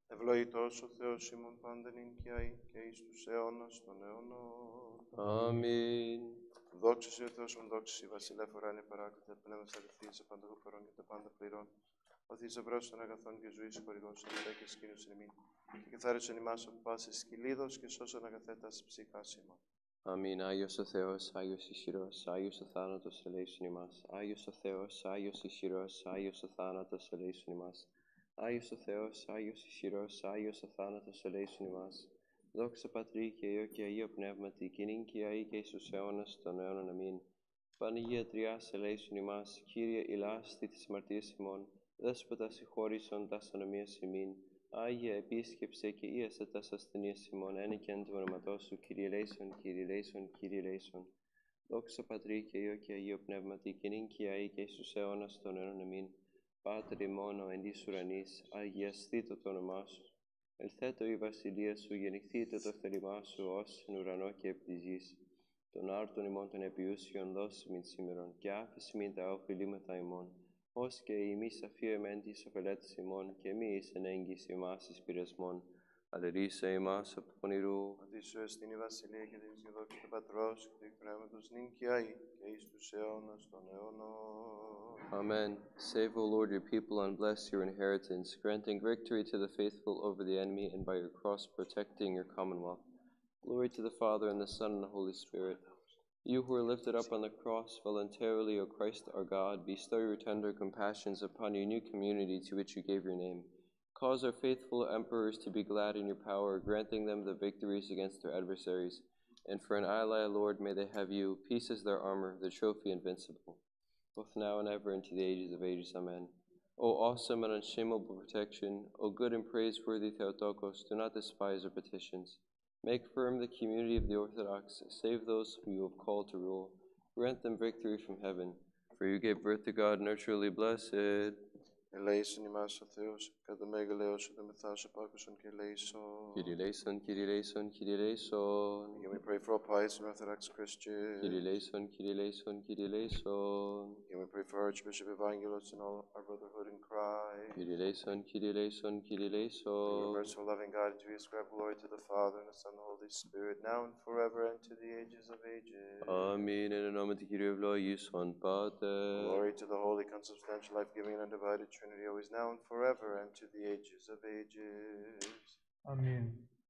Ευλογητός ο Θεός ημών πάντων ειν και αεί και εις τους αιώνας των αιώνων. Αμήν. Δόξα σε ο Θεός μου, δόξα σε η βασιλεία φοράνε παράκλητα, πνεύμα θαριθείς σε πανταχού παρών και τα πάντα πληρών. Ο θησαυρός των αγαθών και ζωής χορηγός των και σκήνους εν ημίν. Και καθάρισον ημάς από πάσης κυλίδος και σώσον αγαθέτας ψυχάς ημών. Αμήν. Άγιος ο Θεός, Άγιος ισχυρός, Άγιος ο θάνατος ελέησον ημάς. Άγιος ο Θεός, Άγιος ισχυρός, Άγιος ο θάνατος ελέησον ημάς. Άγιος ο Θεός, Άγιος ισχυρός, Άγιος ο θάνατος ελέησον ημάς. Δόξα Πατρί και Υιό και Αγίο Πνεύματι, και νυν και αεί και εις τους αιώνας των αιώνων. Αμήν. Παναγία Τριάς ελέησον ημάς, Κύριε ηλάστη της αμαρτίας ημών, Δέσποτα συγχώρησον τας ανομίας ημίν, Άγια επίσκεψε και ίασε τας ασθενείας ημών, ένικεν του ονόματός σου, Κύριε ελέησον, Κύριε ελέησον, Κύριε ελέησον. Δόξα Πατρί και Υιό και Αγίο Πνεύματι, και νυν και αεί και εις τους αιώνας των αιώνων. Αμήν. Πάτερ ημών ο εν της ουρανής, αγιαστήτω το όνομά σου. Ελθέτω η βασιλεία σου, γεννηθείτε το θέλημά σου, ως εν ουρανό και επί της γης. Των άρτων ημών των επιούσιων δώσει μην σήμερον, και άφηση μην τα οφειλήματα ημών, ως και ημείς αφio εμέν της οφελέτης ημών, και μη εις εν έγκυση ημάς εις πειρασμών. Αλληλείσαι ημάς από πονηρού. Ότι σου εστίν η βασιλεία και την ισχυδόξη του Πατρός και του Πνεύματος νυν και αεί και εις τους αιώνας των αιώνων. Amen. Save, O Lord, your people and bless your inheritance, granting victory to the faithful over the enemy, and by your cross protecting your commonwealth. Glory to the Father, and the Son, and the Holy Spirit. You who are lifted up on the cross voluntarily, O Christ our God, bestow your tender compassions upon your new community to which you gave your name. Cause our faithful emperors to be glad in your power, granting them the victories against their adversaries. And for an ally, Lord, may they have you. Peace is their armor, the trophy invincible. Both now and ever into the ages of ages. Amen. O awesome and unshameable protection, O good and praiseworthy Theotokos, do not despise our petitions. Make firm the community of the Orthodox, save those whom you have called to rule. Grant them victory from heaven, for you gave birth to God and are truly blessed. Ελέησον ημάς ο Θεός, κατά μέγαλεος το μεθάς επάκουσον και ελέησον. Kyrie eleison, Kyrie eleison, Kyrie eleison. Again, we pray for all pious and Orthodox Christians. Kyrie eleison, Kyrie eleison, Kyrie eleison. Again, we pray for Archbishop Evangelos and all our brotherhood in Christ. Kyrie eleison, Kyrie eleison, Kyrie We eleison. merciful, loving God, to you ascribe glory to the Father, and the Son, and the Holy Spirit, now and forever, and to the ages of ages. Amen. In the name of the Kyrie eυλογήσον Pater. Glory to the Holy, consubstantial, life-giving, and undivided Trinity, always now and forever, and to the ages of ages. Amen.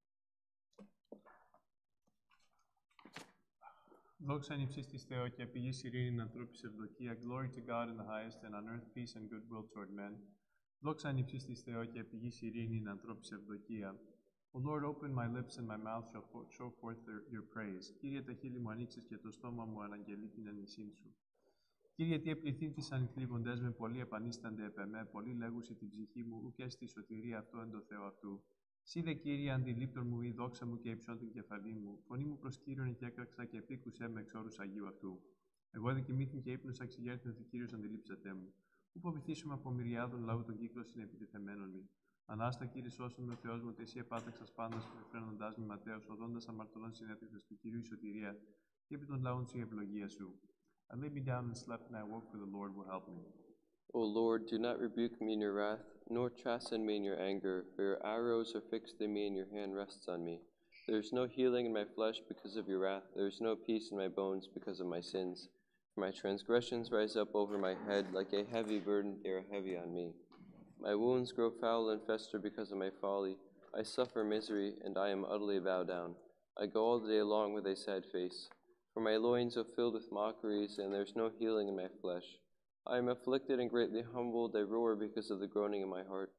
Δόξα εν υψίστοις της Θεό και πηγής ειρήνην ανθρώπης ευδοκία. Glory to God in the highest, and on earth peace and goodwill toward men. Δόξα εν υψίστοις της Θεό και πηγής ειρήνην ανθρώπης ευδοκία. O Lord, open my lips and my mouth shall show forth your praise. Κύριε, τα χείλη μου ανοίξεις και το στόμα μου αναγγελεί την ανησύν σου. Κύριε, τι επληθύν τις ανηθλίβοντες με, πολλοί επανίστανται επ' εμέ, πολλοί λέγουσι την ψυχή μου, ουκ έστι σωτηρία αυτό εν το Θεό αυτού. Σύ δε, Κύριε, αντιλήπτον μου ή δόξα μου και υψών την κεφαλή μου, φωνή μου προς Κύριον και έκραξα και επίκουσέ με εξ όρους Αγίου αυτού. Εγώ δε κοιμήθην και ύπνωσα εξηγέρθην ότι Κύριος αντιλήψατε μου. Ου φοβηθήσουμε από μυριάδων λαού τον κύκλο συνεπιτεθεμένων μη. Ανάστα, Κύριε, σώσον με ο Θεός μου, ότι εσύ επάταξας πάντας φρένοντάς με Ματέος, οδόντας αμαρτωλών συνέτριθες του Κυρίου η σωτηρία, και επί των λαών σου η ευλογία σου. I laid me down and slept, and I woke, for the Lord will help me. O Lord, do not rebuke me in your wrath, nor chasten me in your anger, for your arrows are fixed in me, and your hand rests on me. There is no healing in my flesh because of your wrath. There is no peace in my bones because of my sins. For my transgressions rise up over my head, like a heavy burden, they are heavy on me. My wounds grow foul and fester because of my folly. I suffer misery, and I am utterly bowed down. I go all the day long with a sad face. For my loins are filled with mockeries, and there is no healing in my flesh. I am afflicted and greatly humbled. I roar because of the groaning in my heart.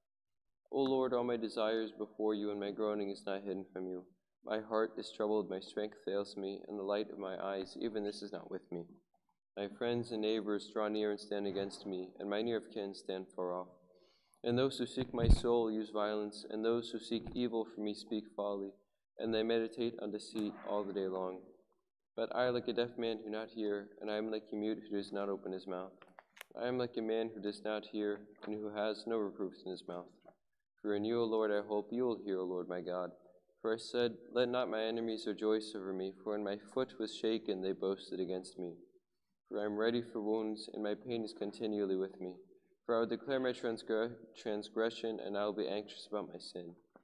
O Lord, all my desires before you, and my groaning is not hidden from you. My heart is troubled, my strength fails me, and the light of my eyes, even this is not with me. My friends and neighbors draw near and stand against me, and my near of kin stand far off. And those who seek my soul use violence, and those who seek evil for me speak folly, and they meditate on deceit all the day long. But I, like a deaf man, do not hear, and I am like a mute who does not open his mouth. I am like a man who does not hear, and who has no reproofs in his mouth. For in you, O Lord, I hope you will hear, O Lord my God. For I said, let not my enemies rejoice over me, for when my foot was shaken, they boasted against me. For I am ready for wounds, and my pain is continually with me. For I will declare my transgression, and I will be anxious about my sin.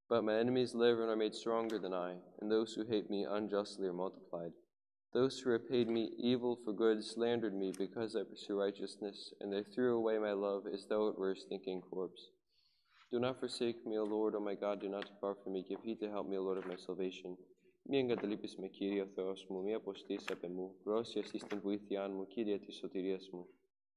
But my enemies live and are made stronger than I, and those who hate me unjustly are multiplied. Those who repaid me evil for good slandered me because I pursue righteousness, and they threw away my love as though it were a stinking corpse. Do not forsake me, O Lord, O my God, do not depart from me. Give heed to help me, O Lord of my salvation. Μη εγκαταλείπεις με, Κύριε ο Θεός μου, μη αποστείς απ' εμού. Πρόσιας εις την βοήθειά μου, Κύριε της σωτηρίας μου.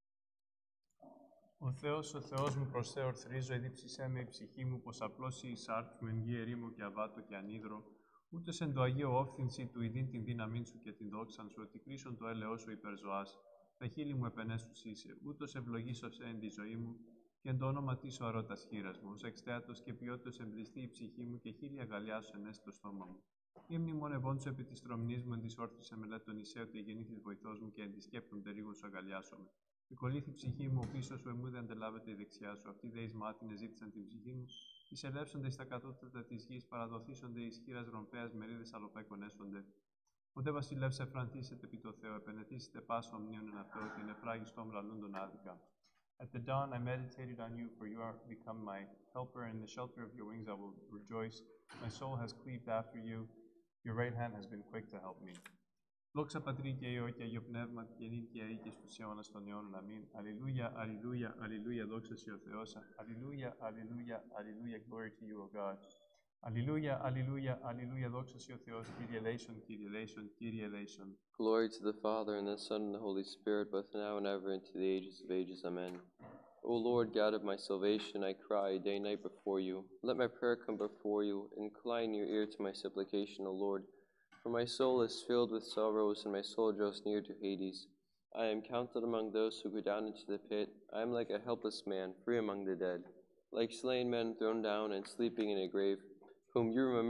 Ο Θεός μου προς Θεό ορθρίζω, εδίψησέ με η ψυχή μου, πως απλώς η σάρκ μου εν γη ερήμο και αβάτο και ανίδρο, ούτως εν το Αγίο όφθινση του ειδήν την δύναμήν σου και την δόξαν σου, ότι κρίσον το έλεος σου υπερζωάς. Τα χείλη μου επενέσους είσαι, ούτως ευλογήσωσε εν τη ζωή μου, και εν το όνομα της ο αρωτας χείρας μου, ως εξτέατος και ποιότητος εμπληστεί η ψυχή μου και χίλια αγκαλιά σου ενέσει το στόμα μου. Ή μνημονευών σου επί της τρομνής μου, εν της όρθρης εμελέτων Ισαίου, ότι γεννήθης βοηθός μου και εν της σκέπτων τερίγων σου αγκαλιάσομαι. Εκολύθη η ψυχή μου, ο πίσω σου εμού δεν αντελάβεται η δεξιά σου. Αυτοί δε εις μάτινε ζήτησαν την ψυχή μου. Εισελεύσονται στα κατώτατα της γης, παραδοθήσονται εις χείρας ρομφέας μερίδες αλοπαίκων έσονται. Ο δε βασιλεύς εφρανθήσετε επί το Θεό, επενετήσετε πάσο ομνίων εν αυτό, ότι είναι φράγιστον λαλούντον άδικα. At the dawn I meditated on you, for you are become my helper, and in the shelter of your wings I will rejoice. My soul has cleaved after you, your right hand has been quick to help me. Δόξα Πατρί και Υιό και Αγίο Πνεύμα, και νυν και αεί και στους αιώνας των αιώνων. Αμήν. Αλληλούια, αλληλούια, αλληλούια, δόξα σοι ο Θεός. Αλληλούια, αλληλούια, αλληλούια, glory to you, O God. Αλληλούια, αλληλούια, αλληλούια, δόξα σοι ο Θεός. Κύριε eleison, Κύριε eleison, Κύριε eleison. Glory to the Father, and the Son, and the Holy Spirit, both now and ever, into the ages of ages. Amen. O Lord, God of my salvation, I cry day and night before you. Let my prayer come before you. Incline your ear to my supplication, O Lord. For my soul is filled with sorrows, and my soul draws near to Hades. I am counted among those who go down into the pit. I am like a helpless man, free among the dead, like slain men thrown down and sleeping in a grave, whom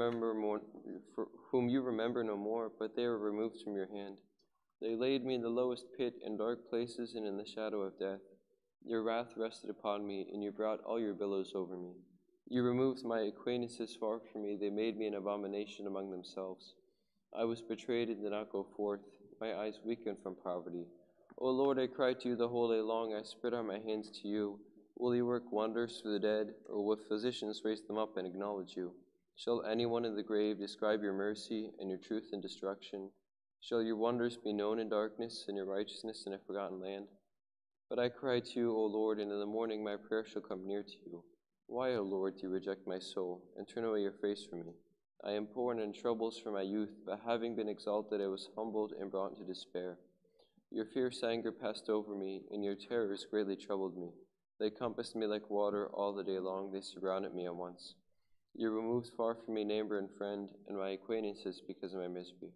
you remember no more, but they were removed from your hand. They laid me in the lowest pit, in dark places, and in the shadow of death. Your wrath rested upon me, and you brought all your billows over me. You removed my acquaintances far from me. They made me an abomination among themselves. I was betrayed and did not go forth. My eyes weakened from poverty. O Lord, I cried to you the whole day long. I spread out my hands to you. Will you work wonders for the dead, or will physicians raise them up and acknowledge you? Shall anyone in the grave describe your mercy and your truth in destruction? Shall your wonders be known in darkness and your righteousness in a forgotten land? But I cry to you, O Lord, and in the morning my prayer shall come near to you. Why, O Lord, do you reject my soul and turn away your face from me? I am poor and in troubles from my youth, but having been exalted, I was humbled and brought into despair. Your fierce anger passed over me, and your terrors greatly troubled me. They compassed me like water all the day long. They surrounded me at once. You removed far from me neighbor and friend, and my acquaintances because of my misery.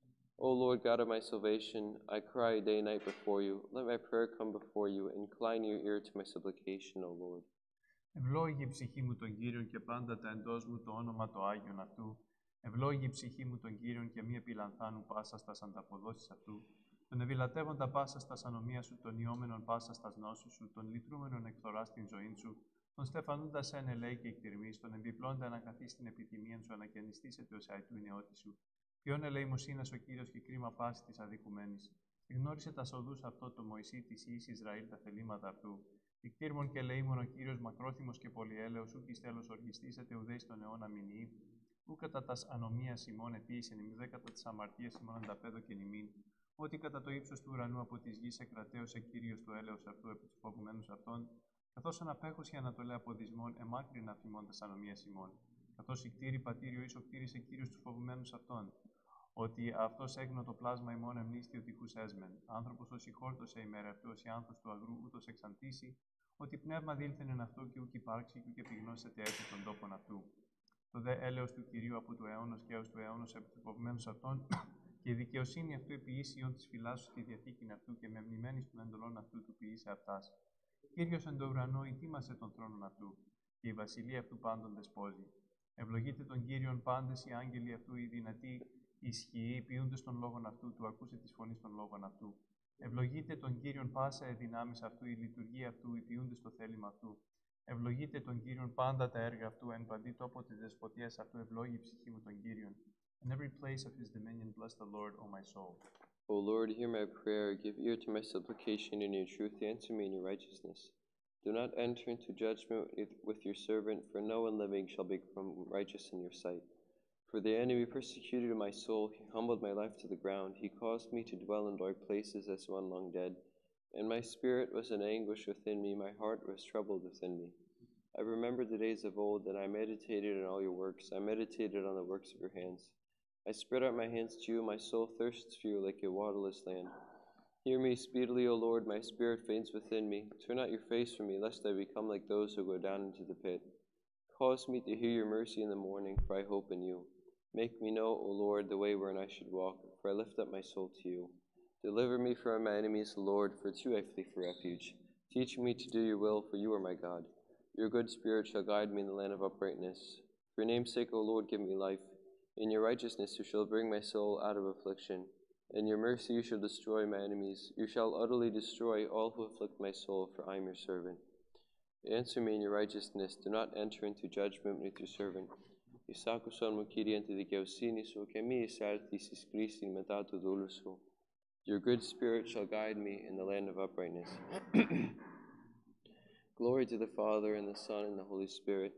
O Lord, God of my salvation, I cry day and night before you. Let my prayer come before you. Incline your ear to my supplication, O Lord. Ευλόγη η ψυχή μου τον Κύριον και πάντα τα εντός μου το όνομα το Άγιον αυτού. Ευλόγη η ψυχή μου τον Κύριον και μη επιλανθάνου πάσα στας ανταποδόσεις αυτού. Τον ευηλατεύοντα πάσα στας ανομία σου, τον ιόμενον πάσα στας νόσου σου, τον λυτρούμενον εκθορά στην ζωή σου, τον στεφανούντα εν ελέη και εκτιρμής, τον εμπιπλώντα ανακαθεί στην επιθυμία σου, ανακαινιστήσετε ως αετού η νεότη σου. Ποιον ελεημοσύνας ο Κύριος και κρίμα πάση της αδικουμένης. Εγνώρισε τα σοδούς αυτό το Μωυσή της Ιης Ισραήλ τα θελήματα αυτού. Ικτήρμον και ελεήμον ο Κύριος μακρόθυμος και πολυέλεος, ούκ εις τέλος οργιστήσετε ουδέης τον αιώνα μηνύει, ου κατά τας ανομίας ημών επίησεν ημί, δε κατά τας αμαρτίας ημών ανταπέδω και νημήν, ότι κατά το ύψος του ουρανού από της γης εκρατέωσε Κύριος το έλεος αυτού επί τους φοβουμένους αυτών, καθώς αναπέχωση ανατολέ αποδισμών εμάκρυνα αφημών τας ανομίας ημών, καθώς η κτήρη πατήριο ίσο κτήρισε Κύριος τους φοβουμένους αυτών, ότι αυτός έγνω το πλάσμα ημών εμνίστη ότι χους έσμεν, άνθρωπος όσοι χόρτωσε ημέρα αυτού, όσοι άνθος του αγρού ούτως εξαντήσει, ότι πνεύμα δήλθεν εν αυτό και ούκ υπάρξει και ούκ επιγνώσεται έτσι των τόπων αυτού. Το δε έλεος του Κυρίου από του αιώνος και έως του αιώνος επί τους φοβουμένους αυτών, και η δικαιοσύνη αυτού επιήσιον της φυλάς σου στη διαθήκην αυτού και με μνημένης των εντολών αυτού του ποιήσε αυτάς. Κύριος εν το ουρανό ητήμασε τον θρόνον αυτού, και η βασιλεία αυτού πάντων δεσπόζει. Ευλογείτε τον Κύριον πάντες οι άγγελοι αυτού, οι δυνατοί, ισχυοί, ποιούντες των λόγων αυτού, του ακούσε της φωνής των λόγων αυτού. Ευλογείτε τον Κύριον πάσα εδυνάμεις αυτού, η λειτουργία αυτού, οι ποιούντες το θέλημα αυτού. Ευλογείτε τον Κύριον πάντα τα έργα αυτού, εν παντή τόπο της δεσποτείας αυτού, ευλόγη η ψυχή μου τον Κύριον. In every place of his dominion, bless the Lord, O my soul. O Lord, hear my prayer, give ear to my supplication in your truth, answer me in your righteousness. Do not enter into judgment with your servant, for no one living shall become righteous in your sight. For the enemy persecuted my soul, he humbled my life to the ground. He caused me to dwell in dark places as one long dead. And my spirit was in anguish within me, my heart was troubled within me. I remembered the days of old, and I meditated on all your works. I meditated on the works of your hands. I spread out my hands to you, my soul thirsts for you like a waterless land. Hear me speedily, O Lord, my spirit faints within me. Turn not your face from me, lest I become like those who go down into the pit. Cause me to hear your mercy in the morning, for I hope in you. Make me know, O Lord, the way wherein I should walk, for I lift up my soul to you. Deliver me from my enemies, Lord, for to you I flee for refuge. Teach me to do your will, for you are my God. Your good spirit shall guide me in the land of uprightness. For your name's sake, O Lord, give me life. In your righteousness you shall bring my soul out of affliction. In your mercy you shall destroy my enemies. You shall utterly destroy all who afflict my soul, for I am your servant. Answer me in your righteousness. Do not enter into judgment with your servant. Εισάκουσον μου, Κύριε, εν τη δικαιοσύνη σου, και μη εισέλθεις εις κρίσιν μετά του δούλου σου. Your good spirit shall guide me in the land of uprightness. Glory to the Father, and the Son, and the Holy Spirit,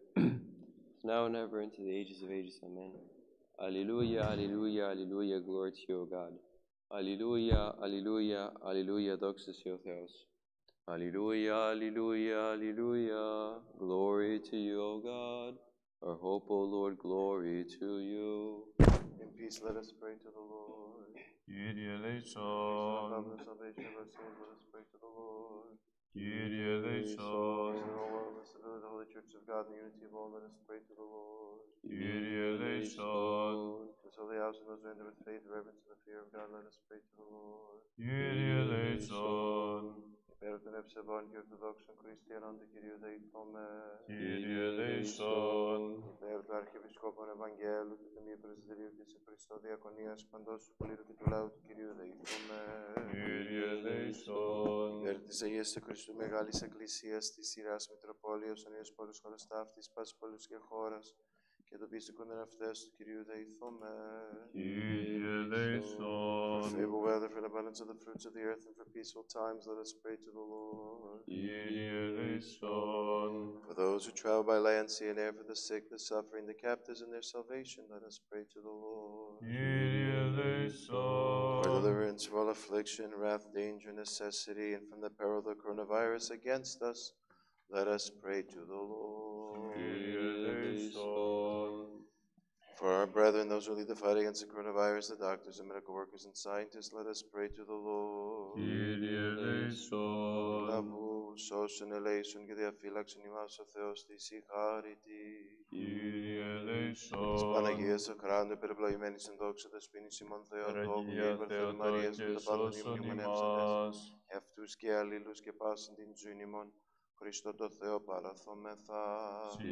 now and ever, into the ages of ages. Amen. Alleluia, alleluia, alleluia, glory to you, O God. Alleluia, alleluia, alleluia, doxa se o Theos. Alleluia, alleluia, alleluia, glory to you, O God. Our hope, O Lord, glory to you. In peace, let us pray to the Lord. Kyrie Love eleison, and the salvation of our souls, let us pray to the Lord. Kyrie For eleison, the whole world, the stability of the Holy Church of God, and the unity of all, let us pray to the Lord. Kyrie eleison, This holy house and those who enter with faith, reverence, and the fear of God, let us pray to the Lord. Kyrie eleison, Υπέρ των ευσεβών και ορθοδόξων χριστιανών του Κυρίου δεηθώμε. Kyrie eleison, Υπέρ του Αρχιεπισκόπων Ευαγγέλου και του μη Πρεσβυρίου και σε Χριστό Διακονίας παντός του πλήρου και του λαού του Κυρίου δεηθώμε. Kyrie eleison, Υπέρ της Αγίας του Χριστού Μεγάλης Εκκλησίας της Σειράς Μητροπόλεως, των Ιωσ Πόλους χώρας ταύτης, πάσης πόλους και χώρας, και το πιστικόν εαυτές του Κυρίου δεηθώμε. Kyrie eleison, Favorable weather for the abundance of the fruits of the earth and for peaceful times, let us pray to the Lord. Kyrie eleison, For those who travel by land, sea, and air, for the sick, the suffering, the captives, and their salvation, let us pray to the Lord. Kyrie For eleison, deliverance from all affliction, wrath, danger, necessity, and from the peril of the coronavirus against us, let us pray to the Lord. Kyrie eleison, For our brethren, those who lead the fight against the coronavirus, the doctors and medical workers and scientists, let us pray to the Lord. Kyrie eleison, Λαβού, σώσον, ελέησον και διαφύλαξον ημάς ο Θεός της η χάριτη. Kyrie Της eleison, Παναγίας ο χράντου, περιπλογημένης εν δόξα τεσπίνης ημών Θεόν, του Όγκου και Παναγία υπερθέτου Μαρίας, Θεοτόκε, με τα πάντων σώσον ημνιουμονεύσαντες, ημάς. αυτούς και αλλήλους και πάσιν την ζωήν ημών, Χριστό το Θεό παραθόμεθα. Συ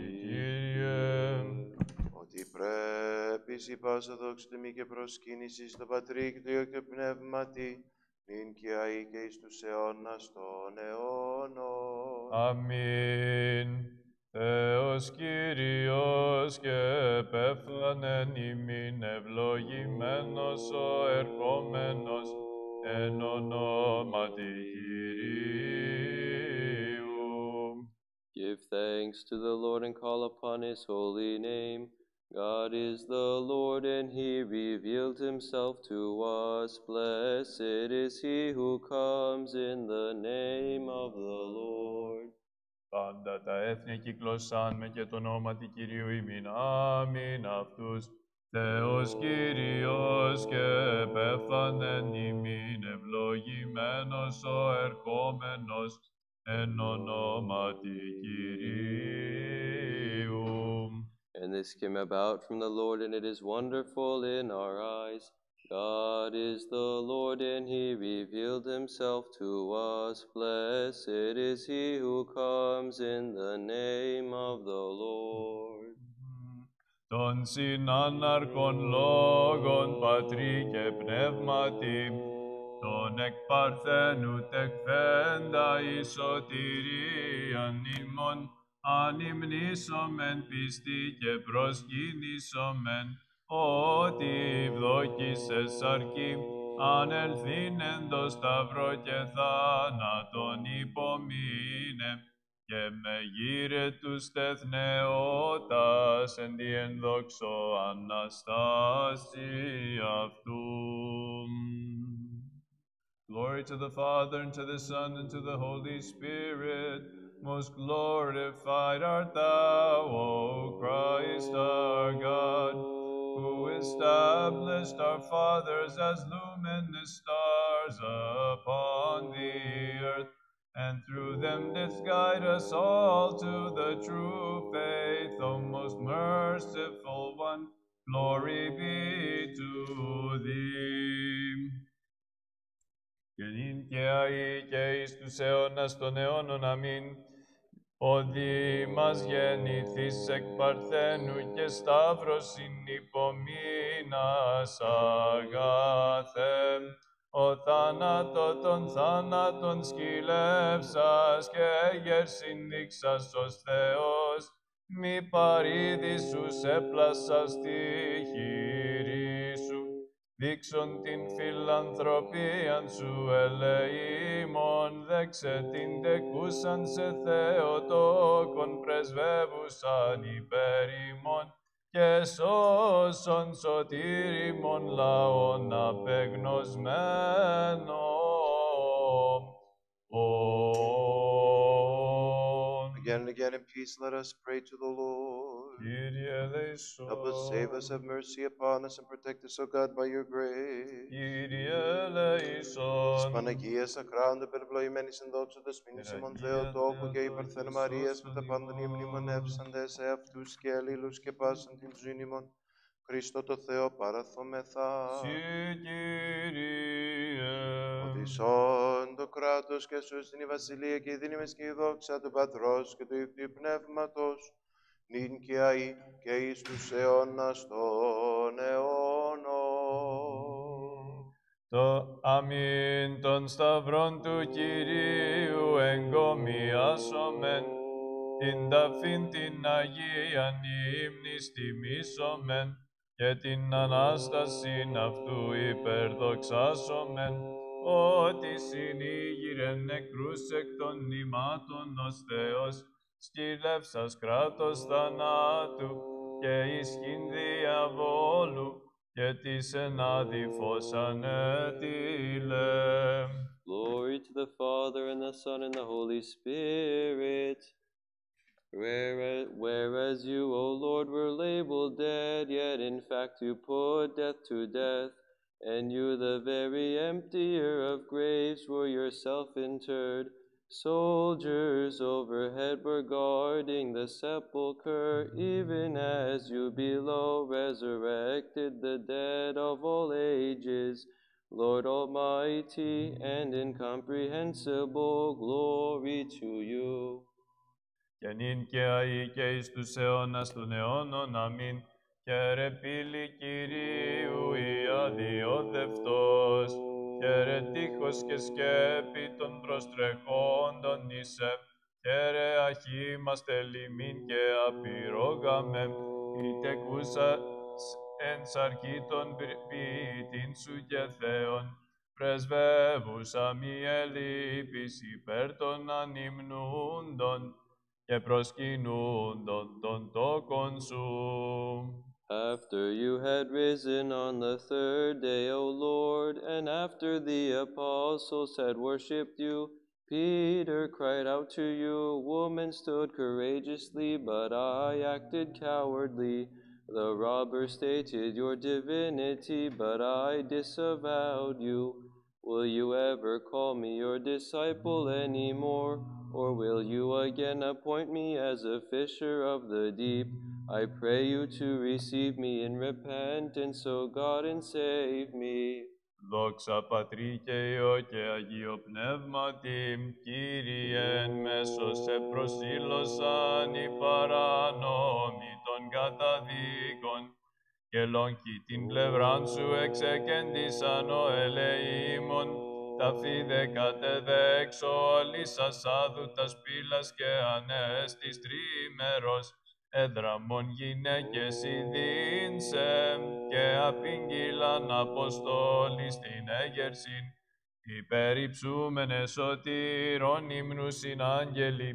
Κύριε, Ότι πρέπει η πάσα δόξη τιμή και προσκύνηση στο Πατρί και το Υιό και Πνεύματι, νυν και αεί και εις τους αιώνας των αιώνων. αμήν. Θεός Κύριος και επέφθανεν ημίν, ευλογημένος ο ερχόμενος, εν ονόματι Κυρίου. Give thanks to the Lord and call upon his holy name. God is the Lord, and he revealed himself to us. Blessed is he who comes in the name of the Lord. Πάντα τα έθνη κυκλωσάν με και το όνομα του Κυρίου ημίν. Αμήν αυτούς. Θεός Κύριος και επέφθανεν ημίν, ευλογημένος ο ερχόμενος, εν ονόματι Κυρίου. And this came about from the Lord, and it is wonderful in our eyes. God is the Lord, and he revealed himself to us. Blessed is he who comes in the name of the Lord. Τον συνάναρχον λόγων Πατρί και Πνεύματι, τον εκ παρθένου τεκθέντα η σωτηρίαν ημών, ανυμνήσομεν πιστή και προσκύνησομεν, ότι ευδόκησες αρκεί, ανελθήν εν το σταυρό και θάνατον υπομείνε, και μεγήρε τους τεθνεώτας εν τη ενδόξω Αναστάση αυτού. Glory to the Father, and to the Son, and to the Holy Spirit. Most glorified art thou, O Christ our God, who established our fathers as luminous stars upon the earth, and through them didst guide us all to the true faith, O most merciful one. Glory be to thee. Και νυν και αεί και εις τους αιώνας των αιώνων. Αμήν. Ότι μας γεννηθείς εκ Παρθένου και Σταύρος συνυπομείνας αγάθε. Ο θάνατο των θάνατων σκυλεύσας και γερσιν δείξας ως Θεός, μη παρήδησους έπλασας τη χείρη σου. Δείξον την φιλανθρωπίαν σου ελεήμων, δέξε την τεκούσαν σε Θεοτόκον πρεσβεύουσαν υπέρ ημών, και σώσον σωτήριμον λαόν απεγνωσμένον. Again and again in peace, let us pray to the Lord. Kyrie eleison. Help us, save us, have mercy upon us, and protect us, O God, by your grace. Kyrie eleison. Της Παναγίας ακράοντα περιπλοημένης εν δόξου δεσποινής ημών Θεοτόκου και η Παρθένου Μαρίας με τα πάντων οι μνημονεύσαντες σε αυτούς και αλλήλους και πάσαν την ζωή ημών. Χριστό το Θεό παραθόμεθα. Συ Κύριε. Οδυσσόν το κράτος και σου στην η βασιλεία και η δύναμις και η δόξα του Πατρός και του Υιού Πνεύματος, νυν και αεί και εις τους αιώνας των αιώνων. Το αμήν των σταυρών του Κυρίου εγκομιάσομεν, την ταφήν την Αγίαν ύμνης τιμήσομεν, και την Ανάστασιν αυτού υπερδοξάσομεν, ότι συνήγηρεν νεκρούς εκ των νημάτων ως Θεός, σκυλεύσας κράτος θανάτου και ισχύν διαβόλου, και της ενάδει φως ανέτειλε. Glory to the Father, and the Son, and the Holy Spirit. Whereas you, O Lord, were labeled dead, yet in fact you put death to death, and you, the very emptier of graves, were yourself interred. Soldiers overhead were guarding the sepulchre, even as you below resurrected the dead of all ages. Lord Almighty and incomprehensible, glory to you. Και νυν και αεί και εις τους αιώνας των αιώνων. Αμήν. Χαίρε πύλη Κυρίου η αδιόδευτος, χαίρε τείχος και σκέπη των προστρεχόντων είσαι, χαίρε αχήμαστε λιμήν και απειρόγαμεν, η τεκούσα εν σαρκή των ποιητήν σου και Θεόν, πρεσβεύουσα μη ελείπεις υπέρ των ανυμνούντων, και προσκυνούντων των τόκων σου. After you had risen on the third day, O Lord, and after the apostles had worshipped you, Peter cried out to you. Woman stood courageously, but I acted cowardly. The robber stated your divinity, but I disavowed you. Will you ever call me your disciple any more? Or will you again appoint me as a fisher of the deep? I pray you to receive me in repentance, O God, and save me. Δόξα Πατρί και Υιό και Αγίο Πνεύματι, Κύριε εν μέσω σε προσήλωσαν οι παράνομοι των καταδίκων, και λόγκοι την πλευράν σου εξεκέντησαν ο ελεήμων, τα φίδε κατεδέξω αλήσας άδου τας πύλας και ανέστης τρίμερος, έδραμον γυναίκες ειδήνσε και απήγγειλαν αποστόλοι στην έγερσιν, υπερυψούμενε σωτήρων ύμνους συνάγγελοι,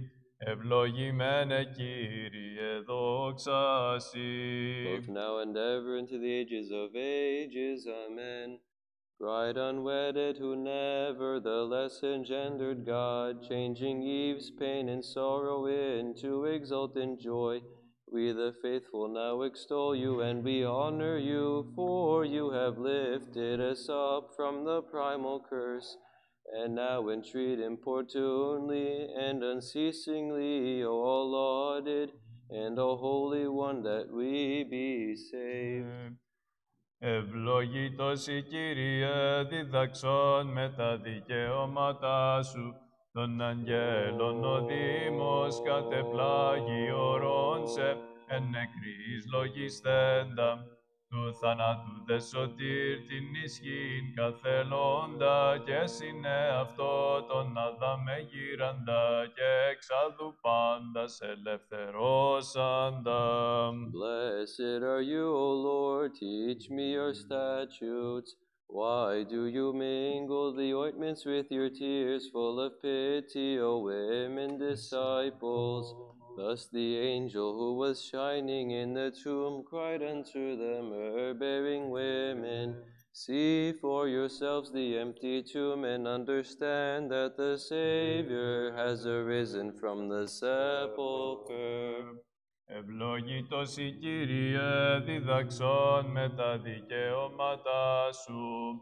Ευλογημένε Κύριε, δόξα Σοι. both now and ever into the ages of ages. Amen. Bride unwedded, who nevertheless engendered God, changing Eve's pain and sorrow into exultant joy, we the faithful now extol you and we honor you, for you have lifted us up from the primal curse, and now entreat importunely and unceasingly, O lauded and O Holy One, that we be saved. Ευλογήτως η Κύριε, διδαξών με τα δικαιώματά Σου, των αγγέλων ο Δήμος κατεπλάγει ορών σε, εν νεκρής λογισθέντα, του θανάτου δε σωτήρ την ισχύν καθελώντα, και συνέ αυτό τον Αδάμ γύραντα, και εξάδου πάντας ελευθερώσαντα. Blessed are you, O Lord, teach me your statutes. Why do you mingle the ointments with your tears, full of pity, O women disciples? Thus the angel who was shining in the tomb cried unto the myrrh-bearing women, see for yourselves the empty tomb, and understand that the Savior has arisen from the sepulchre. Ευλογήτως η Κύριε, διδαξών με τα δικαιώματά Σου.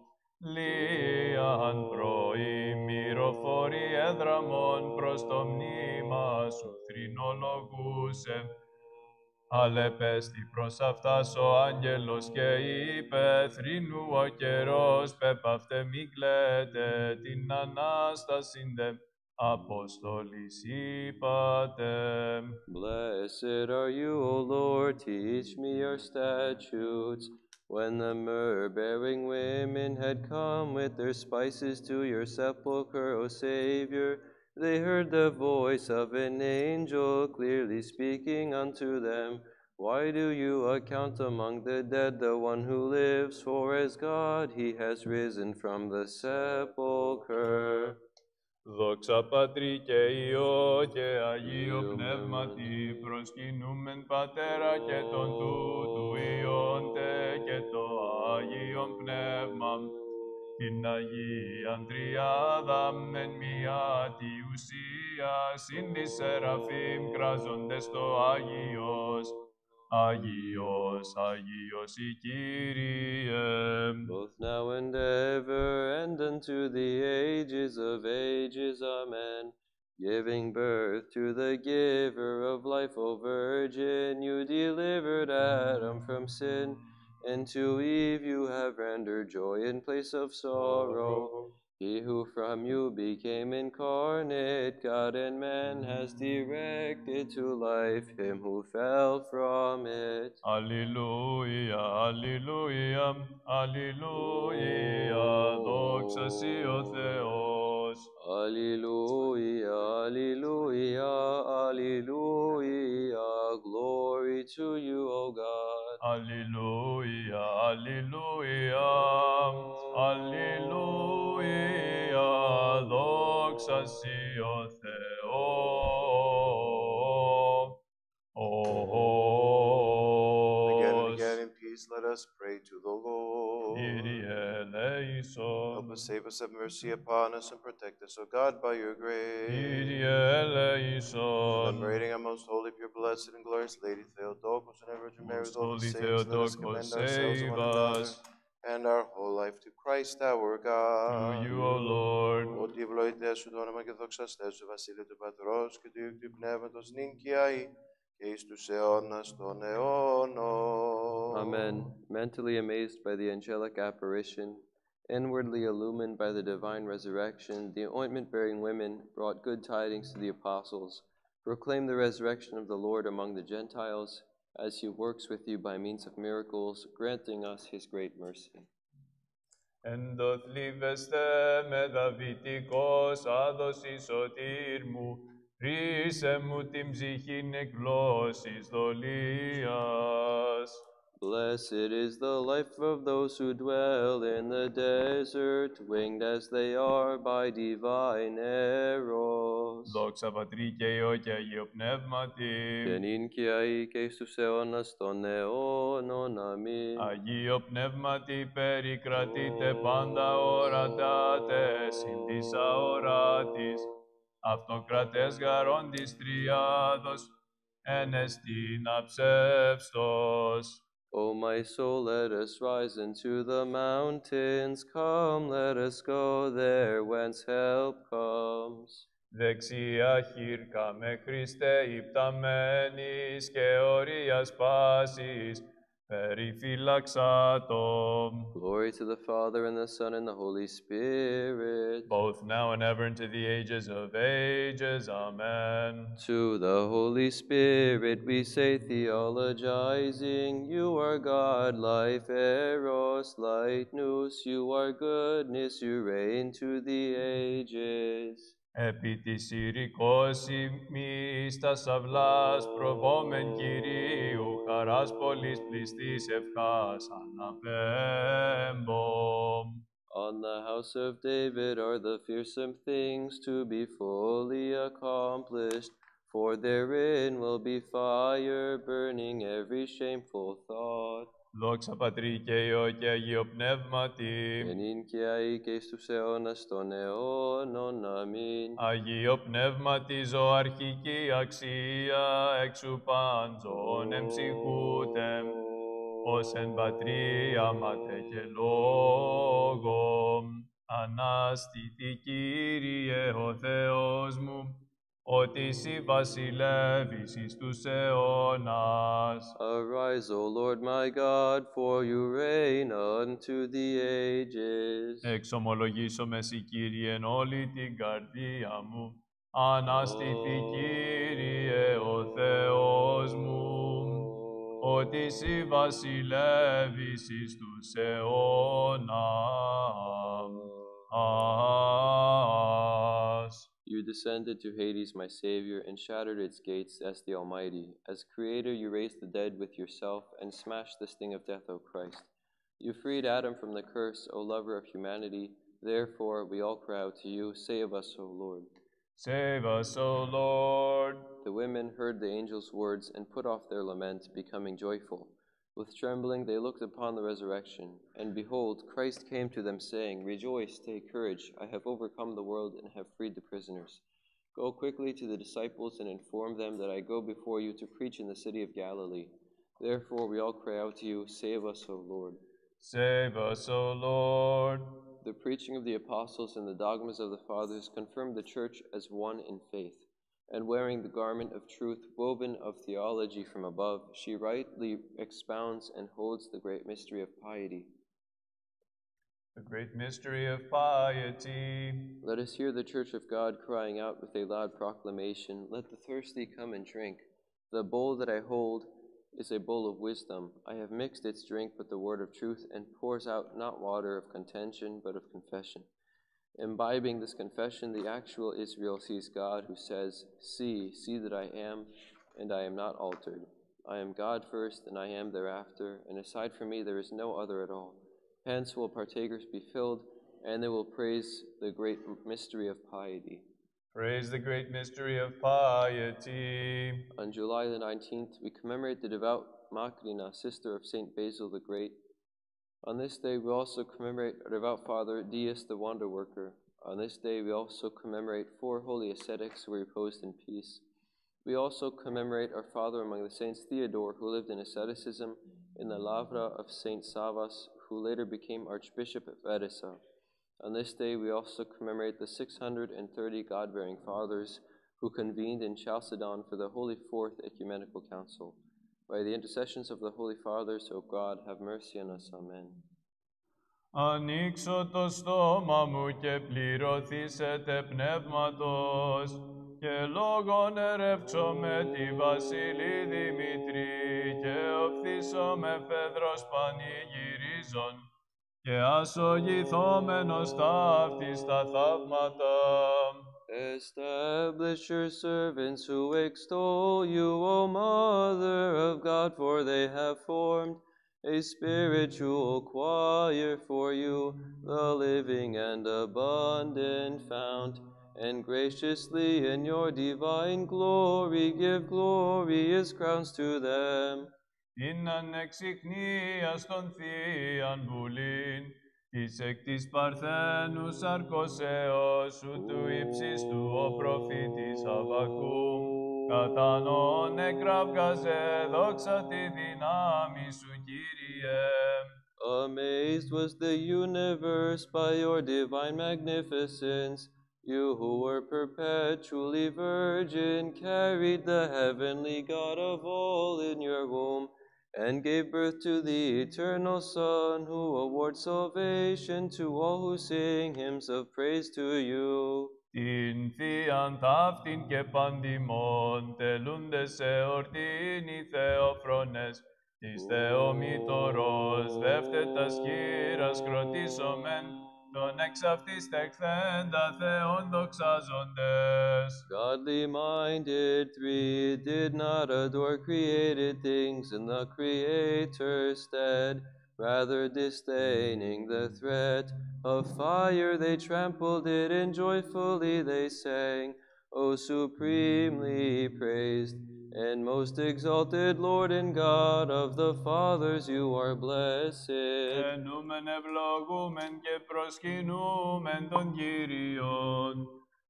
Λίαν πρωί μυροφόρη έδραμον προς το μνήμα Σου θρηνολογούσε. Αλεπέστη προς αυτάς ο άγγελος και είπε, θρηνού ο καιρός, πέπαυτε μη κλαίτε, την Ανάστασιν δε Απόστολης είπατε. Blessed are you, O Lord, teach me your statutes. When the myrrh-bearing women had come with their spices to your sepulchre, O Savior, they heard the voice of an angel clearly speaking unto them, why do you account among the dead the one who lives? For as God he has risen from the sepulchre. Δόξα Πατρί και Υιό και Αγίο Πνεύματι, προσκυνούμεν Πατέρα και τον τούτου Υιόντε και το Άγιον Πνεύμα, την Αγίαν Τριάδαν εν μία τη ουσία, συν της Σεραφείμ κράζοντες το Άγιος, Άγιος, Άγιος η Κύριε. Both now and ever, and unto the ages of ages. Amen. Giving birth to the giver of life, O Virgin, you delivered Adam from sin, and to Eve you have rendered joy in place of sorrow. He who from you became incarnate, God and man, has directed to life him who fell from it. Αλληλούια, αλληλούια, αλληλούια, δόξα Σοι ο Θεός. Alleluia, alleluia, alleluia, glory to you, O God. Αλληλούια, αλληλούια, αλληλούια, δόξα Σοι ο Θεός. Again and again in peace, let us pray to the Lord. Kyrie eleison. Help us, save us, have mercy upon us, and protect us, O God, by your grace. Kyrie eleison. Commemorating our most holy, pure, blessed, and glorious Lady Theotokos and our Virgin Mary Most with all the holy saints, let us Theotokos, commend ourselves to save one another us. and our whole life to Christ our God. To you, O Lord. Ότι ευλογητέ σου το όνομα και δοξαστέ σου, Βασίλειο του Πατρός και του Υιού και του Πνεύματος, νυν και αεί, και εις τους αιώνας των αιώνων. Amen. Mentally amazed by the angelic apparition, inwardly illumined by the divine resurrection, the ointment-bearing women brought good tidings to the apostles. Proclaim the resurrection of the Lord among the Gentiles, as he works with you by means of miracles, granting us his great mercy. Ενδοθλίβεστε με Δαβητικός άδοση σωτήρ μου, ρίσε μου την ψυχήν εκ γλώσσης δολίας. Blessed Blessed is the life of those who dwell in the desert, winged as they are by divine Eros. Δόξα Πατρί και Υιό και Αγίο Πνεύματι. Και νυν και αεί και εις τους αιώνας των αιώνων. Αμήν. Αγίο Πνεύματι περικρατείτε πάντα ορατά συν της αοράτης. Αυτοκρατές γαρών της Τριάδος, εν εστίν αψεύστος. O my soul, let us rise into the mountains. Come, let us go there whence help comes. Δεξιά χείρκα με Χριστέ υπταμένης και ορίας πάσης, περιφύλαξάτο. Glory to the Father, and the Son, and the Holy Spirit. Both now and ever into the ages of ages. Amen. To the Holy Spirit we say, theologizing, you are God, life, Eros, light, nous, you are goodness, you reign to the ages. Επί της ηρικός ημείς τας αυλάς προβόμεν Κυρίου, χαράς πολλής πληστής ευχάς αναπέμπομ. On the house of David are the fearsome things to be fully accomplished, for therein will be fire burning every shameful thought. Δόξα Πατρί και Υιό και Αγίο Πνεύματι. Και νυν και αεί και εις τους αιώνας των αιώνων. Αμήν. Αγίο Πνεύματι ζωαρχική αξία, εξου πάντων εμψυχούτεμ, ως εν πατρία μάτε και λόγω. Ανάστητη Κύριε ο Θεός μου, ότι εσύ βασιλεύεις εις τους αιώνας. Arise, O Lord my God, for you reign unto the ages. Εξομολογήσομαι σοι Κύριε εν όλη την καρδία μου. Ανάστητη Κύριε ο Θεός μου, ότι εσύ βασιλεύεις εις τους αιώνας. You descended to Hades, my Savior, and shattered its gates as the Almighty. As Creator, you raised the dead with yourself and smashed the sting of death, O Christ. You freed Adam from the curse, O lover of humanity. Therefore, we all cry out to you, save us, O Lord. Save us, O Lord. The women heard the angel's words and put off their lament, becoming joyful. With trembling they looked upon the resurrection, and behold, Christ came to them, saying, Rejoice, take courage, I have overcome the world and have freed the prisoners. Go quickly to the disciples and inform them that I go before you to preach in the city of Galilee. Therefore we all cry out to you, save us, O Lord. Save us, O Lord. The preaching of the apostles and the dogmas of the fathers confirmed the church as one in faith. And wearing the garment of truth woven of theology from above, she rightly expounds and holds the great mystery of piety. The great mystery of piety. Let us hear the church of God crying out with a loud proclamation, Let the thirsty come and drink. The bowl that I hold is a bowl of wisdom. I have mixed its drink with the word of truth and pours out not water of contention, but of confession. Imbibing this confession, the actual Israel sees God who says, See that I am, and I am not altered. I am God first, and I am thereafter, and aside from me there is no other at all. Hence will partakers be filled, and they will praise the great mystery of piety. Praise the great mystery of piety. On July the 19th, we commemorate the devout Macrina, sister of Saint Basil the Great. On this day, we also commemorate our devout father, Dias the Wonder Worker. On this day, we also commemorate 4 holy ascetics who reposed in peace. We also commemorate our father among the saints, Theodore, who lived in asceticism in the Lavra of Saint Savas, who later became Archbishop of Edessa. On this day, we also commemorate the 630 God-bearing fathers who convened in Chalcedon for the Holy Fourth Ecumenical Council. By the intercessions of the Holy Fathers, O God, have mercy on us. Amen. Ανοίξω το στόμα μου και πληρωθήσετε πνεύματος, και λόγον ερεύξω με τη Βασίλη Δημητρή, και οφθήσω με φέδρος πανηγυρίζων, και ασογηθόμενος ταύτης τα θαύματα. Establish your servants who extol you, O Mother of God, for they have formed a spiritual choir for you, the living and abundant fount, and graciously in your divine glory give glorious crowns to them. Την ανεξιχνίας των θείαν βουλήν, της εκ της παρθένου σαρκώσεως σου του ύψιστου ο προφήτης Αββακού, κατά νόν εκραυγάζε δόξα τη δύναμη σου, Κύριε. Amazed was the universe by your divine magnificence. You who were perpetually virgin carried the heavenly God of all in your womb and gave birth to the eternal Son who awards salvation to all who sing hymns of praise to you. Την θείαν ταύτην και παντιμών τελούντες εορτήν οι θεόφρονες, της Θεομήτωρος δεύτετας κύρας κροτήσομεν, τον εξ αυτής τεχθέντα Θεόν δοξάζοντες. Godly minded three did not adore created things in the Creator's stead. Rather, disdaining the threat of fire, they trampled it, and joyfully they sang, O supremely praised and most exalted Lord and God of the fathers, you are blessed. Ενούμεν ευλογούμεν και προσκυνούμεν τον Κύριον.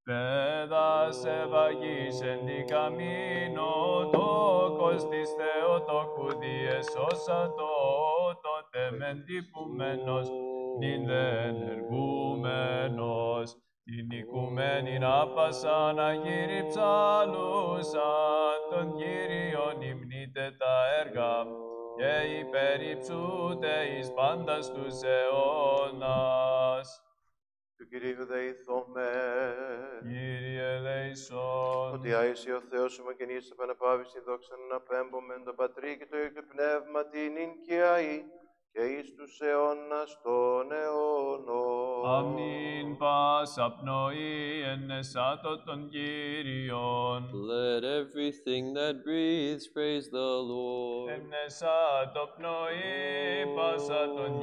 Πέδας ευαγής εν τη καμίνο, τόκος της Θεοτόκου διεσώσατο, τότε μεν τυπουμένος, νυν δε ενεργούμενος, την οικουμένην άπασαν αγύρι ψαλούσαν, τον Κύριον υμνείτε τα έργα, και υπερυψούτε εις πάντας τους αιώνας. Του Κυρίου δεηθώμε. Κύριε ελέησον. Ότι Άγιος ο Θεός σου μακενείς επαναπάβεις την δόξα να απέμπομεν τον Πατρί και το Υιό και το Πνεύμα την και αεί και εις τους αιώνας των αιώνων. Αμήν πάσα πνοή εν εσάτω των Κύριων. Let everything that breathes praise the Lord. Εν εσάτω πνοή πάσα των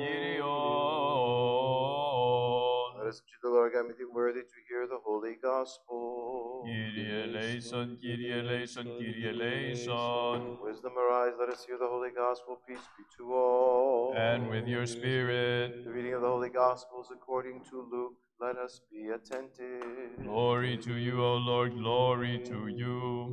Κύριων. Let us to the Lord God, make it worthy to hear the holy gospel. Κύριε ελέησον, Κύριε ελέησον, Κύριε ελέησον. Wisdom arise, let us hear the holy gospel. Peace be to all. And with your spirit. The reading of the holy gospels according to Luke. Let us be attentive. Glory to you, O Lord, glory to you.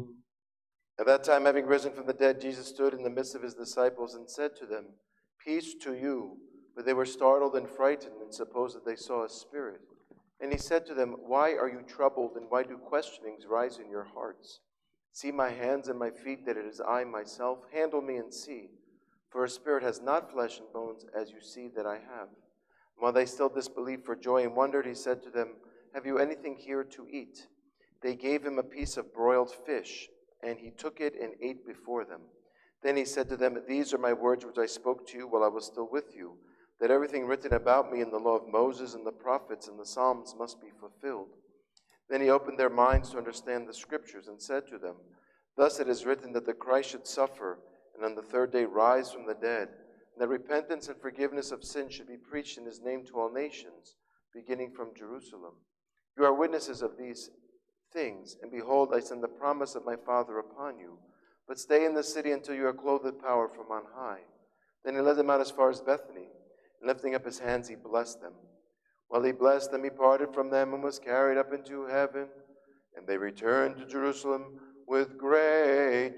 At that time, having risen from the dead, Jesus stood in the midst of his disciples and said to them, Peace to you. But they were startled and frightened and supposed that they saw a spirit. And he said to them, Why are you troubled, and why do questionings rise in your hearts? See my hands and my feet, that it is I myself. Handle me and see. For a spirit has not flesh and bones, as you see that I have. And while they still disbelieved for joy and wondered, he said to them, Have you anything here to eat? They gave him a piece of broiled fish, and he took it and ate before them. Then he said to them, These are my words which I spoke to you while I was still with you, that everything written about me in the law of Moses and the prophets and the Psalms must be fulfilled. Then he opened their minds to understand the scriptures and said to them, Thus it is written that the Christ should suffer and on the third day rise from the dead, and that repentance and forgiveness of sins should be preached in his name to all nations, beginning from Jerusalem. You are witnesses of these things, and behold, I send the promise of my Father upon you. But stay in the city until you are clothed with power from on high. Then he led them out as far as Bethany, and lifting up his hands, he blessed them. While he blessed them, he parted from them and was carried up into heaven. And they returned to Jerusalem with great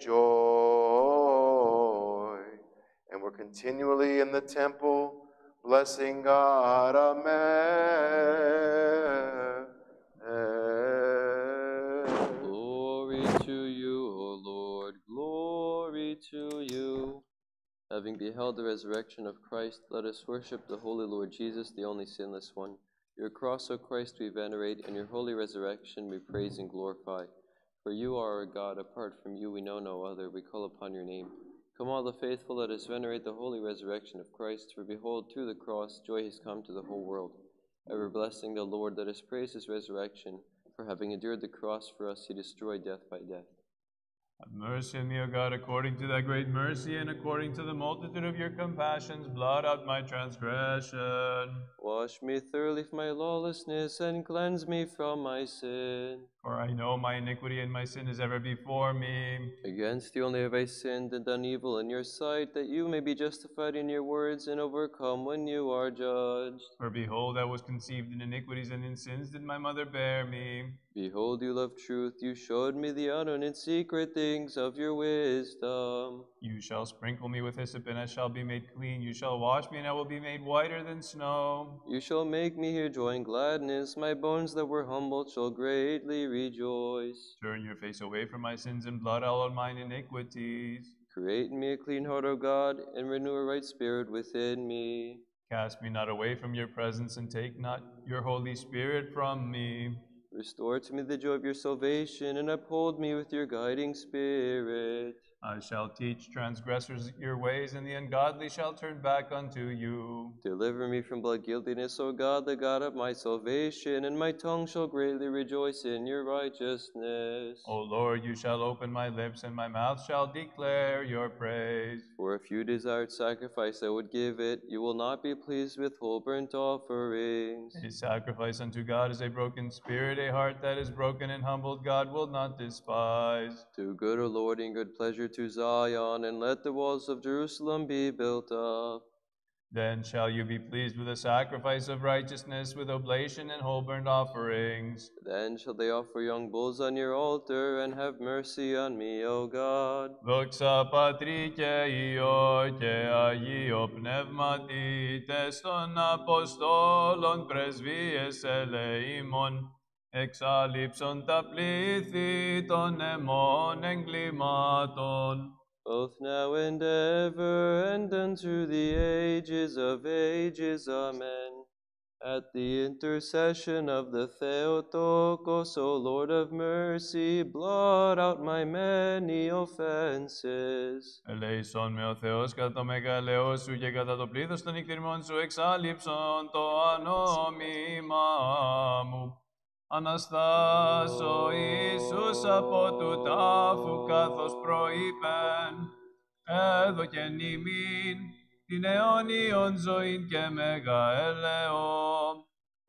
joy, and were continually in the temple, blessing God. Amen. Glory to you, O Lord, glory to you. Having beheld the resurrection of Christ, let us worship the Holy Lord Jesus, the only sinless one. Your cross, O Christ, we venerate, and your holy resurrection we praise and glorify. For you are our God, apart from you we know no other, we call upon your name. Come, all the faithful, let us venerate the holy resurrection of Christ, for behold, through the cross joy has come to the whole world. Ever blessing the Lord, let us praise his resurrection, for having endured the cross for us, he destroyed death by death. Have mercy on me, O God, according to thy great mercy, and according to the multitude of your compassions, blot out my transgression. Wash me thoroughly from my lawlessness, and cleanse me from my sin. For I know my iniquity, and my sin is ever before me. Against thee only have I sinned and done evil in your sight, that you may be justified in your words and overcome when you are judged. For behold, I was conceived in iniquities, and in sins did my mother bear me. Behold, you love truth, you showed me the unknown and secret things of your wisdom. You shall sprinkle me with hyssop, and I shall be made clean. You shall wash me, and I will be made whiter than snow. You shall make me hear joy and gladness, my bones that were humbled shall greatly rejoice. Turn your face away from my sins, and blot out all mine iniquities. Create in me a clean heart, O God, and renew a right spirit within me. Cast me not away from your presence, and take not your Holy Spirit from me. Restore to me the joy of your salvation, and uphold me with your guiding spirit. I shall teach transgressors your ways, and the ungodly shall turn back unto you. Deliver me from blood guiltiness, O God, the God of my salvation, and my tongue shall greatly rejoice in your righteousness. O Lord, you shall open my lips, and my mouth shall declare your praise. For if you desired sacrifice, I would give it. You will not be pleased with whole burnt offerings. A sacrifice unto God is a broken spirit, a heart that is broken and humbled God will not despise. Do good, O Lord, in good pleasure to Zion, and let the walls of Jerusalem be built up. Then shall you be pleased with a sacrifice of righteousness, with oblation and whole burnt offerings. Then shall they offer young bulls on your altar, and have mercy on me, O God. Δόξα Πατρί και Υιό και Αγίο Πνεύματι, τες των Αποστόλων πρεσβείες ελεήμων, εξάλληψον τα πλήθη των αιμών εγκλημάτων. Both now and ever, and unto the ages of ages. Amen. At the intercession of the Theotokos, O Lord of mercy, blot out my many offenses. Ελέησον με ο Θεός κατά το μεγαλείο σου και κατά το πλήθος των νυχτηρμών σου εξάλληψον το ανόμημά μου. Αναστάσω Ιησούς από του τάφου καθώς προείπεν, έδωκεν ημίν την αιώνιον ζωήν και μεγαέλεον.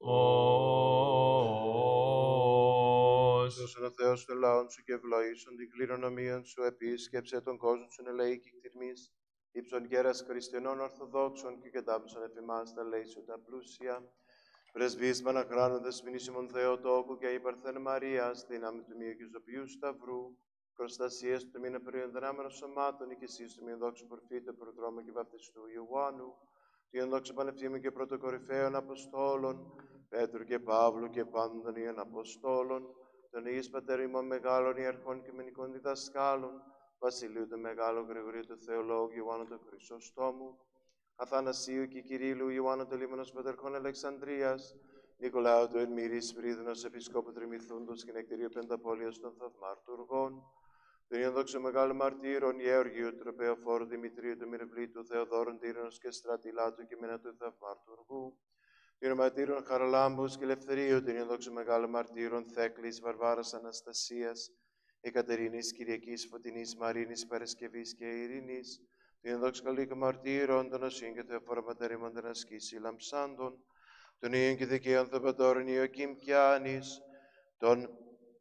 Δώσον ο Θεός των λαών σου και ευλογήσον την κληρονομία σου, επίσκεψε τον κόσμο σου ελεή και κτηρμής, ύψον γέρας χριστιανών ορθοδόξων και κατάπησον εφημάς τα λέει σου τα πλούσια. Πρεσβείς παναχράνοντες μηνύσιμον Θεοτόκου και υπερθέν Μαρίας, δύναμη του μίου και ζωπιού σταυρού, προστασίες του μήνα περιοδυνάμενων σωμάτων, οικεσίες του μήνα δόξου προφήτε, προδρόμου και βαπτιστού Ιωάννου, του ενδόξου πανευθύμου και πρωτοκορυφαίων Αποστόλων, Πέτρου και Παύλου και πάντων των Ιων Αποστόλων, των Ιης Πατέριμων Μεγάλων Ιερχών και Μενικών Διδασκάλων, Βασιλείου του Μεγάλου Γρηγορίου του Θεολόγου Ιωάννου του Χρυσοστόμου, Αθανασίου και Κυρίλου Ιωάννου του Λίμωνος Πατερχών Αλεξανδρίας, Νικολάου του Ερμήρης Πρίδωνος Επισκόπου Τριμηθούντος και Νεκτηρίου Πενταπόλεως των Θαυμαρτουργών, τον Ιωδόξο Μεγάλου Μαρτύρων Γεωργίου Τροπεοφόρου Δημητρίου του Μυρευλήτου Θεοδόρων Τύρινος και Στρατιλάτου και Μενατού Θαυμαρτουργού, τον Μαρτύρων Χαραλάμπους και Ελευθερίου, τον Ιωδόξο Μεγάλου Μαρτύρων Θέκλης Βαρβάρας Αναστασίας, Εκατερίνης Κυριακής Φωτεινής Μαρίνης Παρασκευής και Ειρήνης, τον Ιωδόξο Καλίκο Μαρτύρων, τον Οσύν και Θεοφόρο Πατέρημον των Ασκήσει Λαμψάντων, τον Ιων και Δικαίων Θεοπατώρων Ιωκήμ Κιάνης, των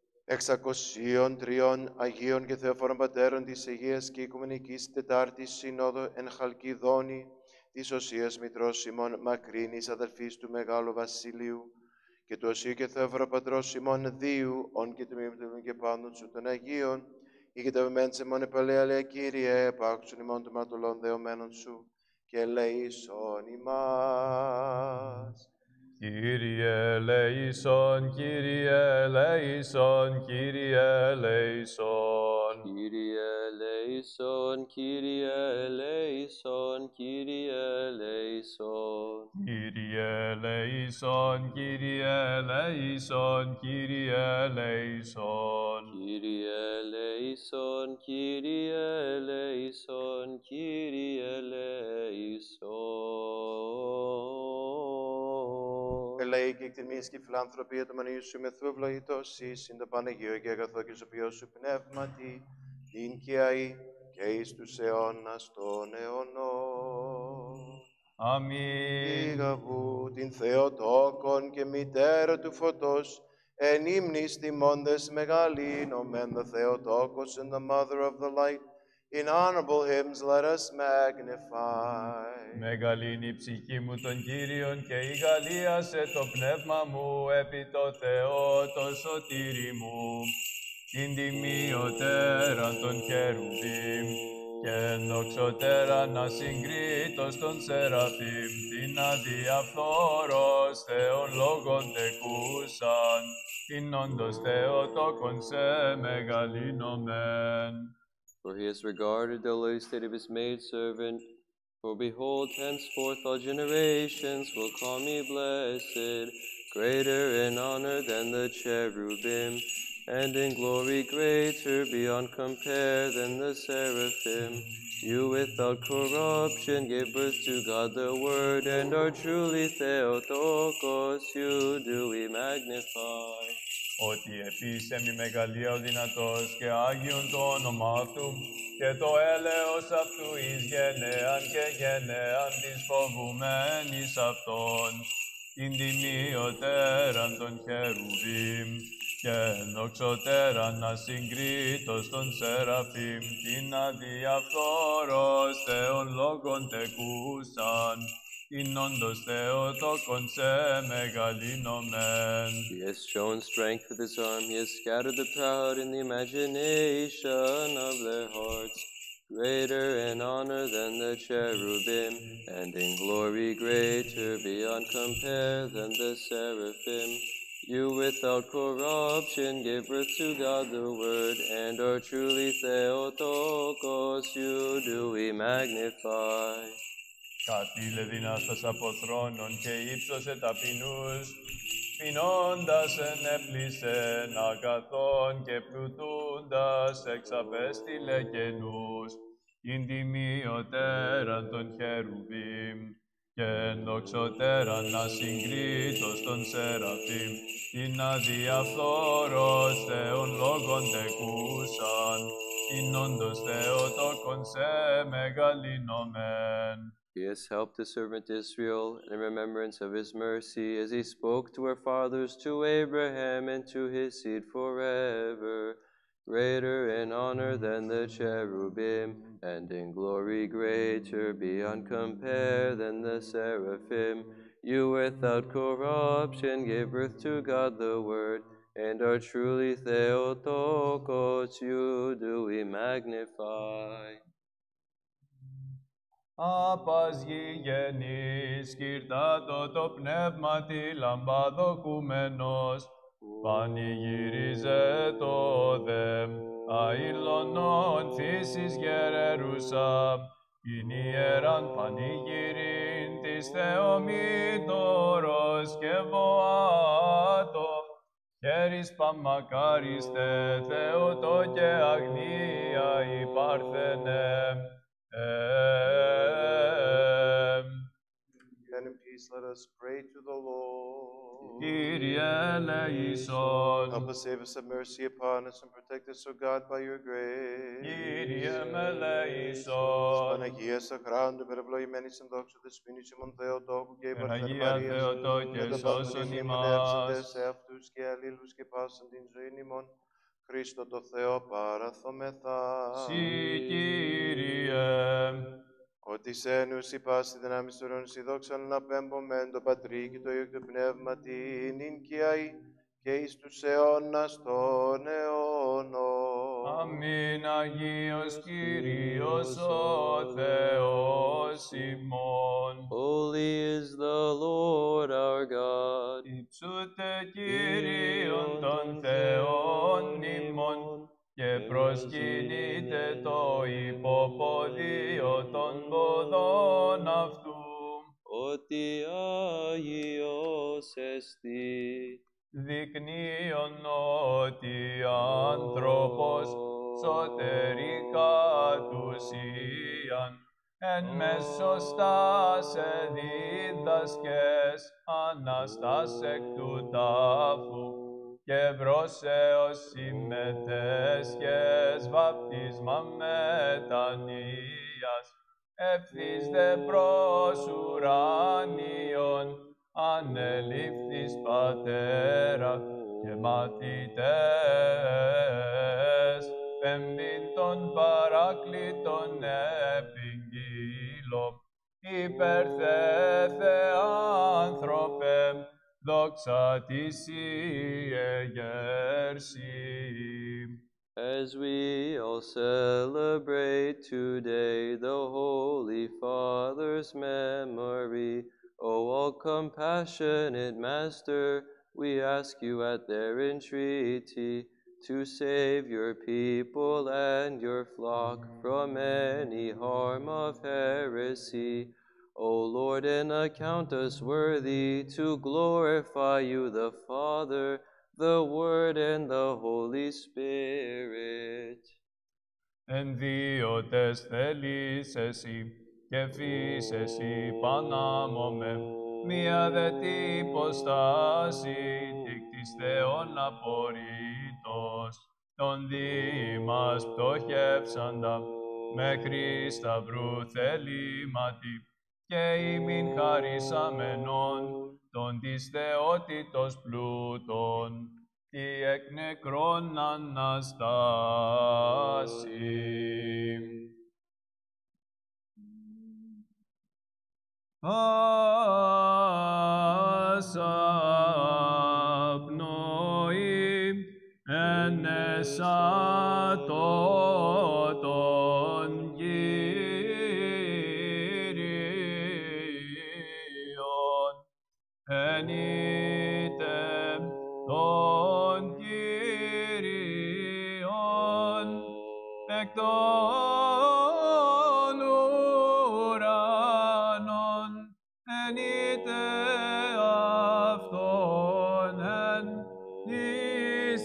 603 Αγίων και Θεοφόρων Πατέρων της Αιγαίας και Οικουμενικής Τετάρτης Συνόδου εν Χαλκιδόνη, της Οσίας Μητρός Σιμών Μακρύνης, αδελφής του Μεγάλου Βασιλείου, και του Οσίου και Θεοφόρου Πατρός Σιμών Δίου, ον και του Μήμητου και πάντων σου των Αγίων, ή και τα βεμέντσε μόνε παλαιά Κύριε, επάξουν ημών των μαρτωλών δεωμένων σου, και ελεήσον ημάς. Kyrie eleison, Kyrie eleison, Kyrie eleison. Kyrie eleison, Kyrie eleison, Kyrie eleison. Kyrie eleison, Kyrie eleison, Kyrie eleison. Kyrie eleison, Kyrie eleison, Kyrie eleison. Ελέη και εκτιμής και φιλάνθρωπία του Μανίου σου με θου ευλογητός εις, συν το Παναγίο και αγαθό και ζωπιό σου πνεύματι, την και αεί και εις τους αιώνας των αιωνών. Αμήν. Ήγαβου την Θεοτόκον και μητέρα του φωτός, εν ύμνης τιμώντες μεγαλύνομεν the Theotokos and the mother of the light. In honorable hymns let us magnify. Μεγαλύνει η ψυχή μου τον Κύριον και ηγαλίασε το πνεύμα μου επί το Θεό το σωτήρι μου. Την τιμιωτέραν των χερουβίμ και ενδοξωτέραν ασυγκρίτως των σεραφείμ, την αδιαφθόρος Θεόν λόγων τεκούσαν, την όντως Θεοτόκον σε μεγαλύνομεν. For he has regarded the lowly state of his maidservant. For behold, henceforth all generations will call me blessed, greater in honor than the cherubim, and in glory greater beyond compare than the seraphim. You without corruption gave birth to God the Word, and are truly Theotokos, you do we magnify. Ότι επίσημη μεγαλεία ο δυνατός και Άγιον το όνομα Αυτού, και το έλεος Αυτού εις γενεάν και γενεάν της φοβουμένης Αυτόν, την τιμιωτέραν των χερουβίμ, και ενδοξωτέραν ασυγκρίτως των σεραφείμ, την αδιαφθόρος Θεόν λόγων τεκούσαν, την όντως Θεοτόκον σε μεγαλύνομεν. He has shown strength with his arm, he has scattered the proud in the imagination of their hearts. Greater in honor than the cherubim, and in glory greater beyond compare than the seraphim. You without corruption gave birth to God the Word, and are truly Theotokos, you do we magnify. Κατήλε δυνάστας από θρόνων και ύψωσε ταπεινούς, πεινώντας ενέπλησεν αγαθών και πλουτούντας εξαπέστειλε καινούς, την τιμιωτέραν των χερουβίμ και ενδοξωτέραν ασυγκρίτως των σεραφείμ, την αδιαφθόρος Θεόν λόγων τεκούσαν, την όντως Θεοτόκον σε μεγαλύνομεν. He has helped his servant Israel in remembrance of his mercy, as he spoke to our fathers, to Abraham, and to his seed forever. Greater in honor than the cherubim, and in glory greater beyond compare than the seraphim. You without corruption gave birth to God the Word, and are truly Theotokos, you do we magnify. Απας γηγενής, κυρτάτο το πνεύμα τη λαμπαδοκουμένος, πανηγύριζε το δε, αηλωνών φύσης γερερούσα, ειν ιεράν πανηγύριν της Θεομήτωρος και βοάτο, χέρις παμακάριστε Θεότο και αγνία υπάρθενε. And in peace let us pray to the Lord. Kyrie eleison. Help us, save us, have mercy upon us, and protect us, O God, by your grace. Kyrie eleison. Παναγίας αχράντου, περευλογημένης εν δόξα της ποινής ημών Θεοτόκου και υπαρθέν Παναγία Μαρίας, Θεοτό και με το σώσον πάντων ημάς. υμνεύσαντες σε αυτούς και αλλήλους και πάσαν την ζωήν ημών, Χριστό το Θεό παραθόμεθα. Συ Κύριε. Ότι σε ένους υπάς τη δυνάμεις του αιώνος η δόξα να πέμπομεν το Πατρί και το Υιό και το Πνεύμα την οικιαή και εις τους αιώνας των αιώνων. Αμήν Αγίος Κύριος ο Θεός ημών. Holy is the Lord our God. Υψούτε Κύριον των Θεών ημών και προσκυνείτε το υποποδίο των ποδών αυτού. Ότι Άγιος εστί. Δεικνύον ότι άνθρωπος σωτερικά τους ιαν, εν μεσοστάσε δίδασκες, αναστάς εκ του τάφου, και βρώσεως συμμετέσχες βαπτίσμα μετανοίας, ευθύς δε προς ουράνιον, ανελήφθης πατέρα και μαθητές, πέμπειν των παράκλητων επιγγείλω, υπερθέθε άνθρωπε, δόξα της ιεγέρση. As we all celebrate today the Holy Father's memory, O all compassionate Master, we ask you at their entreaty to save your people and your flock from any harm of heresy. O Lord, and account us worthy to glorify you the Father, the Word, and the Holy Spirit. Ενδύοτες θέλεις εσύ και φύς εσύ πανάμωμε, μία δε τι υποστάση τικτής Θεόν απορρίτως, τον δι μας πτωχεύσαντα, μέχρι σταυρού θελήματι, και ημίν χαρισάμενον, τον της θεότητος πλούτων, τι εκ νεκρών Αναστάσει. Πάσα πνοή εν εσάτω των Κύριων, ενείτε των Κύριων, εκ των ουρανών, ενείτε αυτόν εν της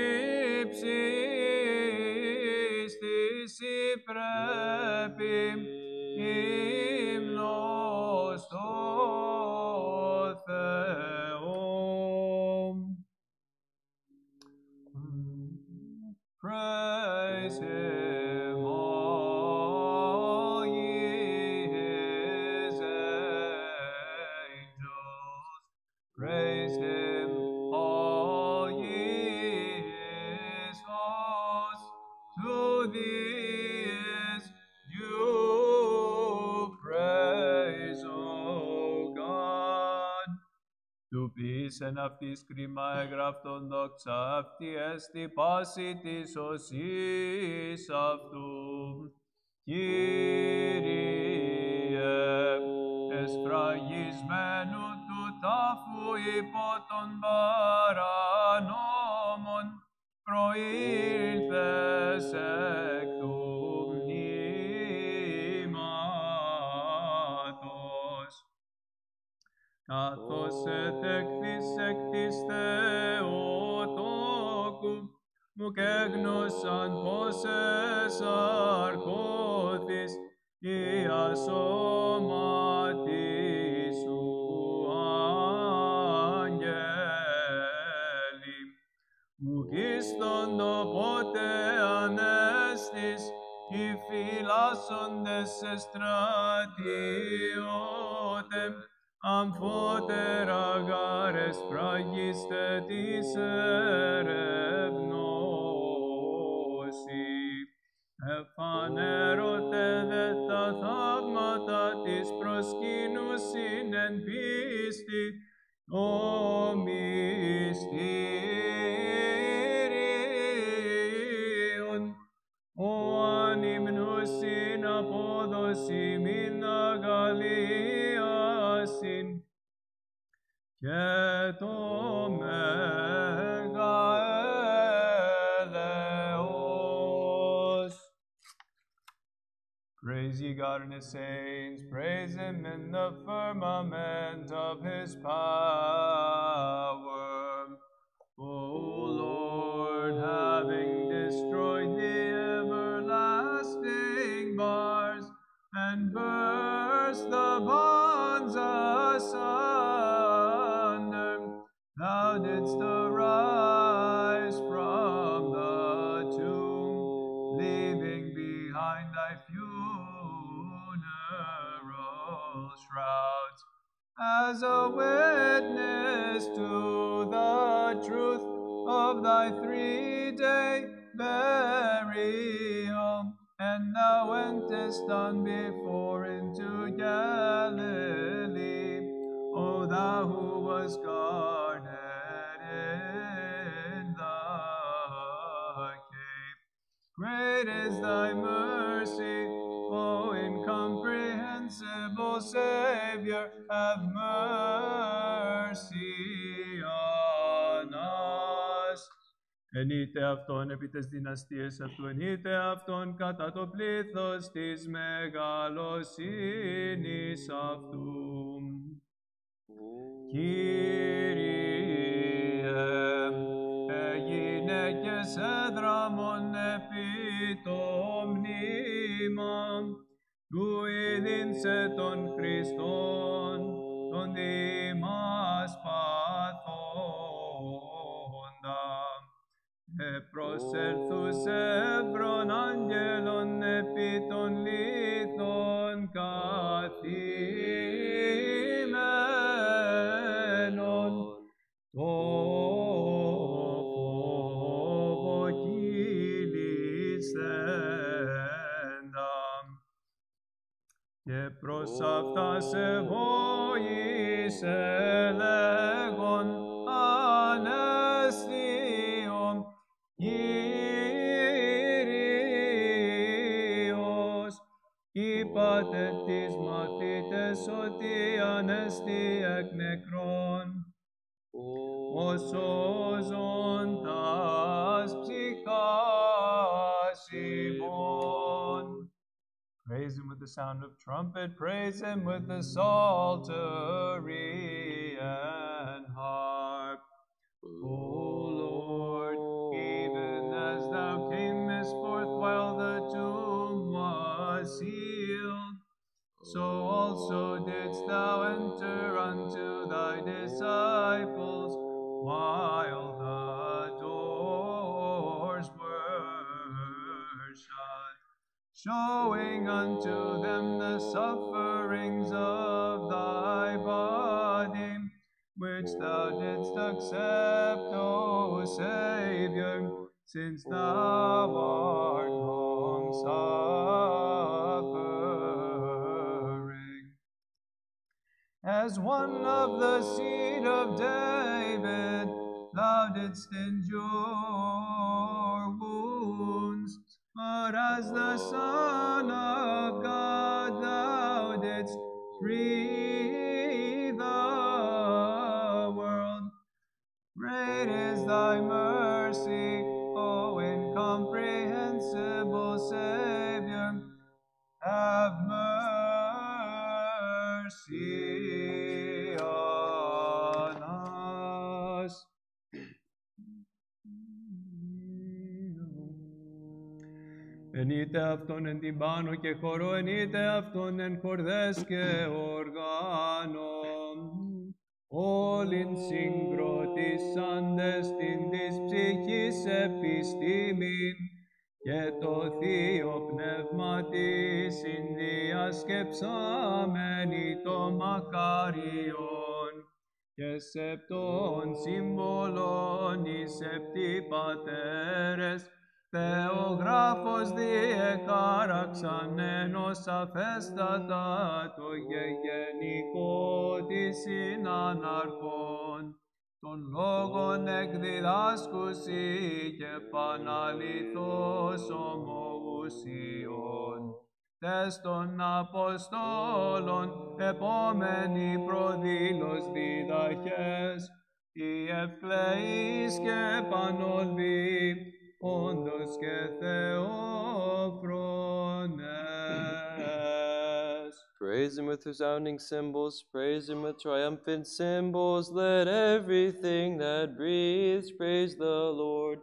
ύψης της πρέπει ύμνος το Θεό. Praise him, all ye his angels. Praise him, all ye his hosts. To thee is due praise, O God. Του ποιήσεν αυτής κρίμα εγγραφτον δόξα αυτή εστι πάση της οσής αυτού. Κύριε, εσφραγισμένου του τάφου υπό των παρανόμων, προήλθες εκ του μνήματος. Καθώς ετεκθείς εκ της Θεοτόκου, μου και γνώσαν πως εσαρκώθης η ασώματι σου άγγελοι. Μου κίστοντο πότε ανέστης, οι φυλάσσοντες εστρατιώτε, αμφότερα γάρες φραγίστε της ερευνώση. Εφανέρωτε δε τα θαύματα της προσκύνουσιν εν πίστη, το μυστήριον, ο ανυμνούσιν απόδοση μην αγαλίασιν, και το μέγα έλεος. Praise ye God and his saints, praise him in the firmament of his power. O Lord, having destroyed the everlasting bars, and burst the bonds asunder, thou didst arise shrouds, as a witness to the truth of thy 3-day burial. And thou wentest on before into Galilee, O thou who was guarded in the cave. Great is thy mercy, O incomprehensible Savior, have mercy on us. Ενείτε αυτόν επί τες δυναστείες αυτού, ενείτε αυτόν κατά το πλήθος της μεγαλοσύνης αυτού. Κύριε, γυναίκες έδραμον επί το μνήμα, του ειδήνσε τον Χριστόν, τον δήμας παθόντα. Προσέλθους εύρων άγγελων επί των λίθων καθημένων, το φόβο κυλισθέντα. Και προς αυτάς ευώησε λέγον ανέστιον, Κύριος, είπατε τις μαθήτες ότι ανέστη εκ νεκρών, ως σώζοντας ψυχάς ημών. Praise him with the sound of trumpet, praise him with the psaltery and harp. O Lord, even as thou camest forth while the tomb was sealed, so also didst thou enter unto thy disciples while the doors were shut, showing unto them the sufferings of thy body, which thou didst accept, O Savior, since thou art long-suffering. As one of the seed of David, thou didst endure wounds, but as the Son of God, thou didst free the world. Great is thy mercy, O incomprehensible Savior, have mercy on us. Ενείτε αυτόν εν τυμπάνο και χορό, ενείτε αυτόν εν χορδές και οργάνων. Όλην συγκροτήσαντες την της ψυχής επιστήμην και το Θείο Πνεύμα της συνδιασκεψάμενοι το μακάριον και σεπτών σύμβολον οι σεπτοί πατέρες Θεογράφος διεκάραξαν ενός αφέστατα το γεγενικό της συναναρχών, των λόγων εκδιδάσκουσι και παναληθώς ομοουσιών. Τες των Αποστόλων επόμενοι προδήλως διδαχές, οι ευκλαιείς και πανολβοί, όντως και Θεόφρονες. Praise him with resounding cymbals, praise him with triumphant cymbals. Let everything that breathes praise the Lord.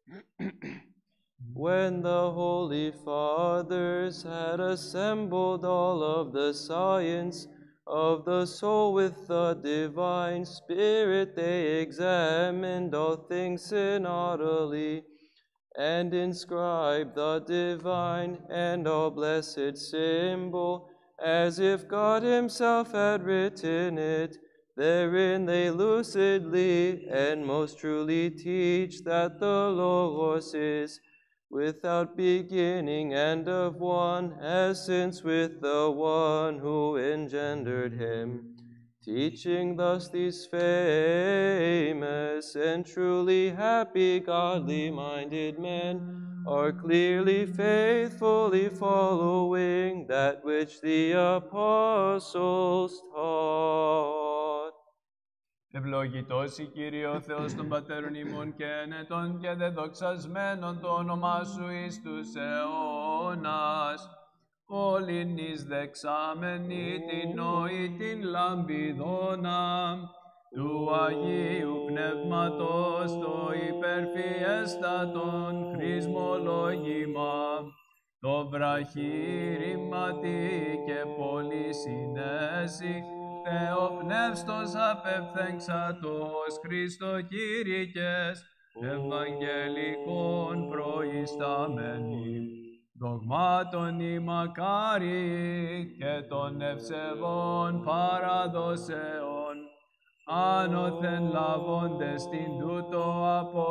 When the Holy Fathers had assembled all of the science of the soul with the divine Spirit, they examined all things synodally, and inscribed the divine and all blessed symbol as if God himself had written it. Therein they lucidly and most truly teach that the Logos is without beginning and of one essence with the one who engendered him. Teaching thus these famous and truly happy godly-minded men are clearly faithfully following that which the apostles taught. Ευλογητός η Κύριε ο Θεός των Πατέρων ημών και ενετών και δεδοξασμένων το όνομά Σου εις τους αιώνας. Όλην εις δεξάμενη την νόη την λαμπιδόνα του Αγίου Πνεύματος το υπερφιέστατον χρησμολόγημα, το βραχήρηματι και πολύ συνέση, Θεοπνεύστος απευθέξατος Χριστό Κύρικες, Ευαγγελικών προϊστάμενοι, δογμάτων η μακάριοι και των ευσεβών παραδοσεών, άνωθεν λαβώντες την τούτο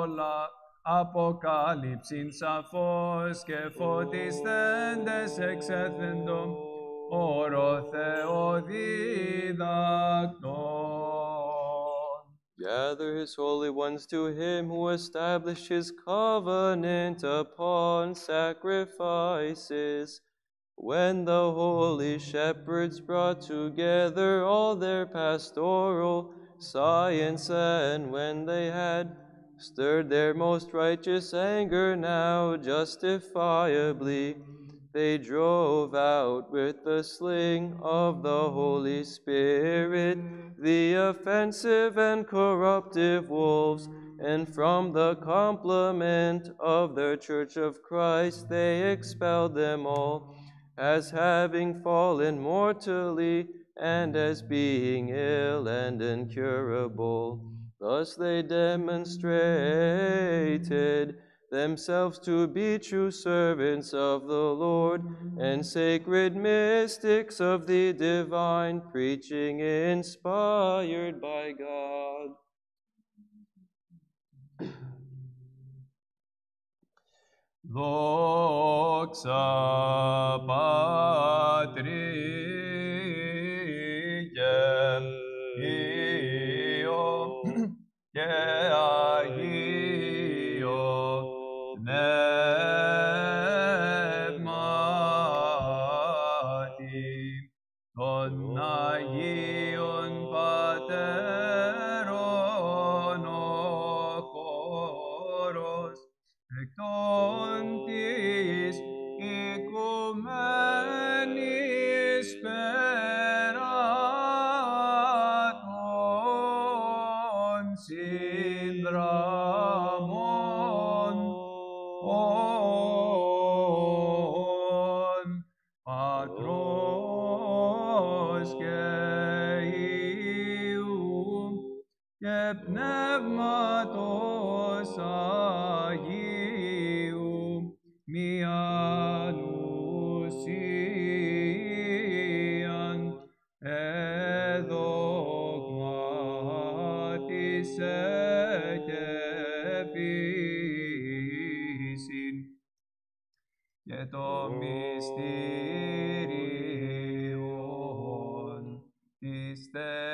αποκάλυψην σαφώς και φωτισθέντες εξέθεντο, όρο Θεοδίδακτον. Gather his holy ones to him who established his covenant upon sacrifices. When the holy shepherds brought together all their pastoral science, and when they had stirred their most righteous anger now justifiably, they drove out with the sling of the Holy Spirit the offensive and corruptive wolves, and from the complement of the Church of Christ they expelled them all, as having fallen mortally, and as being ill and incurable. Thus they demonstrated themselves to be true servants of the Lord, and sacred mystics of the divine preaching inspired by God. Δόξα Πατρί και Υιό και Αγίο Πνεύματι, των Αγίων Πατέρων ο χώρος, εκτών της οικουμένης περάτων συνδραμών Πατρός και Υιού και Πνεύματος Αγίου, μιαν ουσίαν εδογμάτισε και φύσιν, και το μυστήριον της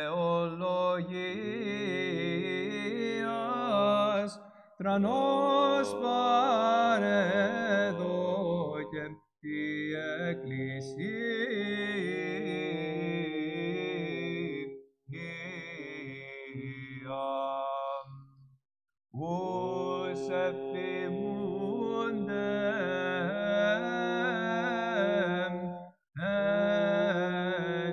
θεολογίας τρανός παρεδόκε τη Εκκλησία. Ους ευθυμούνται εν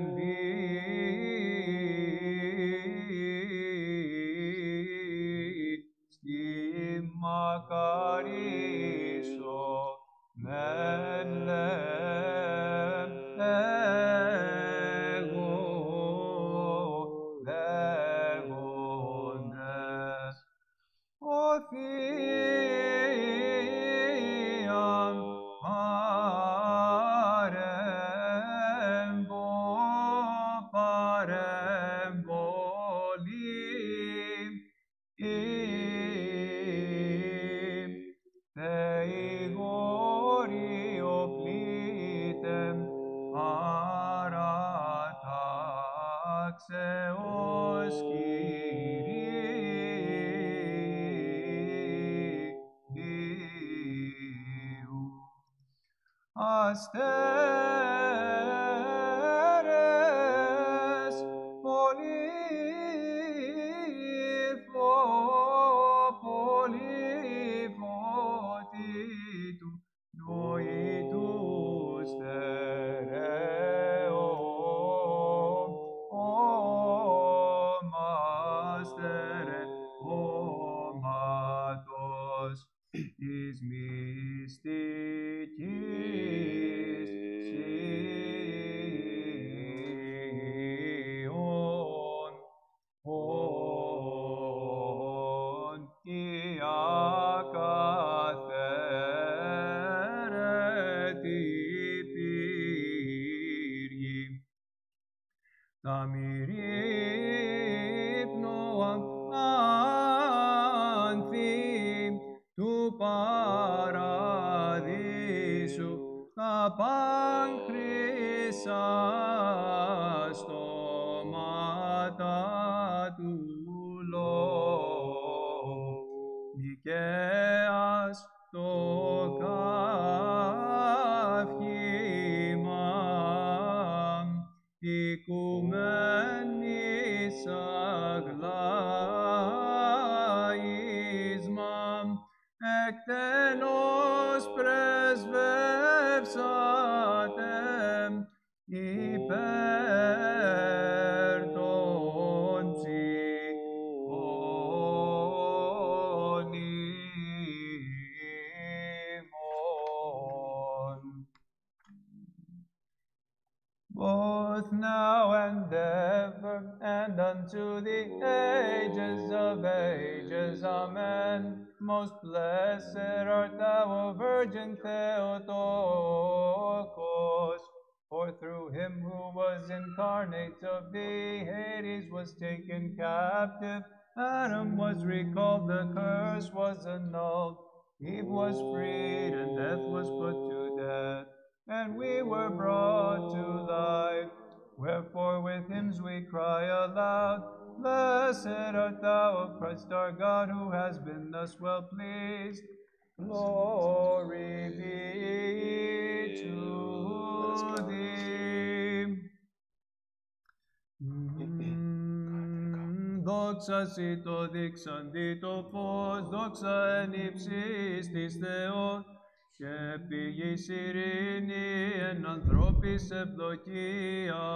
πίστη μακαρίσω μεν λέγοντες. Ο Αξεός Κυρίου. Αστέρες πολυφωτίτου νοητού στερεόμαστερε όματος εις μυστικής Σιών, ον η ακαθαίρετη πύργη, τα μυρίπνοα άνθη του παραδείσου, τα πάνχρυσα στόματα του λόγου, Νικαίας το καύχημα, οικουμένης αγλάισμα, εκτενώς πρεσβεύσατε υπέρ των ψυχών ημών. Both now and ever, and unto the ages of ages. Amen. Most blessed art thou, O Virgin Theotokos, for through him who was incarnate of thee, Hades was taken captive, Adam was recalled, the curse was annulled, Eve was freed, and death was put to death, and we were brought to life. Wherefore with hymns we cry aloud, Blessed art thou, O Christ our God, who has been thus well pleased. Glory be to thee. Δόξα σοι το δείξαντι το φως, δόξα εν ύψης της Θεός, και πηγής ειρήνη εν ανθρώπης ευδοκία.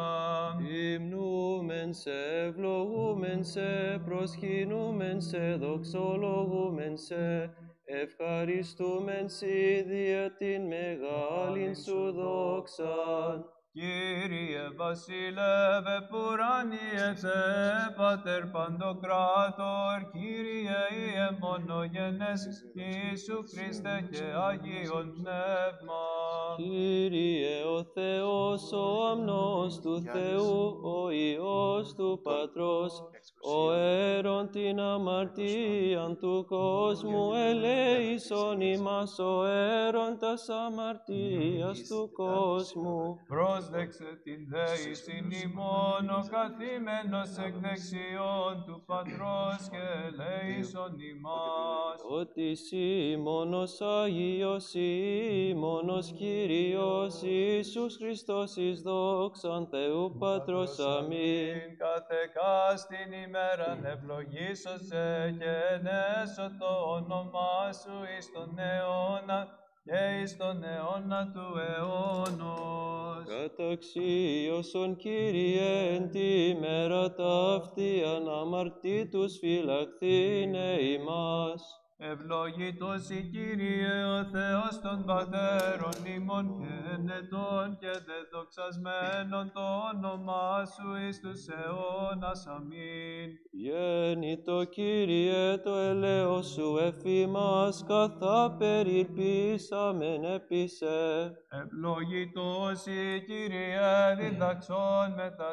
Υμνούμεν σε, ευλογούμεν σε, προσκυνούμεν σε, δοξολογούμεν σε, ευχαριστούμεν σοι δια την μεγάλην σου δόξαν. Κύριε βασιλεύε πουράνιε Θεέ, Πάτερ Παντοκράτορ, Κύριε Ιε μονογενές, Ιησού Χριστέ και Άγιον Πνεύμα. Κύριε ο Θεός, ο αμνός του Θεού, ο Υιός του Πατρός, ο αίρον την αμαρτίαν του κόσμου, ελέησον ημάς ο αίρον τας αμαρτίας του κόσμου. Πρόσδεξε την δέησιν ημών, ο καθήμενος εκ δεξιών του Πατρός και ελέησον ημάς. Ότι εσύ μόνος Άγιος, εσύ μόνος Κύριος, Ιησούς Χριστός εις δόξαν Θεού Πατρός. Αμήν. Καθεκάς την ημέραν ευλογήσωσε και ενέσω το όνομά σου εις τον αιώνα και εις τον αιώνα του αιώνος. Καταξίωσον Κύριε εν τη μέρα ταύτη, αναμαρτήτους φυλαχθήνε ημάς. Ευλογητός η Κύριε ο Θεός των Πατέρων ημών και ενετών και δεδοξασμένων το όνομά σου εις τους αιώνας. Αμήν. Γέννητο Κύριε το ελέος σου εφήμας, καθά περιελπίσαμεν επίσε. Ευλογητός η Κύριε διδαξών με τα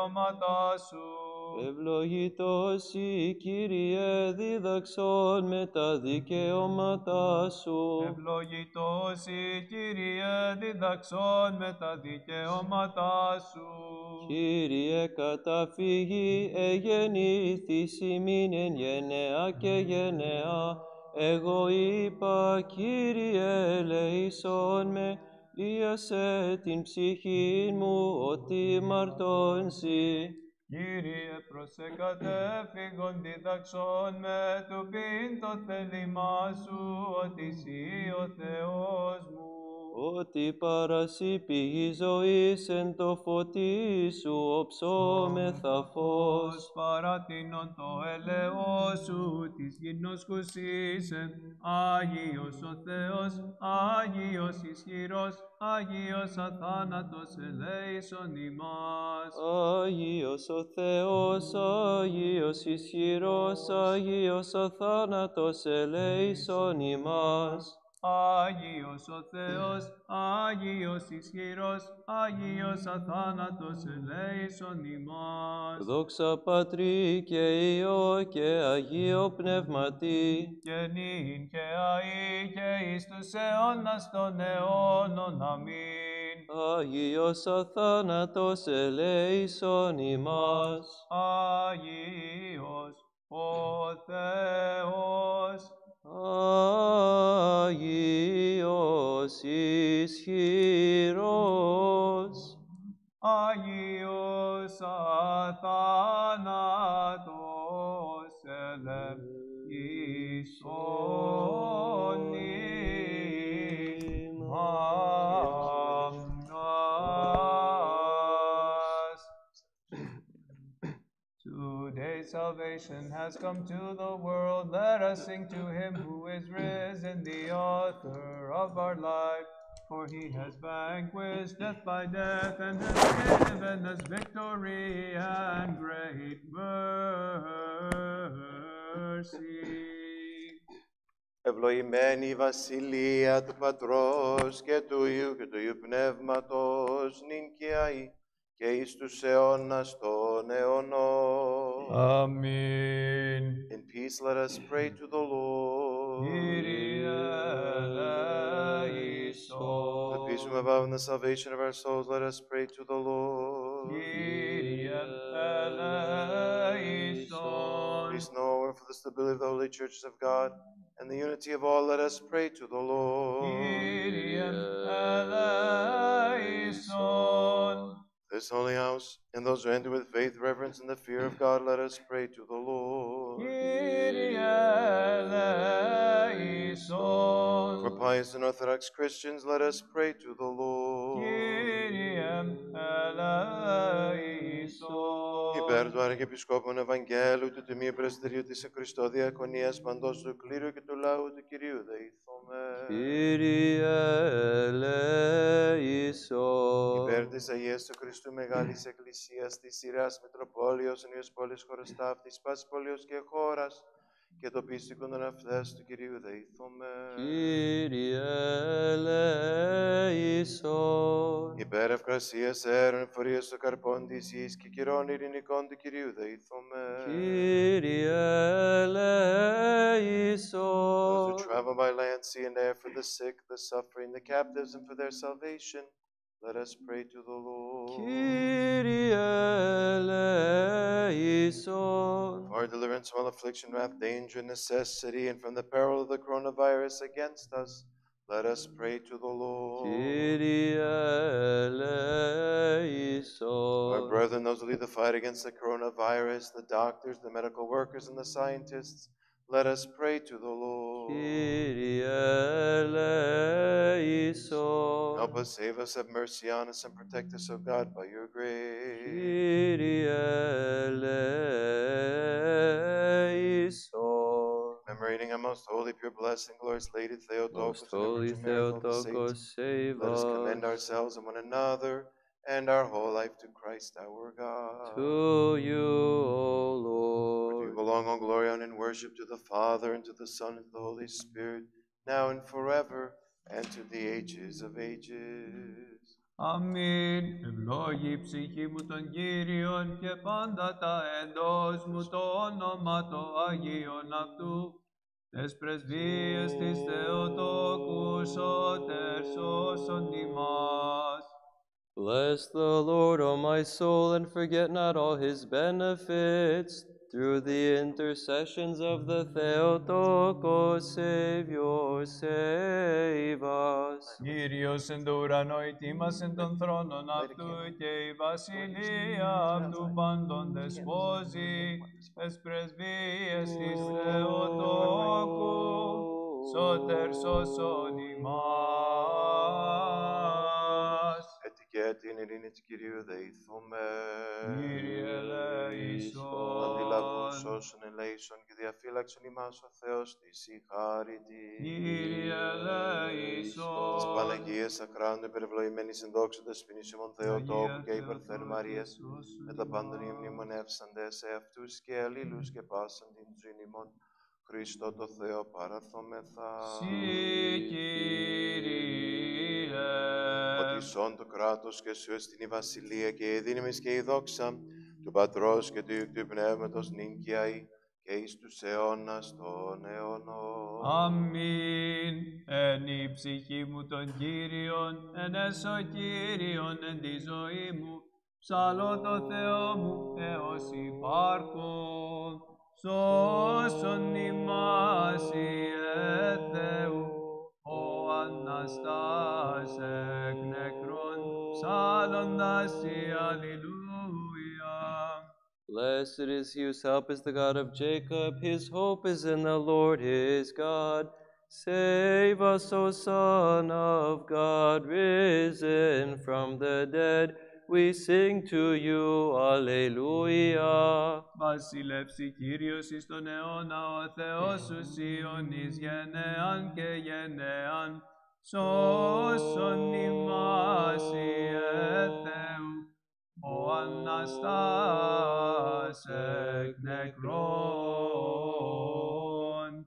δικαιώματά σου. Ευλογητός η Κύριε δίδαξον με τα δικαιώματά σου. Ευλογητός η Κύριε, διδαξών με τα δικαιώματά σου. Κύριε, καταφύγει εγεννήθης ημίν εν γενεά και γενεά. Εγώ είπα, Κύριε, ελεησόν με, λύασε την ψυχή μου, ότι μαρτώνσει. Κύριε, προσεκατέφυγον διδαξών με του πειν το θέλημά σου, ότι εσύ ο Θεός μου. Ότι παρασύ πηγή ζωής εν το φωτί σου οψόμεθα φως. Παράτηνον το έλεος σου, της γυμνός κουσίσεν, Άγιος ο Θεός, Άγιος ισχυρός, Άγιος αθάνατος ελέησον ημάς. Άγιος ο Θεός, Άγιος ισχυρός, Άγιος αθάνατος ελέησον ημάς. Άγιος ο Θεός, Άγιος ισχυρός, Άγιος αθάνατος ελέησον ημάς. Δόξα Πατρί και Υιό και Αγίο Πνεύματι, Και νυν και αεί και εις τους αιώνας των αιώνων. Αμήν. Άγιος αθάνατος ελέησον ημάς. Άγιος ο Θεός, Άγιος ισχυρός, Άγιος αθάνατος ελεησόν ημάς. Today salvation has come to the world. Let us sing to him who is risen, the author of our life. For he has vanquished death by death, and has given us victory and great mercy. Ευλογημένη η βασιλεία του Πατρός και του Υιού και του Υιού Πνεύματος, νυν και αεί, και εις τους αιώνας των αιώνων. Amen. In peace let us pray to the Lord. Kyrie eleison. The peace from above and the salvation of our souls, let us pray to the Lord. Kyrie eleison. Please know, and for the stability of the holy churches of God, and the unity of all, let us pray to the Lord. Kyrie eleison. This holy house, and those who enter with faith, reverence, and the fear of God, let us pray to the Lord. Kyrie eleison. For pious and orthodox Christians, let us pray to the Lord. Kyrie eleison. Υπέρ του Αρχιεπισκόπων Ευαγγέλου του Τιμίου Πρεσβτερίου της Χριστό Διακονίας παντός του κλήρου και του λαού του Κυρίου δεηθώμε. Kyrie eleison. Υπέρ της Αγίας του Χριστού Μεγάλης Εκκλησίας της Σειράς Μητροπόλεως, ενίος πόλης χώρας ταύτης, πάσης πόλεως και χώρας, και το πίστικον των αυτές του Κυρίου δεηθώμε. Kyrie eleison. Υπέρ ευγρασίας αέρων εφορίας των καρπών της γης και κυρών ειρηνικών του Κυρίου δεηθώμε. Kyrie Those who eleison. travel by land, sea, and air, for the sick, the suffering, the captives, and for their salvation, let us pray to the Lord. Kyrie eleison. For our deliverance from all affliction, wrath, danger, and necessity, and from the peril of the coronavirus against us, let us pray to the Lord. Kyrie eleison. Our brethren, those who lead the fight against the coronavirus, the doctors, the medical workers, and the scientists, let us pray to the Lord. Kyrie eleison. Help us, save us, have mercy on us, and protect us, O God, by your grace. Kyrie eleison. Commemorating our most holy, pure, blessed, and glorious Lady Theotokos, Most and the holy Virgin Mary, and all the saints, Theotokos, save let us commend us. ourselves and one another and our whole life to Christ our God. To you, O For to you Lord. belong all glory, honor, and worship, to the Father, and to the Son, and to the Holy Spirit, now and forever, and to the ages of ages. Αμήν. Ευλόγη η ψυχή μου των Κύριων και πάντα τα εντός μου το όνομα το Αγίον αυτού. τες πρεσβείες της Θεοτόκου σώτερ σώσον ημάς. Bless the Lord, O my soul, and forget not all his benefits. Through the intercessions of the Theotokos, Savior, save us. Κύριος εν το ουρανό ετοίμασεν των θρόνων αυτού και η βασιλεία αυτού πάντων δεσπόζει, τες πρεσβείες της Θεοτόκου, σώτερ σώσον ημάς. Έτσι και την ειρήνη της Κυρίου δεηθούμε. Κύριε ελέησον. Αντιλαβούς όσων ελέησον και διαφύλαξον ημάς ο Θεός της η χάριτη. Κύριε ελέησον. Της Παναγίας Αχράντου υπερευλογημένης εν δόξου δεσποινής ημών Θεοτόκου και υπερθέρου Μαρίας, με τα πάντων οι μνημονεύσαντες σε αυτούς και αλλήλους και πάσαν την ζωήν ημών. Χριστό το Θεό παραθόμεθα. Συ, Κύριε. Ότι σών το κράτος και σου εστιν η βασιλεία και η δύναμις και η δόξα του Πατρός και του Υιού και του Πνεύματος νίκαιαι και εις τους αιώνας των αιώνων. Αμήν. Εν η ψυχή μου των Κύριων, εν έσω Κύριον εν τη ζωή μου, ψαλώ το Θεό μου έως υπάρχον. Σώσον ημάς Ιε Θεού, ο Αναστάς εκ νεκρών, ψάλλοντας η Αλληλούια. Blessed is he whose help is the God of Jacob, his hope is in the Lord his God. Save us, O Son of God, risen from the dead. We sing to you, Alleluia. Βασιλεύσει Κύριος εις τον αιώνα, ο Θεός σου Σιών εις γενεάν και γενεάν. Σώσον ημάς Ιε Θεού, ο Αναστάς εκ νεκρών,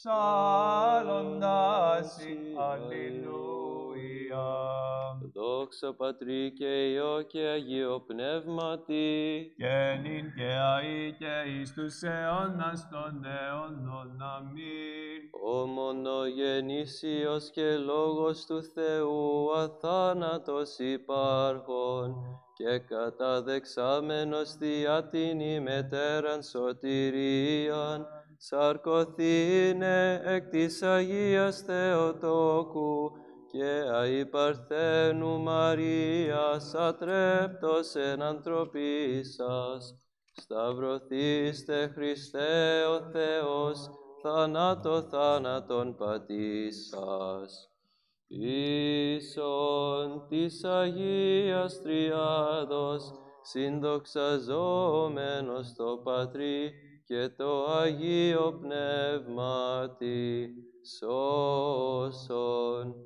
ψάλλοντας η Αλληλούια. Δόξα Πατρί και Υιό και Αγίο Πνεύματι, Και νυν και αεί και εις τους αιώνας των αιώνων. Αμήν. ο μονογεννήσιος και Λόγος του Θεού, αθάνατος υπάρχων, και καταδεξάμενος διά την ημετέραν σωτηρίαν, σαρκωθήνε εκ της Αγίας Θεοτόκου και αη Παρθένου Μαρίας, ατρέπτος εν ανθρωπίσας. Σταυρωθήστε Χριστέ ο Θεός, θανάτω θάνατον πατήσας. Ίσον της Αγίας Τριάδος, συνδοξαζόμενος το Πατρί και το Αγίο Πνεύματι, σώσον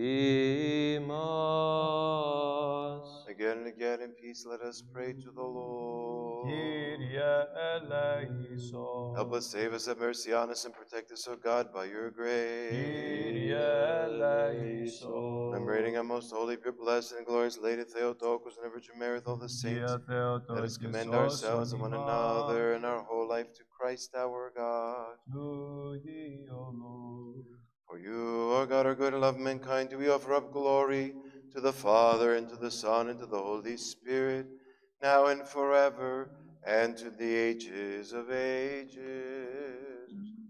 ημάς. Again and again in peace let us pray to the Lord. Κύριε ελέησον. Help us, save us, have mercy on us, and protect us, O God, by your grace. Κύριε ελέησον. Remembering our most holy, pure, blessed, and glorious Lady Theotokos and the Virgin Mary with all the saints, Κύριε Θεότος let us και commend σώσον ourselves and one ημάς. another and our whole life to Christ our God. Του Υιού. For you, our God, are good and love mankind, do we offer up glory to the Father, and to the Son, and to the Holy Spirit, now and forever, and to the ages of ages.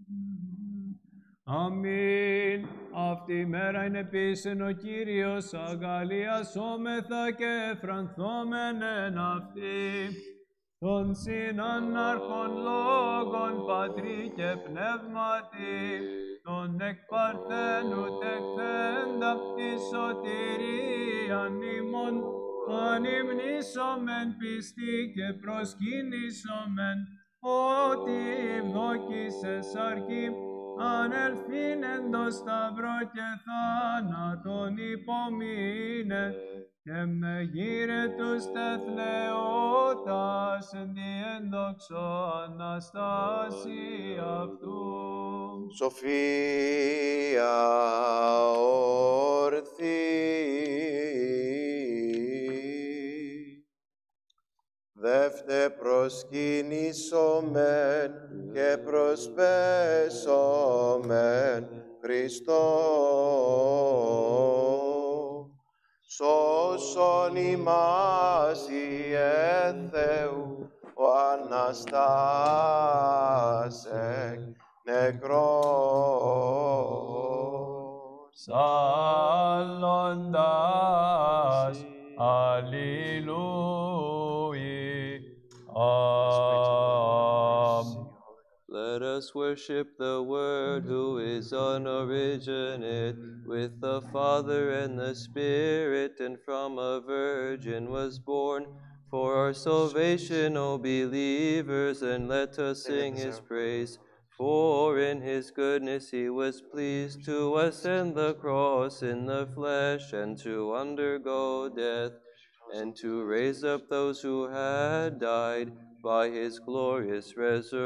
Αμήν. Αυτή η μέρα είναι επίσης ο Κύριος, αγαλιασόμεθα και εφρανθόμεν εν αυτή. Τον συνάναρχον λόγων Πατρί και Πνεύματι, τον εκ Παρθένου τεκθέντα εις σωτηρίαν ημών, ανυμνήσομεν πιστή και προσκύνησομεν, ότι ευδόκησες αρκεί, ανελθήν εν το σταυρό και θάνατον υπομείνε, και με γύρε τους τεθνεώτας εν τη ενδόξω Αναστάση αυτού. Σοφία όρθη, δεύτε προσκυνήσομεν και προσπέσομεν. ημάς Ιε Θεού, ο Αναστάς εκ νεκρός. Ψάλλοντας Αλληλούι. Let us worship the Word who is unoriginate, with the Father and the Spirit, and from a virgin was born. For our salvation, O believers, and let us sing his praise. For in his goodness he was pleased to ascend the cross in the flesh, and to undergo death, and to raise up those who had died by his glorious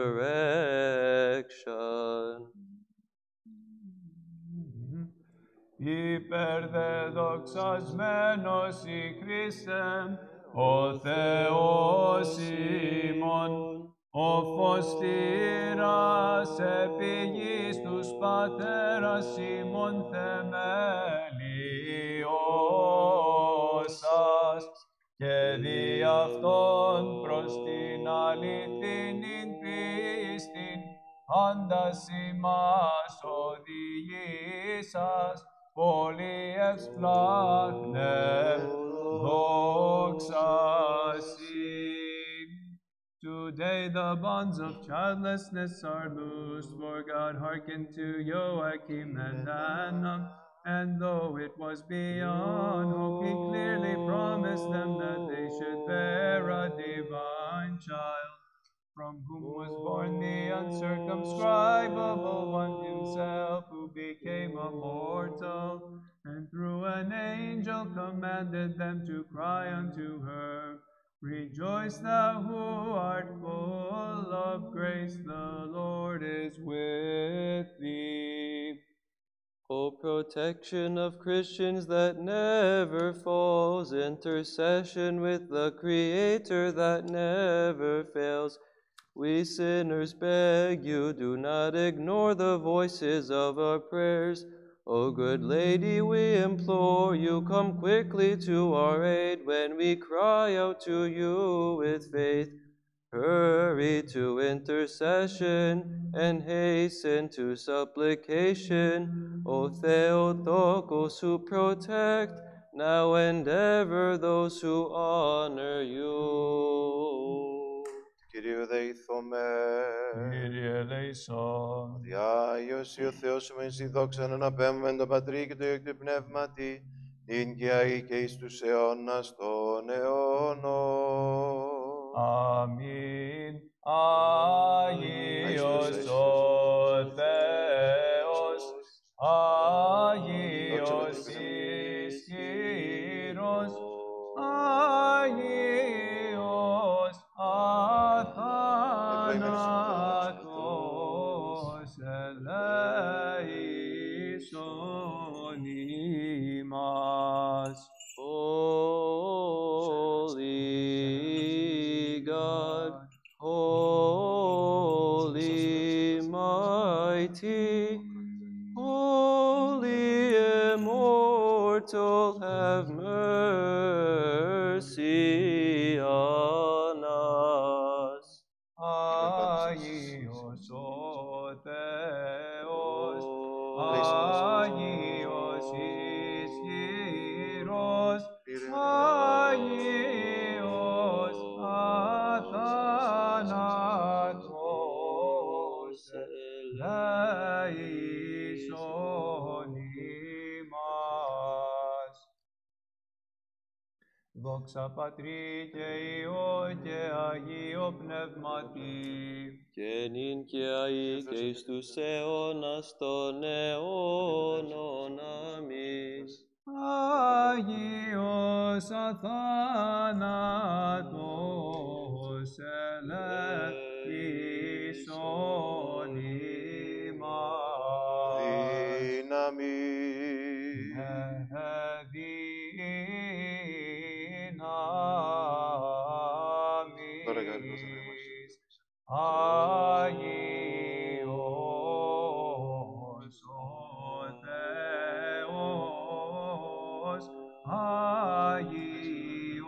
resurrection. Υπερδεδοξασμένος η Χριστέ, ο Θεός ημών, ο φωστήρας επί γης τους πατέρας ημών θεμελιώσας, και δι' αυτόν προς την αληθινήν πίστην, άντας ημάς οδηγήσας, πολύ ευσπλάγνε, δόξα σοι. Today the bonds of childlessness are loosed, for God hearkened to Joachim and Anna, and though it was beyond hope, he clearly promised them that they should bear a divine child, from whom was born the uncircumscribable one himself, who became a mortal, and through an angel commanded them to cry unto her, Rejoice, thou who art full of grace, the Lord is with thee. O protection of Christians that never falls, intercession with the Creator that never fails, we sinners beg you, do not ignore the voices of our prayers. O good Lady, we implore you, come quickly to our aid when we cry out to you with faith. Hurry to intercession and hasten to supplication. O Theotokos, who protect now and ever those who honor you. Κύριε δεηθώμε. Κύριε ελέησον. Ότι Άγιος ο Θεός μεν η δόξα να αναπέμπεν το Πατρί και το Υιό και το Πνεύματι, νυν και αεί και εις τους αιώνας των αιώνων. Αμήν. Άγιος ο Θεός, Άγιος ισχυρός, Άγιος αθάνατος, ελέησον ημάς. Holy God, holy mighty, holy immortal, have mercy on us. Άγιος ο Θεός, Άγιος ισχυρός, Άγιος αθάνατος, ελέησον ημάς. Δόξα Πατρί και Υιό και Αγίο Πνεύματι, Και νυν και αεί και εις τους αιώνας των αιώνων. Αμήν. Άγιος αθάνατος, ελέησον ημάς. Δύναμη. Τώρα καλώς να Δύναμις. Άγιος ο Θεός, Άγιος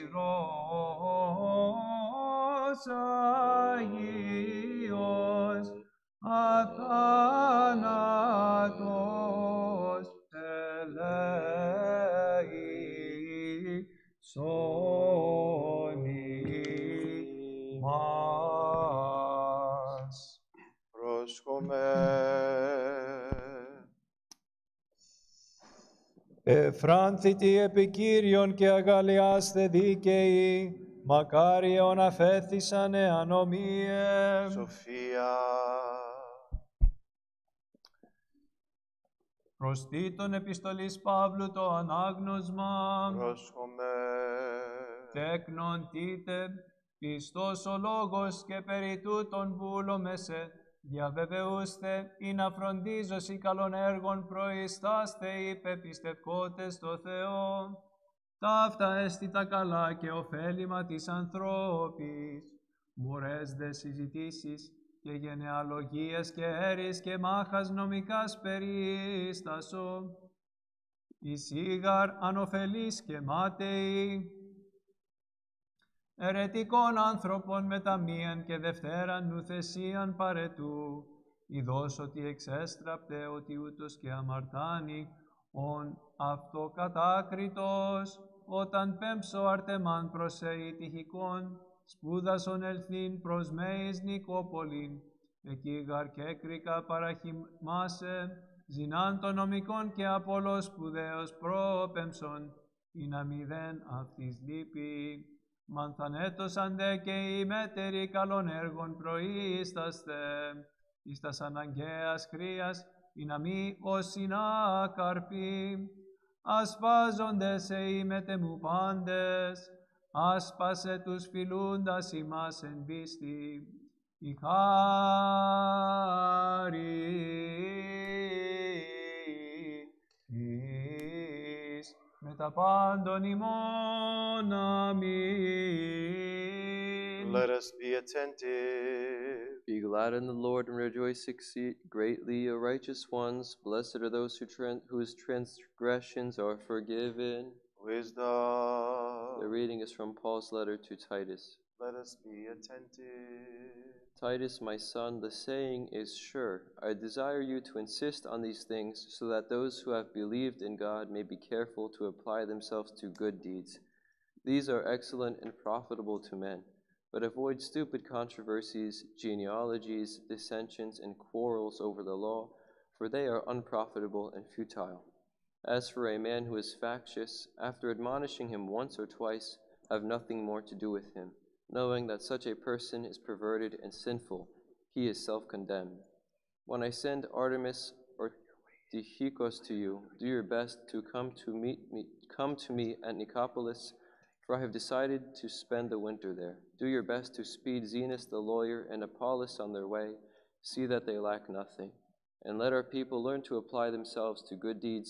Αγίος, αθάνατος ελέησον ημάς. Πρόσχομαι. Εφράνθητη επί Κύριον και αγαλιάστε δίκαιοι, μακάριον αφέθησαν ανομίε. Σοφία. Προς Τίτον επιστολής Παύλου το ανάγνωσμα. Πρόσχομαι. Τέκνον Τίτε, πιστός ο λόγος και περί τούτων βούλομεσαι, διαβεβαιούστε ή να φροντίζωσι καλών έργων προϊστάστε είπε πιστευκότες στο Θεό. Ταύτα έστι τα καλά και ωφέλιμα της ανθρώπης. Μουρές δε συζητήσεις και γενεαλογίες και έρης και μάχας νομικάς περίστασο. Εισήγαρ ανοφελείς και μάταιοι, ερετικών άνθρωπων μεταμίαν και δευτέραν νουθεσίαν παρετού, ειδός ότι εξέστραπτε ότι ούτως και αμαρτάνει, ον αυτοκατάκριτος, όταν πέμψω αρτεμάν προσέει τυχικών, σπούδασον ελθύν προς μέης Νικόπολην, εκεί γαρ και έκρικα παραχυμάσε, ζηνάν των νομικών και απολός σπουδαίος πρόπεμψον, ή να μηδέν αυτής λύπη. Μανθανέτωσαν δε και οι μέτεροι καλών έργων προείσταστε, εις τας αναγκαίας χρίας, ή να μη όσοι να καρπεί. Ασπάζονται σε ημέτε μου πάντες, άσπασε τους φιλούντας ημάς εν πίστη. Η χάρη εις με τα πάντων ημών. Αμήν. Let us be attentive. Be glad in the Lord and rejoice greatly, O righteous ones. Blessed are those whose transgressions are forgiven. Wisdom. The reading is from Paul's letter to Titus. Let us be attentive. Titus, my son, the saying is sure. I desire you to insist on these things so that those who have believed in God may be careful to apply themselves to good deeds. These are excellent and profitable to men. But avoid stupid controversies, genealogies, dissensions, and quarrels over the law, for they are unprofitable and futile. As for a man who is factious, after admonishing him once or twice, have nothing more to do with him, knowing that such a person is perverted and sinful. He is self-condemned. When I send Artemis or Tychicus to you, do your best to come to me at Nicopolis, for I have decided to spend the winter there. Do your best to speed Zenas the lawyer and Apollos on their way. See that they lack nothing. And let our people learn to apply themselves to good deeds,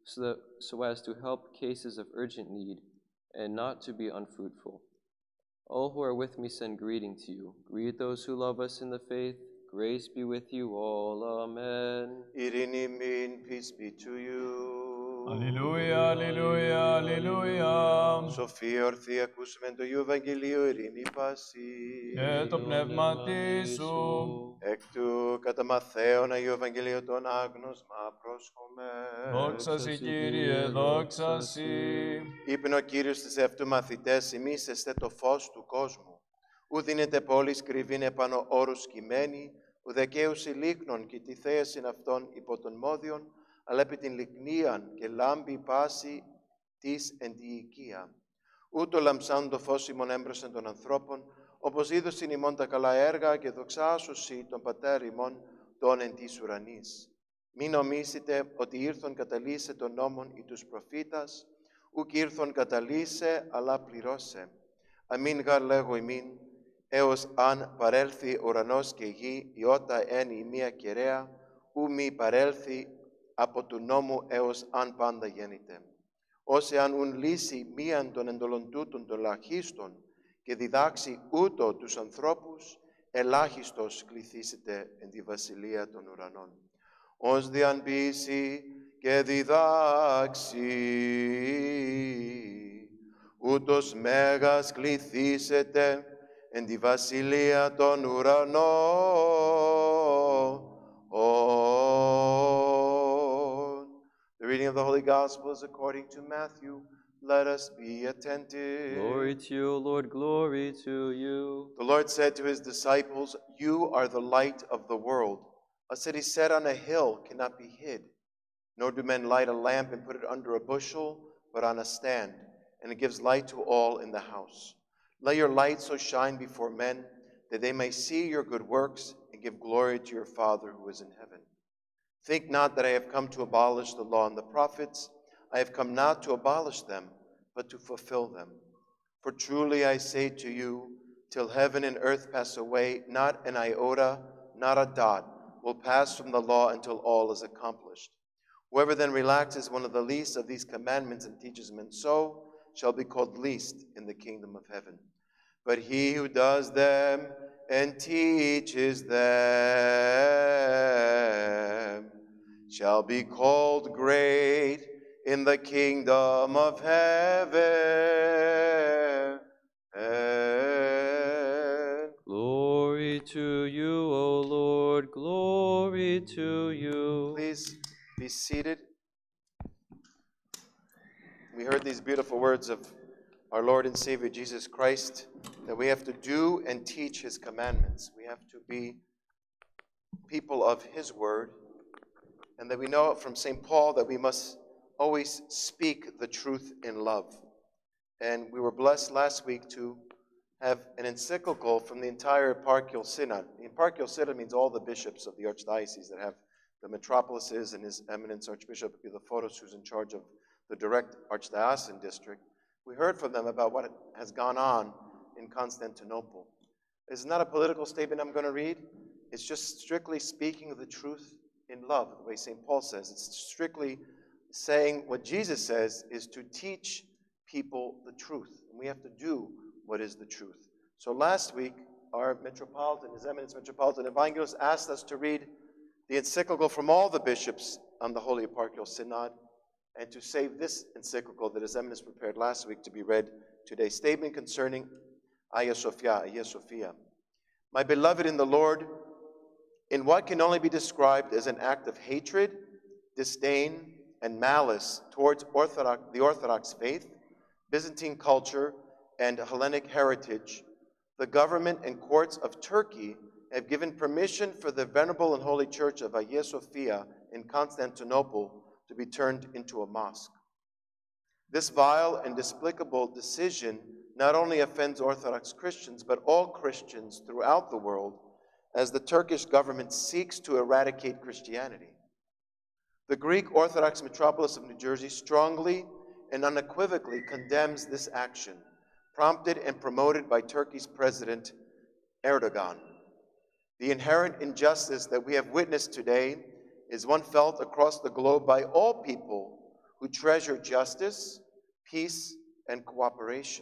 so as to help cases of urgent need, and not to be unfruitful. All who are with me send greeting to you. Greet those who love us in the faith. Grace be with you all. Amen. Ειρήνη μην, peace be to you. Αλληλούια, αλληλούια, αλληλούια. Σοφία ορθή ακούσουμε το Ιου Ευαγγελίου, ειρήνη πάση. Και το πνεύμα σου. Εκ του κατά Μαθαίον Αγίου Ευαγγελίου τον άγνωσμα πρόσχομαι. Δόξα σοι, Κύριε, δόξα σοι. Είπεν ο Κύριος στις αυτού μαθητές, ημείς εστε το φως του κόσμου. Ου δίνεται πόλης κρυβήν επάνω όρους κειμένη, ου δεκαίους ηλίκνων και τη θέασιν αυτών υπό των μόδιων, αλλά επί την λυκνίαν και λάμπει πάση της εν τη οικία. Ούτω λαμψάν το φως ημών έμπροσεν των ανθρώπων, όπως είδωσιν ημών τα καλά έργα και δοξάσουσι τον Πατέρ ημών των εν της ουρανής. Μην νομίσετε ότι ήρθον καταλύσε των νόμων ή τους προφήτας, ουκ ήρθον καταλύσε, αλλά πληρώσε. Αμήν γαρ λέγω ημίν, έως αν παρέλθει ουρανός και γη, ιότα εν η μία κεραία, ου μη παρέλθει από του νόμου έως αν πάντα γέννηται. Όσε αν ουν λύσει μίαν των εντολών τούτων των λαχίστων και διδάξει ούτω τους ανθρώπους, ελάχιστος κληθήσετε εν τη βασιλεία των ουρανών. Ως διαν πείσει και διδάξει, ούτως μέγας κληθήσετε εν τη βασιλεία των ουρανών. The reading of the Holy Gospel is according to Matthew. Let us be attentive. Glory to you, O Lord, glory to you. The Lord said to his disciples, "You are the light of the world. A city set on a hill cannot be hid. Nor do men light a lamp and put it under a bushel, but on a stand, and it gives light to all in the house. Let your light so shine before men, that they may see your good works and give glory to your Father who is in heaven. Think not that I have come to abolish the law and the prophets. I have come not to abolish them, but to fulfill them. For truly I say to you, till heaven and earth pass away, not an iota, not a dot, will pass from the law until all is accomplished. Whoever then relaxes one of the least of these commandments and teaches men so, shall be called least in the kingdom of heaven. But he who does them and teaches them shall be called great in the kingdom of heaven. Glory to you, O Lord, glory to you. Please be seated. We heard these beautiful words of our Lord and Savior Jesus Christ, that we have to do and teach his commandments. We have to be people of his word, and that we know from St. Paul that we must always speak the truth in love. And we were blessed last week to have an encyclical from the entire Eparchial Synod. The Eparchial Synod means all the bishops of the Archdiocese that have the metropolises and His Eminence Archbishop Orthros, who's in charge of the direct Archdiocesan district. We heard from them about what has gone on in Constantinople. It's not a political statement I'm going to read. It's just strictly speaking the truth in love, the way St. Paul says. It's strictly saying what Jesus says is to teach people the truth. And we have to do what is the truth. So last week, our Metropolitan, His Eminence Metropolitan Evangelist, asked us to read the encyclical from all the bishops on the Holy Eparchial Synod, and to save this encyclical that His Eminence prepared last week to be read today. Statement concerning Hagia Sophia. My beloved in the Lord, in what can only be described as an act of hatred, disdain, and malice towards the Orthodox faith, Byzantine culture, and Hellenic heritage, the government and courts of Turkey have given permission for the venerable and holy church of Hagia Sophia in Constantinople to be turned into a mosque. This vile and despicable decision not only offends Orthodox Christians, but all Christians throughout the world, as the Turkish government seeks to eradicate Christianity. The Greek Orthodox metropolis of New Jersey strongly and unequivocally condemns this action, prompted and promoted by Turkey's President Erdogan. The inherent injustice that we have witnessed today is one felt across the globe by all people who treasure justice, peace, and cooperation.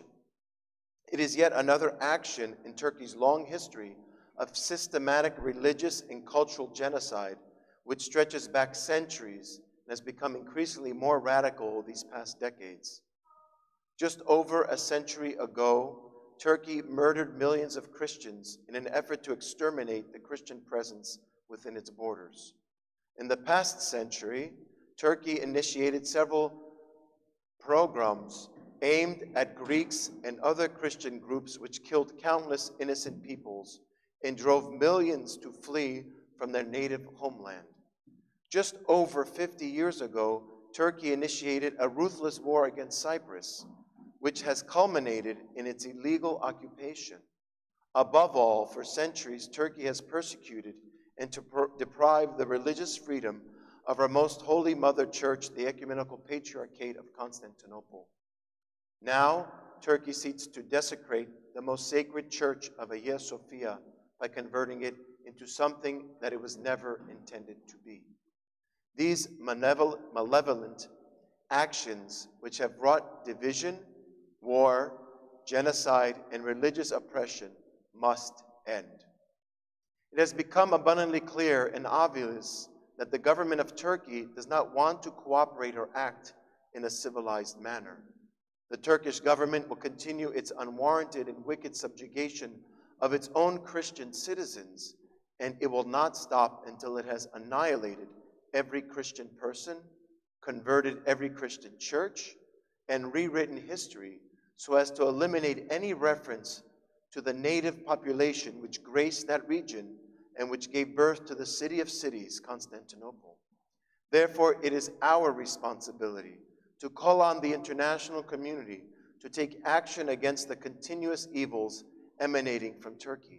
It is yet another action in Turkey's long history of systematic religious and cultural genocide, which stretches back centuries and has become increasingly more radical these past decades. Just over a century ago, Turkey murdered millions of Christians in an effort to exterminate the Christian presence within its borders. In the past century, Turkey initiated several pogroms aimed at Greeks and other Christian groups, which killed countless innocent peoples and drove millions to flee from their native homeland. Just over 50 years ago, Turkey initiated a ruthless war against Cyprus, which has culminated in its illegal occupation. Above all, for centuries, Turkey has persecuted and deprived the religious freedom of our most holy Mother Church, the Ecumenical Patriarchate of Constantinople. Now, Turkey seeks to desecrate the most sacred church of Hagia Sophia by converting it into something that it was never intended to be. These malevolent actions, which have brought division, war, genocide, and religious oppression, must end. It has become abundantly clear and obvious that the government of Turkey does not want to cooperate or act in a civilized manner. The Turkish government will continue its unwarranted and wicked subjugation of its own Christian citizens, and it will not stop until it has annihilated every Christian person, converted every Christian church, and rewritten history so as to eliminate any reference to the native population which graced that region and which gave birth to the city of cities, Constantinople. Therefore, it is our responsibility to call on the international community to take action against the continuous evils emanating from Turkey.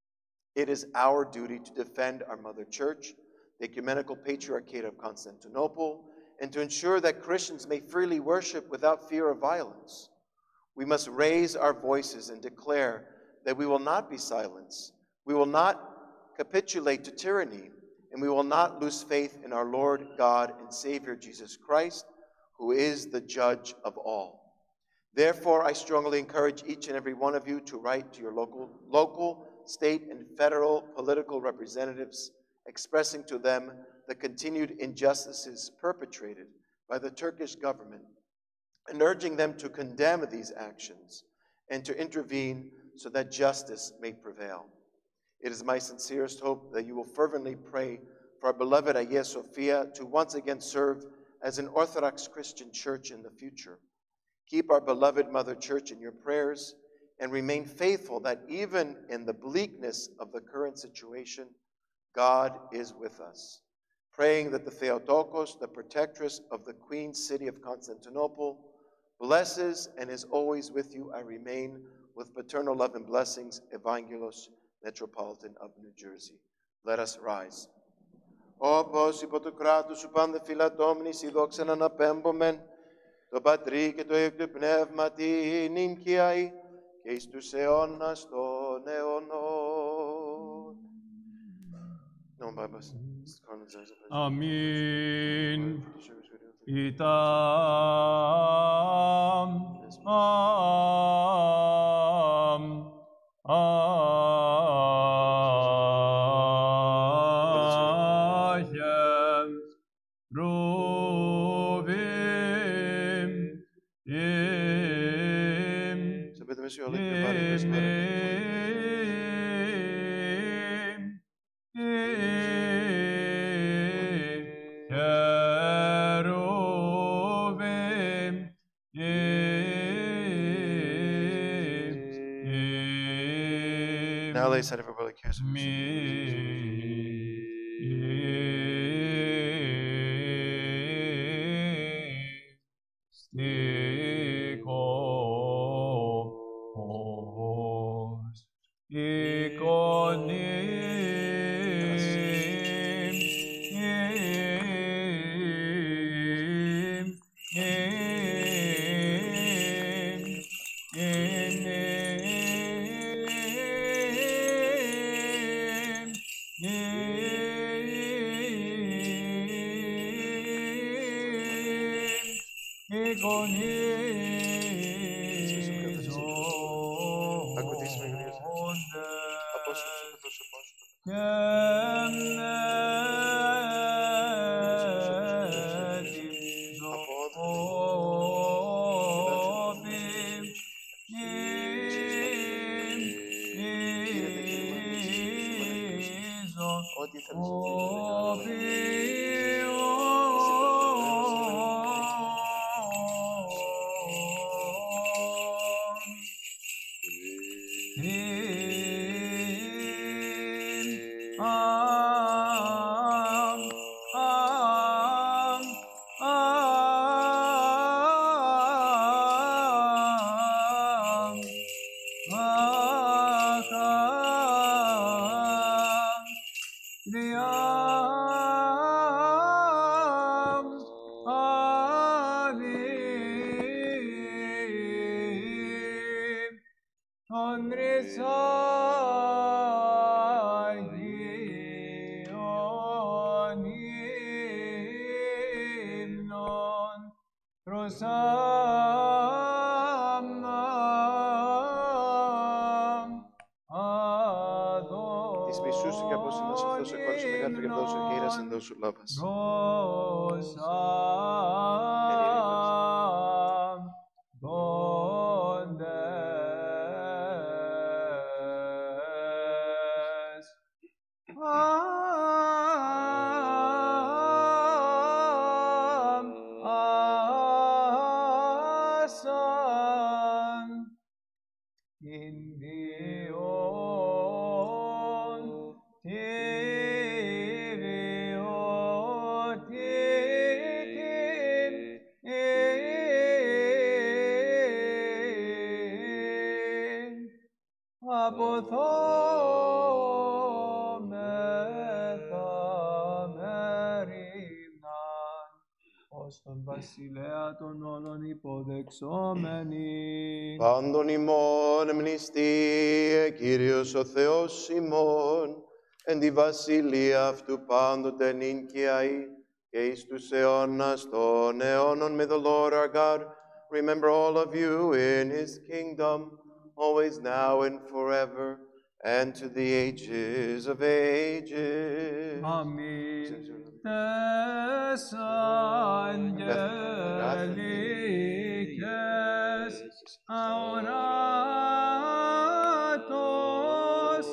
It is our duty to defend our mother church, the Ecumenical Patriarchate of Constantinople, and to ensure that Christians may freely worship without fear of violence. We must raise our voices and declare that we will not be silenced. We will not capitulate to tyranny, and we will not lose faith in our Lord God and Savior Jesus Christ, who is the judge of all. Therefore, I strongly encourage each and every one of you to write to your local, state, and federal political representatives, expressing to them the continued injustices perpetrated by the Turkish government, and urging them to condemn these actions and to intervene so that justice may prevail. It is my sincerest hope that you will fervently pray for our beloved Hagia Sophia to once again serve as an Orthodox Christian church in the future. Keep our beloved Mother Church in your prayers and remain faithful that even in the bleakness of the current situation, God is with us. Praying that the Theotokos, the protectress of the Queen City of Constantinople, blesses and is always with you. I remain with paternal love and blessings, Evangelos, Metropolitan of New Jersey. Let us rise. Όπως υπό το κράτος σου πάντε φυλατόμνης, η δόξα να αναπέμπομεν, το Πατρί και το Υιό και το Πνεύματι νυνκιαί, και εις τους αιώνας των αιώνων. Αμήν. Ητάμ, Άγιεν, Ρούβιμ, Now lay aside every worldly cares of and those who love us. Rosam, in Dion, αποθόμεθα μέριμναν, ως τον βασιλέα των όλων υποδεξόμενοι. Πάντων ημών μνηστεί, Κύριος ο Θεός ημών, εν τη βασιλεία αυτού πάντοτε νυν και αεί, και εις τους αιώνας των αιώνων. May the Lord our God remember all of you in his kingdom, always now and forever, and to the ages of ages. Αμήν. Τες αγγελικές αοράτος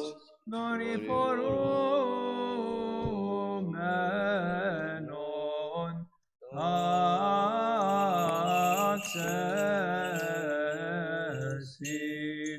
δορυφορούμενον αξέσιν.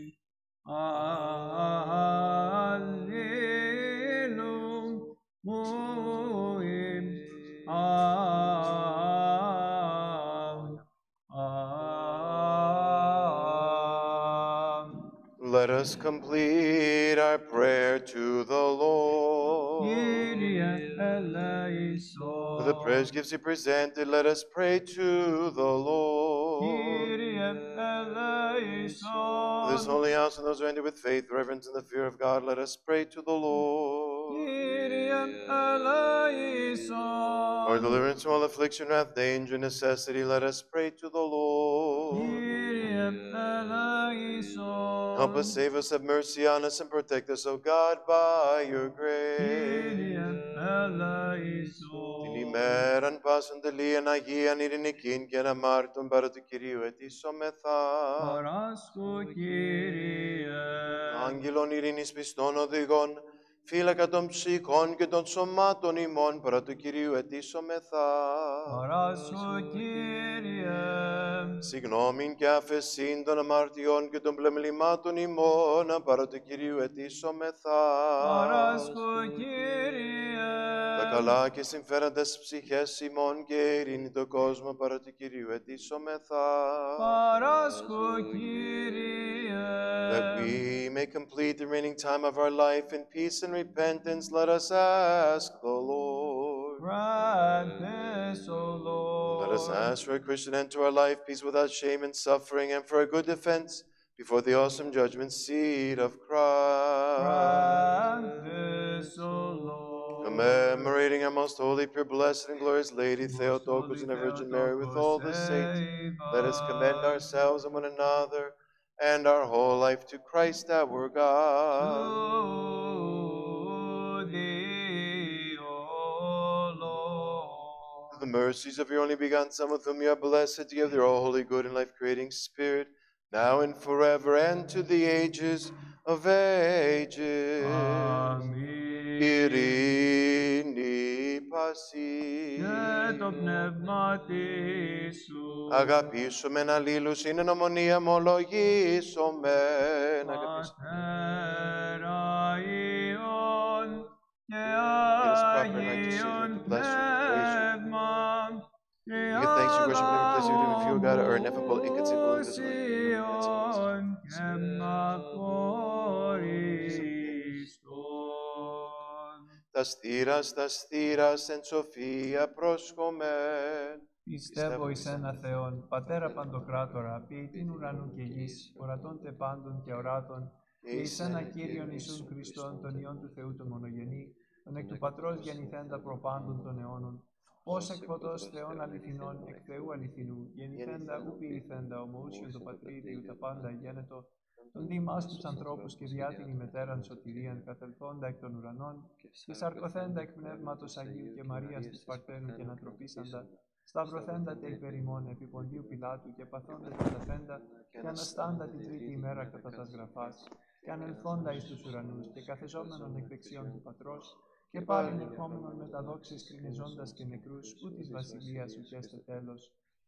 Let us complete our prayer to the Lord. Kyrie eleison. With the prayers gifts he presented, let us pray to the Lord. Kyrie eleison. With this holy house and those who enter with faith, reverence, and the fear of God, let us pray to the Lord. Kyrie eleison. For deliverance from all affliction, wrath, danger, necessity, let us pray to the Lord. Kyrie eleison. Help us, save us, have mercy on us, and protect us, O God, by your Kyrie grace. eleison. Την ημέραν πάσον τελείαν Αγίαν ειρηνικήν και αναμάρτων παρά του Κυρίου ετήσομεθα. Παράσκου, Κύριε. Άγγελον ειρήνης πιστών οδηγών, φύλακα των ψυχών και των σωμάτων ημών παρά του Κυρίου ετήσομεθα. Παράσου, Κύριε. Συγγνώμην και αφεσίν των αμαρτιών και των πλεμλημάτων ημών παρά του Κυρίου ετήσομεθα. Παράσκου, Κύριε. Τα καλά και συμφέραντες ψυχές ημών και ειρήνη το κόσμο παρά του Κυρίου ετήσομεθα. Παράσκου, Κύριε. That we may complete the remaining time of our life in peace and repentance, let us ask the Lord. Grant this, O Lord. Let us ask for a Christian end to our life, peace without shame and suffering, and for a good defense before the awesome judgment seat of Christ. Grant this, O Lord. Commemorating our most holy, pure, blessed, and glorious Lady Theotokos and the Virgin Mary with all the saints, let us commend ourselves and one another and our whole life to Christ our God. To thee, O Lord. Through the mercies of your only begotten Son, with whom you are blessed together, all holy, good, and life-creating Spirit, now and forever, and to the ages of ages. Αμήν. Ειρήνη πάση. Και το πνεύματι σου. Αγαπήσομεν αλλήλους, είναι νομονία ομολογήσομεν. Πατέρα Υιόν και It is proper and right to say, Άγιον to bless you, to praise you. Πνεύμα. We give thanks, we worship, and we bless you, we feel God, our ineffable, inconceivable, invisible, Ιον και τα στήρας εν σοφία πρόσχομεν. Πιστεύω εις ένα Θεόν, Πατέρα Παντοκράτορα, ποιητήν ουρανού και γης, ορατών τε πάντων και οράτων, και εις ένα Κύριον Ιησούν Χριστόν, τον Υιόν του Θεού τον μονογενή, τον εκ του Πατρός γεννηθέντα προπάντων των αιώνων, ως εκ φωτός Θεών αληθινών, εκ Θεού αληθινού, γεννηθέντα ου ποιηθέντα, ομοούσιον το Πατρίδιου τα πάντα γένετο, τον δήμας τους ανθρώπους και διά την ημετέραν σωτηρίαν, κατελθόντα εκ των ουρανών, και σαρκωθέντα εκ Πνεύματος Αγίου και Μαρίας της Παρθένου και ανατροπήσαντα, σταυρωθέντα τε υπέρ ημών επί Ποντίου Πιλάτου και παθώντα τα ταφέντα και αναστάντα την τρίτη ημέρα κατά τας γραφάς και ανελθόντα εις τους ουρανούς και καθεζόμενον εκ δεξιών του Πατρός και πάλιν ερχόμενον με τα δόξης κρινιζώντας και νεκρούς ού της βασιλείας ουκέστε τέλος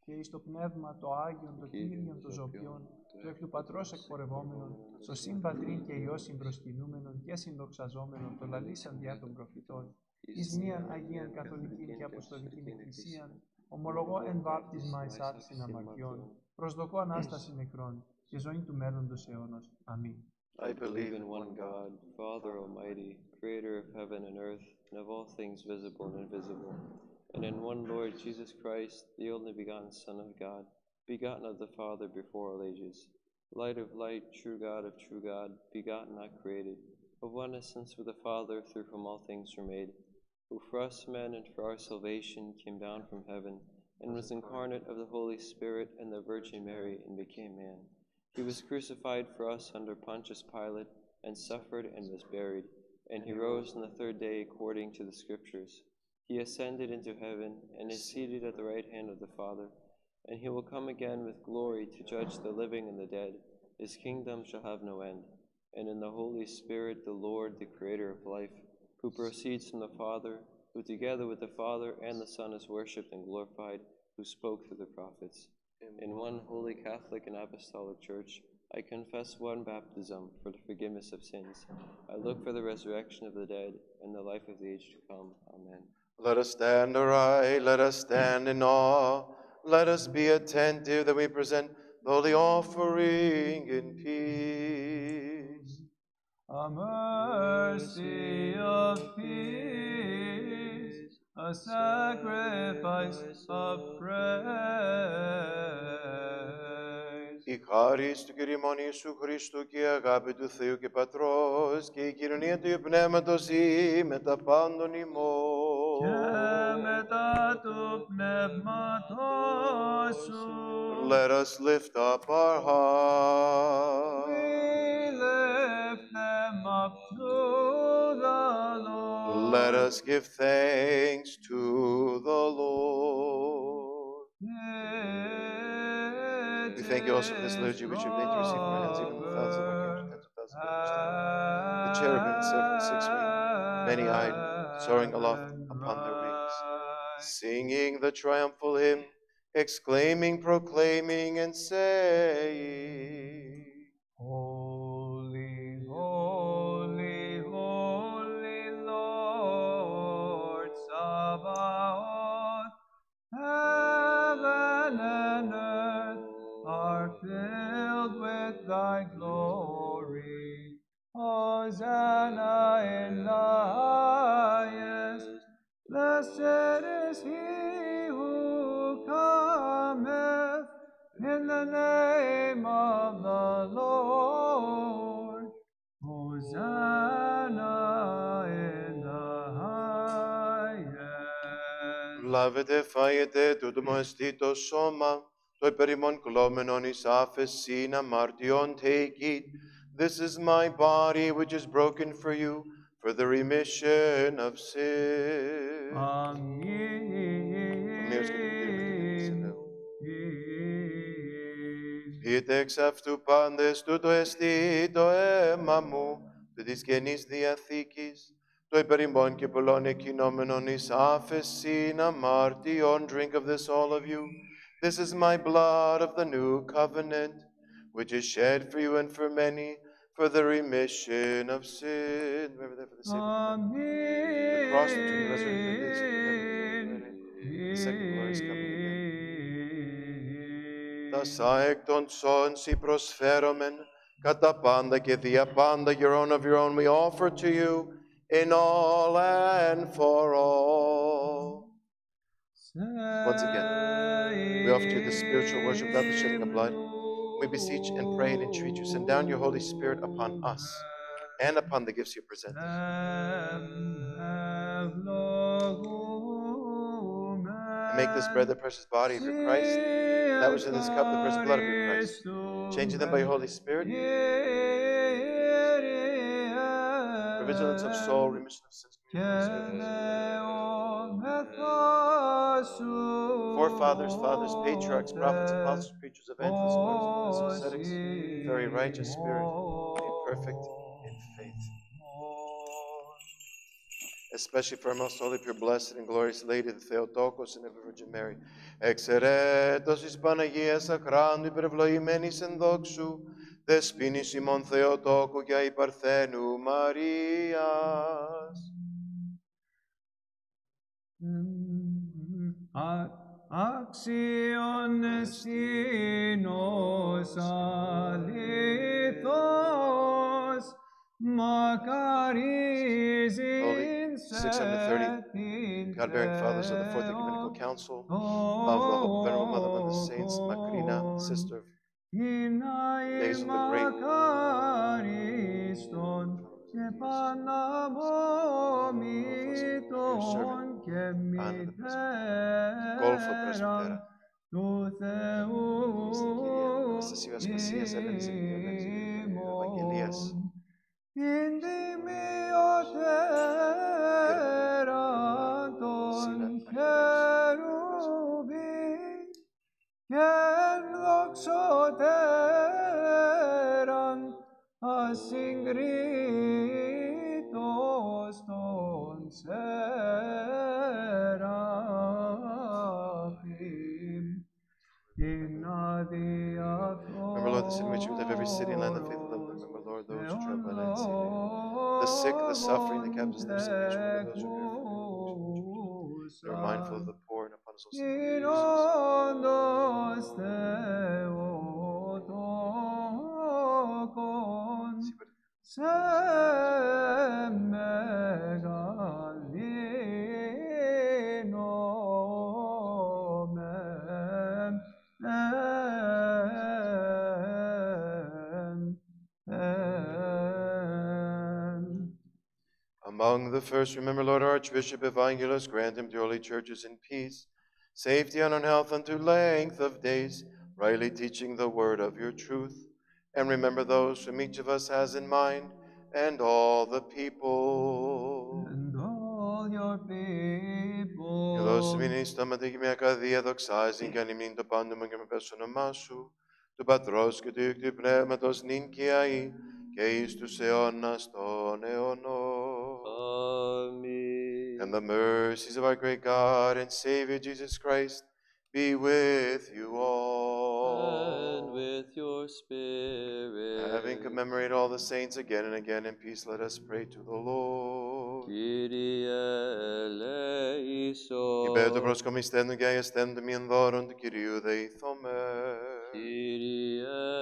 και εις το Πνεύμα το Άγιον, το Κύριον των Ζωπιών, του εκ του Πατρός εκπορευόμενον, στο σύν Πατρίν και Υιός συμπροσκυνούμενον και συνδοξαζόμενον, το λαλήσαν διά των προφητών, εις μίαν Αγίαν Καθολικήν και Αποστολικήν Εκκλησίαν, ομολογώ εν βάπτισμα εις άφησιν αμαρτιών, προσδοκώ Ανάσταση νεκρών και ζωήν του μέλλοντος αιώνος. Αμήν. I believe in one God, Father Almighty, creator of heaven and earth, and of all things visible and invisible, and in one Lord Jesus Christ, the only begotten Son of God, begotten of the Father before all ages, light of light, true God, begotten, not created, of one essence with the Father, through whom all things were made, who for us men and for our salvation came down from heaven, and was incarnate of the Holy Spirit and the Virgin Mary, and became man. He was crucified for us under Pontius Pilate, and suffered and was buried, and he rose on the third day according to the Scriptures. He ascended into heaven, and is seated at the right hand of the Father, and he will come again with glory to judge the living and the dead. His kingdom shall have no end. And in the Holy Spirit, the Lord, the creator of life, who proceeds from the Father, who together with the Father and the Son is worshipped and glorified, who spoke through the prophets. In one holy Catholic and Apostolic Church, I confess one baptism for the forgiveness of sins. I look for the resurrection of the dead and the life of the age to come. Amen. Let us stand aright, let us stand in awe, let us be attentive that we present the holy offering in peace. A mercy of peace, a sacrifice of praise. Η χάρις του Κυρίου ημών Ιησού Χριστού και η αγάπη του Θεού και Πατρός και η κοινωνία του Ιου Πνεύματος ζει με τα πάντων ημών. Και μετά του πνεύματός σου, Let us lift up our hearts. we lift them up to the Lord. Let us give thanks to the Lord. We thank you also for this liturgy which you have made to receive from our hands, even the thousands of our kings, tens of thousands of angels. The cherubim, seraphim, six-winged, many-eyed, soaring aloft upon their wings, singing the triumphal hymn, exclaiming, proclaiming, and saying, Holy, holy, holy Lord Sabaoth, heaven and earth are filled with thy glory. Hosanna in the highest. Blessed is he who cometh in the name of the Lord. Hosanna in the highest. Λάβετε, φάγετε, τούτο εστί το σώμα, το υπερημών κλώμενον εις άφεσιν αμαρτιών, take it. This is my body, which is broken for you, for the remission of sin. Αμήρως και την Κύριε Πείτε εξ αυτού πάντες, τούτο εστί το αίμα μου, του της Καινής Διαθήκης, το υπερημών και πολλών εκκοινόμενων εις άφεσιν αμαρτιών. Drink of this, all of you. This is my blood of the new covenant, which is shed for you and for many, for the remission of sin. Remember that for the sake of the cross, the tomb, the resurrection, the days of the dead, the second glorious coming again. Δασά εκ των ψών σοι προσφέρομεν, κατά πάντα και δια πάντα, your own we offer to you, in all and for all. Once again, we offer to you the spiritual worship without the shedding of blood. We beseech and pray and entreat you, send down your Holy Spirit upon us and upon the gifts you presented. And make this bread the precious body of your Christ, that which in this cup the precious blood of your Christ, changing them by your Holy Spirit, for vigilance of soul, remission of sins, forefathers, fathers, patriarchs, prophets, apostles, preachers, evangelists, martyrs, epistles, ascetics, very righteous spirit, made perfect in faith. especially for our most holy, pure, blessed, and glorious Lady, the Theotokos, and ever Virgin Mary. Εξαιρέτως εις Παναγίας Αχράντου υπερευλογημένης εν δόξου, δεσποίνης ημών Θεοτόκου και αϊ Παρθένου Μαρίας. Άξιον εστίνος αληθώς, μακαρίζειν σε 630 God-bearing fathers of the Fourth Ecumenical Council of the Venerable Mother of the Saints, Macrina, sister of Basil the Great, μακάριστον και παναμόμητον και μητέραν του Θεού ημών. In τιμιωτέραν των χερουβίμ και δοξωτέραν ασυγκρίτως των σεράφιμ. Remember, Lord, the city in which you live, every city and land, the faithful love. Remember, Lord, those who travel by land, sea, and air, the sick, the suffering, the captives, and their salvation. Remember those who are they are mindful of the poor and upon us also. Among the first, remember, Lord, our Archbishop Evangelus, grant him to holy churches in peace, safety and health unto length of days, rightly teaching the word of your truth. And remember those whom each of us has in mind, and all the people. And all your people. Και δώσε μην εις στόματι και μια καρδία δοξάζειν και ανυμνήν το πάντομα και με πες όνομά σου, του Πατρός και του Υιού και του Πνεύματος νυν και αεί, και εις τους αιώνας των αιώνων. Amen. And the mercies of our great God and Savior Jesus Christ be with you all. And with your spirit. Having commemorated all the saints again and again in peace, let us pray to the Lord. Kyrie eleison. Υπέρ το προσκομιστέντου και αγεστέντου μη ενδώρων του Κυρίου δεηθώμε. Kyrie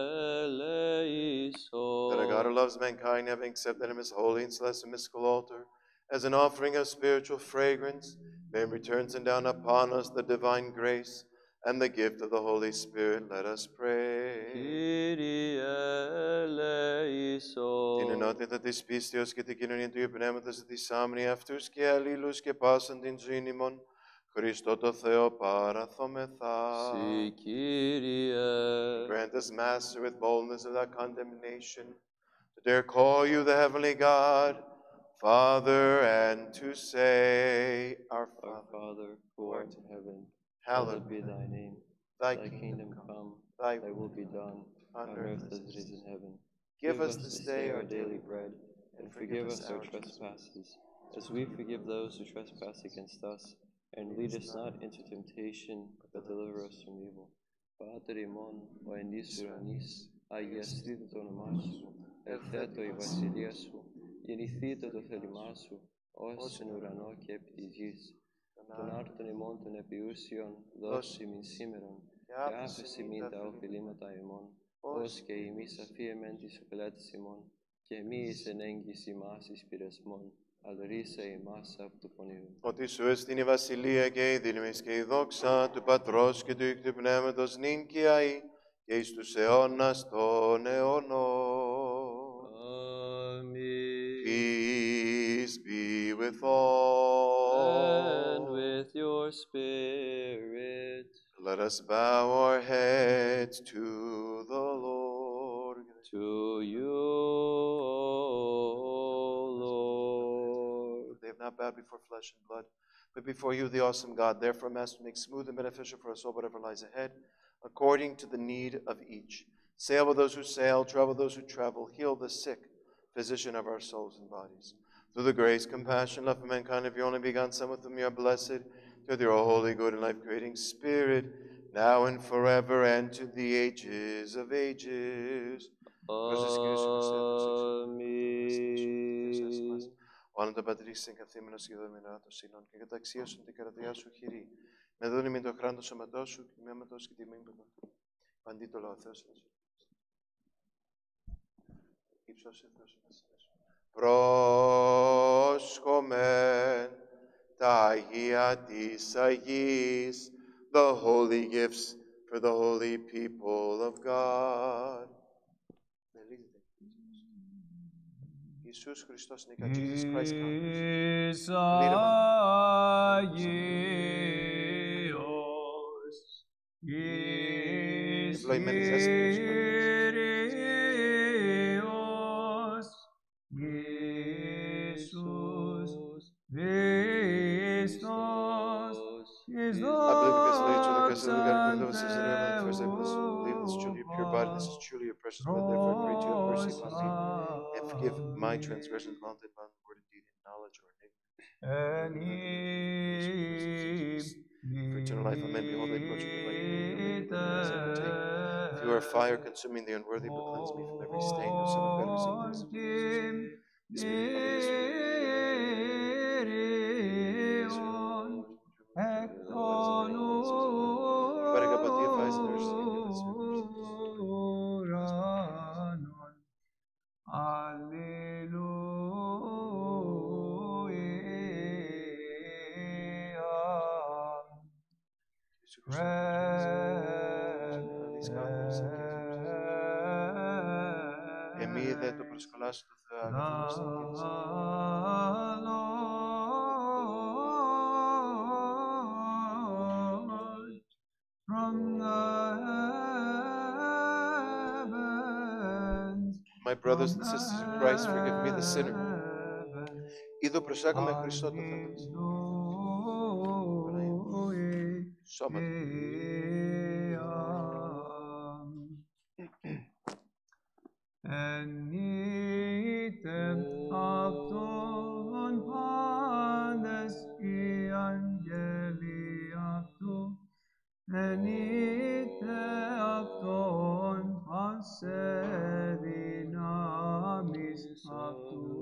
eleison. That our God who loves mankind, having accepted him as holy and celestial mystical altar, as an offering of spiritual fragrance, may return send down upon us the divine grace and the gift of the Holy Spirit. Let us pray. Kyrie eleison. Την ενότητα της πίστεως και την κοινωνία του Υιού Πνεύματος δισάμνη αυτούς και αλλήλους και πάσαν την ζωήν ημών, Χριστό το Θεό παραθόμεθα. Si Kyrie. Grant us, Master, with boldness without condemnation, to dare call you the heavenly God, Father, and to say, Our Our Father, Father, who art in heaven, hallowed be thy name. thy Thy kingdom come, come, thy thy will be done, on on earth as it is in heaven. Give us this day our daily bread, and forgive us our trespasses, as we forgive those who trespass against us. And lead us not into temptation, but deliver us from evil. Πάτερ ημών, ο εν εις ουρανής, αγιαστείτε το όνομά σου, ελθέτω η βασιλεία σου, γεννηθείτε το θέλημά σου, ως εν ουρανό και επί της γης. Τον άρτον ημών των επιούσιων, δώσει ημίν σήμερον, και άφεση μην τα οφειλήματα ημών, ως και εμείς αφίεμεν τις οφειλέτες ημών, και μη εις εν έγκυς ημάς εις πειρασμόν, αλλά ρίσε ημάς από το πονηρού. Ότι σου εστίν η βασιλεία και η δύναμη και η δόξα του Πατρός και του Υιού και του Πνεύματος νυν και αεί και εις τους αιώνας των αιώνων. Amen. Peace be with all. And with your spirit. Let us bow our heads to the Lord. To you, O Lord. They have not bowed before flesh and blood, but before you, the awesome God. Therefore, Master, make smooth and beneficial for us all whatever lies ahead, according to the need of each. Sail with those who sail, travel with those who travel, heal the sick, physician of our souls and bodies. through the grace, compassion, love for mankind of your only begotten Son, with whom you are blessed, through your holy, good, and life-creating Spirit, now and forever, and to the ages of ages. Amen. Ο άνοντα πατρίς εν καθήμενος και δομηνάτος σύνον, και καταξίωσον την καρδιά σου χειρή, με δόνημη το χράν του σώματός σου, και με αίματος και τιμήν παντών. Παντή το λόγο Θεός είναι. Υψώσαι Θεός είναι. Πρόσχομεν τα Αγία της Αγής, the holy gifts for the holy people of God. Ιησούς Χριστός νικά, Jesus Christ conquers. Ευλογημένης έσμης I believe because Lord, you the Christ, the God of the Son, and the first I believe this is truly your pure body, this is truly your precious blood, therefore I pray to you have mercy upon me, and forgive my transgressions, bound in word and deed, in knowledge or in ignorance. For eternal life, amen. Behold, I approach with light, as I partake. If you are fire, consuming the unworthy, but cleanse me from every stain. O Son of God, receive this of the Spirit, Holy Spirit. Εμεί δε το προσκολάσου του Θεού αγαθόν στην κίνηση. My brothers and sisters in Christ, forgive me the sinner. Είδω προσάγαμε Χριστό το Θεό. Σώμα του. Enitem αυτόν πάντες οι αγγέλοι αυτού, ενείτε αυτόν πάσε δυνάμεις αυτού.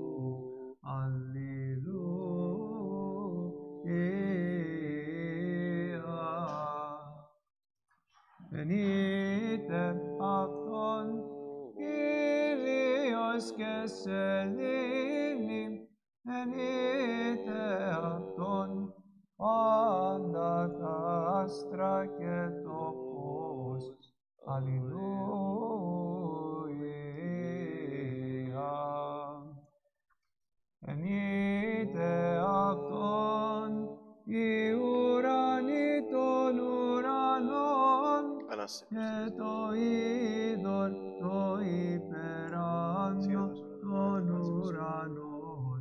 Αλληλούια. Ενείτε αυτόν Κύριος και σελήνη, ενείτε αυτόν πάντα τα άστρα και το φως. Αλληλούια. Ενείτε αυτόν οι ουρανοί των ουρανών και το είδωρ το υπεράνω των ουρανών.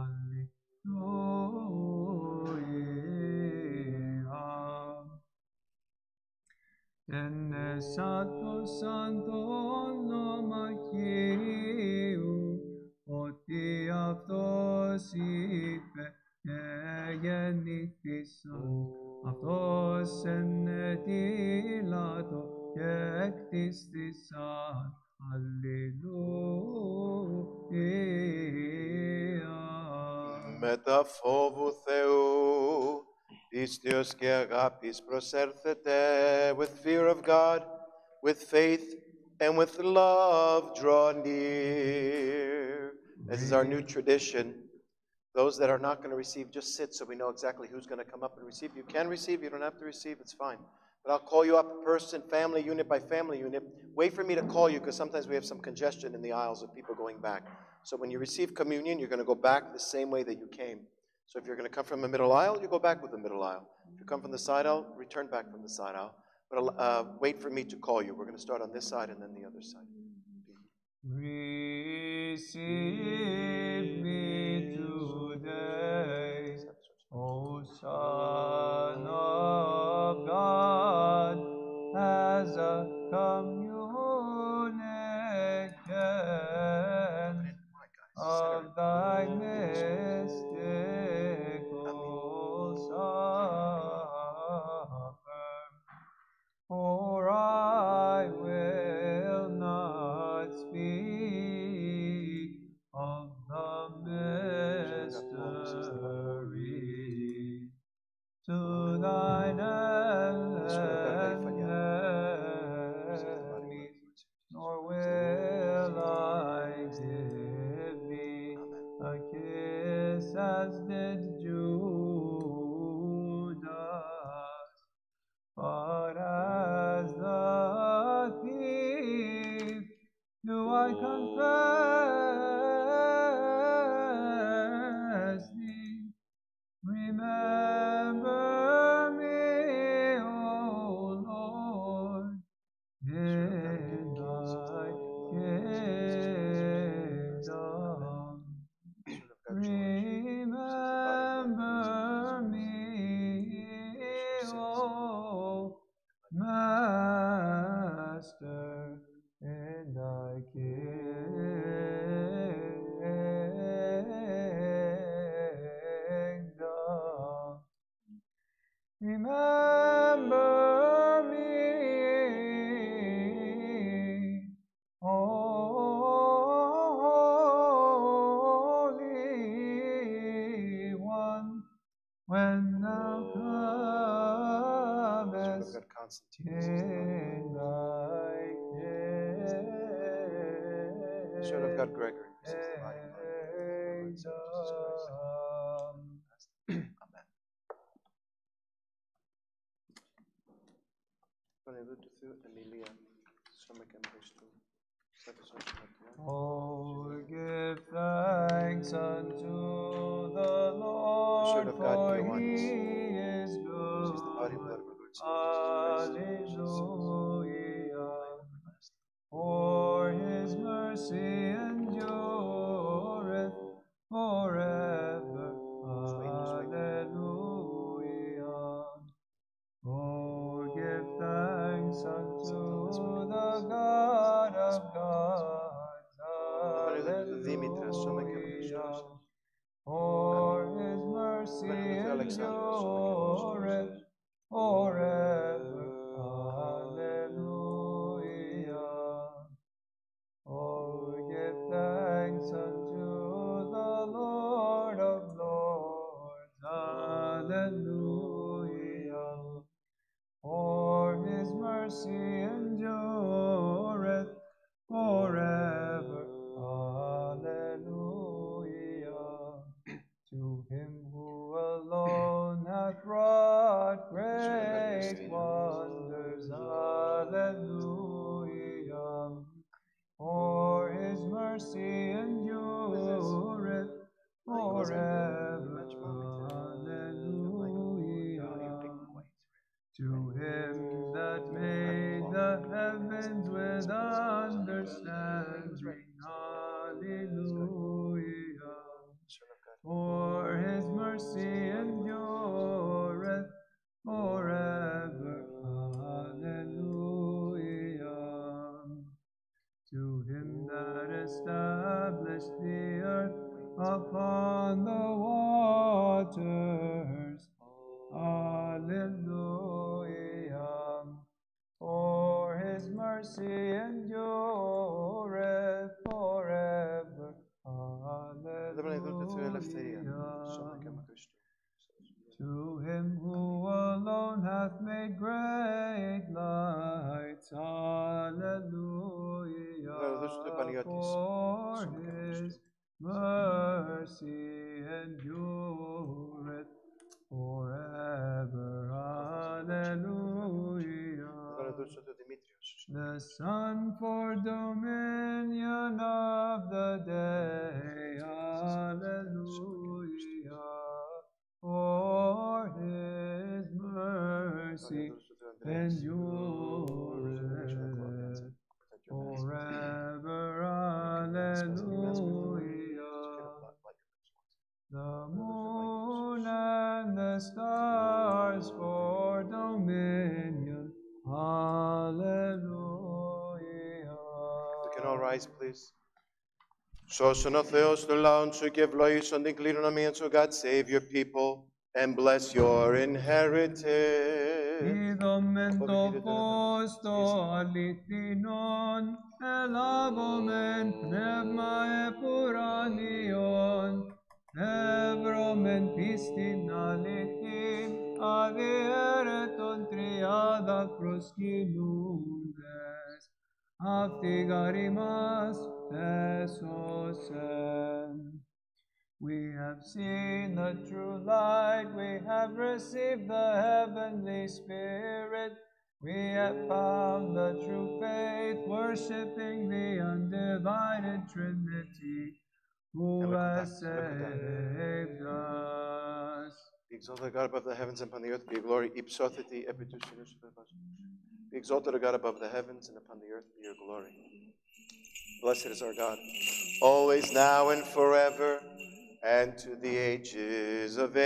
Αλληλούια. Ενεσάτωσαν το όνομα Κυρίου, ότι αυτός είπε και γεννήθησαν. Αυτός ενετήλατο και εκτίστησαν. Αλληλούια. Μετά φόβου Θεού, πίστεως και αγάπης προσέρθετε, with fear of God, with faith, and with love draw near. This is our new tradition. Those that are not going to receive, just sit so we know exactly who's going to come up and receive. You can receive, you don't have to receive, it's fine. But I'll call you up person, family unit by family unit. Wait for me to call you because sometimes we have some congestion in the aisles of people going back. So when you receive communion, you're going to go back the same way that you came. So if you're going to come from the middle aisle, you go back with the middle aisle. If you come from the side aisle, return back from the side aisle. But wait for me to call you. We're going to start on this side and then the other side. Receive me today, O Son of God, as a communicant of thy name. as did Judas. But as the thief do I confess thee. Remember me, O Lord, in thy kingdom. Remember me, O Master, in thy kingdom. Remember me, Holy One, when thou comest in thy Son of God, Gregory, this is the body and blood of the Lord Jesus Christ. Amen. Πανεδούτου Θεού, Εμιλία, σώμα και Χριστού, σώπισον σου ματιά. Oh, give thanks unto the Lord, for he is good. This is the body and blood of our Lord Jesus Christ. Hallelujah. For his mercy endureth forever. Hallelujah. Oh, give thanks unto the God of gods. Hallelujah. For his mercy endureth forever. Hallelujah. Oh, give thanks unto the Lord of lords. Hallelujah. For his mercy endureth forever. Hallelujah. To him who alone hath wrought great wonders. Hallelujah. For his mercy endureth forever. Hallelujah. To him that made the heavens with understanding. Hallelujah. For his mercy endureth forever. Hallelujah. To him that established the earth upon the waters. Hallelujah. For his mercy endureth forever. Hallelujah. To him who alone hath made great lights. Hallelujah. For his mercy endureth forever. Hallelujah. The sun for dominion of the day. Hallelujah. For his mercy endureth forever. Hallelujah. The moon and the stars for dominion. Hallelujah. We can all rise, please. Σώσον ο Θεός των λαών σου και ευλογήσον την κληρονομία σου, God, save your people and bless your inheritance. Είδομεν το φως το αληθινόν, ελάβομεν πνεύμα επουρανίων, εύρωμεν πίστην αληθήν, αδιέρετον τριάδα προσκυνούντες, αυτοί γαρ ημάς έσωσεν. We have seen the true light, we have received the heavenly Spirit, we have found the true faith, worshipping the undivided Trinity, who has saved us. Be exalted, God, above the heavens and upon the earth, be your glory. Ipsotheti epi tus sinus superbus. Be exalted, O God, above the heavens and upon the earth, be your glory. Blessed is our God, always, now, and forever, and to the ages of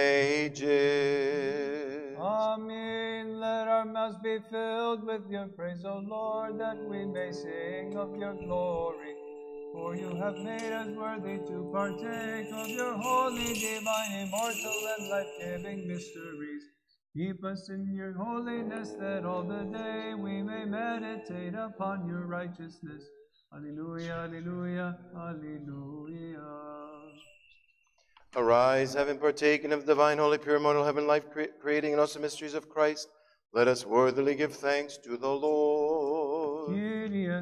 ages. Amen. Let our mouths be filled with your praise, O Lord, that we may sing of your glory. For you have made us worthy to partake of your holy, divine, immortal, and life-giving mysteries. Keep us in your holiness, that all the day we may meditate upon your righteousness. Alleluia, alleluia, alleluia. Arise, having partaken of divine, holy, pure, immortal, heaven, life, creating and awesome mysteries of Christ, let us worthily give thanks to the Lord. Kyrie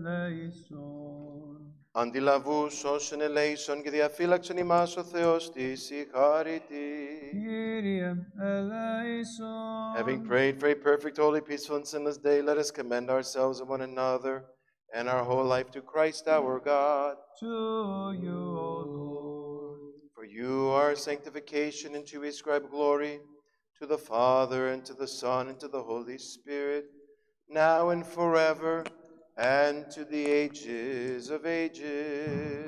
eleison. Αντιλαβούς όσων ελέησον και διαφύλαξον ημάς ο Θεός της συγχάρητη. Kyrie eleison. Having prayed for a perfect, holy, peaceful, and sinless day, let us commend ourselves and one another and our whole life to Christ our God. To you, O Lord. For you are sanctification, and to you ascribe glory, to the Father, and to the Son, and to the Holy Spirit, now and forever, and to the ages of ages.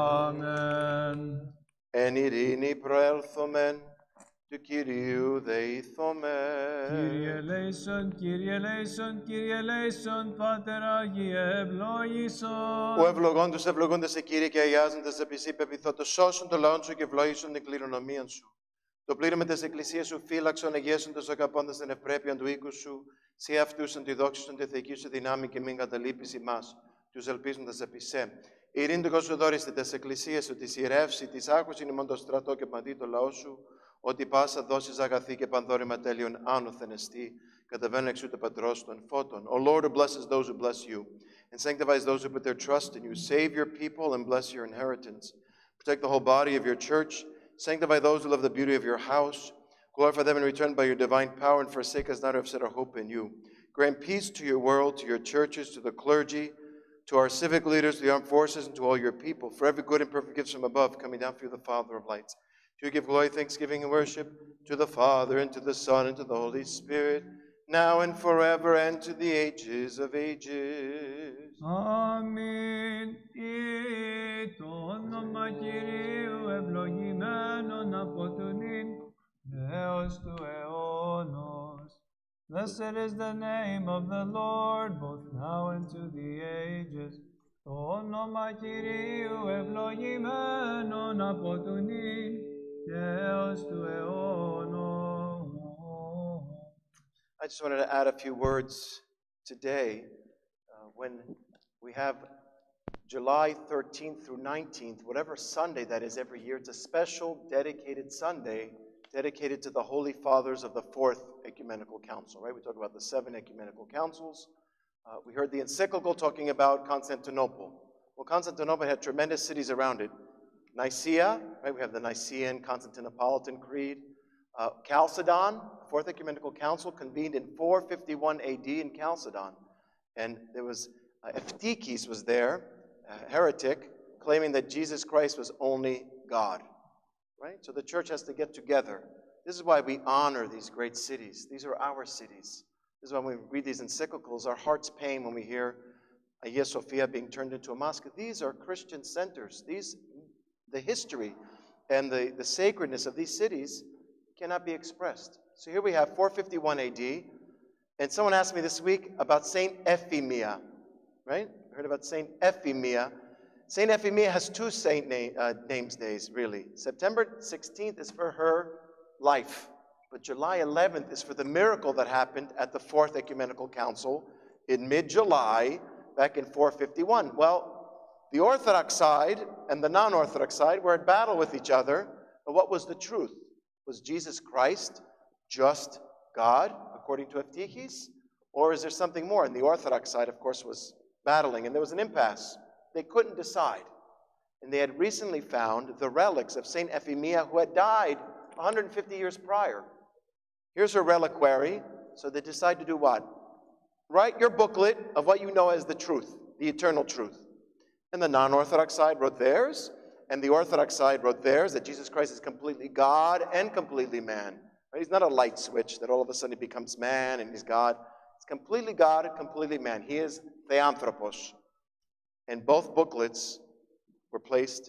Amen. Εν ειρήνη προέλθομεν, του Κυρίου δεηθόμεν. Kyrie eleison, Kyrie eleison, Kyrie eleison, Pater Agie ευλόγησον. Ο ευλογών τους ευλογούνται σε Κύριε και αγιάζοντες επί σύ πεπιθότος σώσουν το λαόν σου και ευλόγησον την κληρονομίαν σου. Το πλήρωμα της εκκλησίας σου φύλαξον αγιέσοντος αγαπώντας την ευπρέπεια του οίκου σου, σε αυτούς εν τη δόξη σου τη θεϊκή σου δυνάμει και μην καταλείπεις ημάς, τους ελπίζοντας επί σε. Ειρήνη του σου δόριστε της εκκλησίας σου, της ιερεύση, της άκουσιν ημών το στρατό και παντή το λαό σου, ότι πάσα δώσεις αγαθή και πανδόρημα τέλειον άνωθεν εστί, καταβαίνουν εξ του πατρός των φώτων. O Lord, who blesses those who bless you, and sanctifies those who put their trust in you. Save your people and bless your inheritance. Protect the whole body of your church. Sanctify those who love the beauty of your house. Glorify them in return by your divine power, and forsake us not who have set our hope in you. Grant peace to your world, to your churches, to the clergy, to our civic leaders, to the armed forces, and to all your people. For every good and perfect gift from above, coming down through the Father of lights. To you give glory, thanksgiving, and worship, to the Father, and to the Son, and to the Holy Spirit, now and forever, and to the ages of ages. Αμήν. Ή το όνομα Κυρίου ευλογημένον από τον ίν έως του αιώνος. Blessed is the name of the Lord, both now and to the ages. Το όνομα Κυρίου ευλογημένον από τον ίν έως του αιώνος. I just wanted to add a few words today. When we have July 13th through 19th, whatever Sunday that is every year, it's a special dedicated Sunday dedicated to the Holy Fathers of the Fourth Ecumenical Council, right? We talk about the 7 ecumenical councils. We heard the encyclical talking about Constantinople. Well, Constantinople had tremendous cities around it. Nicaea, right? We have the Nicene Constantinopolitan Creed. Chalcedon, Fourth Ecumenical Council, convened in 451 AD in Chalcedon. And there was, Eutyches was there, a heretic, claiming that Jesus Christ was only God, right? So the church has to get together. This is why we honor these great cities. These are our cities. This is why when we read these encyclicals, our hearts pain when we hear Hagia Sophia being turned into a mosque. These are Christian centers. The history and the sacredness of these cities cannot be expressed. So here we have 451 AD, and someone asked me this week about Saint Euphemia, right? I heard about Saint Euphemia. Saint Euphemia has 2 saint names days, really. September 16th is for her life, but July 11th is for the miracle that happened at the Fourth Ecumenical Council in mid-July back in 451. Well, the Orthodox side and the non-Orthodox side were at battle with each other, but what was the truth? Was Jesus Christ just God, according to Eutyches? Or is there something more? And the Orthodox side, of course, was battling, and there was an impasse. They couldn't decide. And they had recently found the relics of St. Euphemia, who had died 150 years prior. Here's her reliquary. So they decide to do what? Write your booklet of what you know as the truth, the eternal truth. And the non-Orthodox side wrote theirs, and the Orthodox side wrote theirs, that Jesus Christ is completely God and completely man. Right? He's not a light switch that all of a sudden he becomes man and he's God. He's completely God and completely man. He is Theanthropos. And both booklets were placed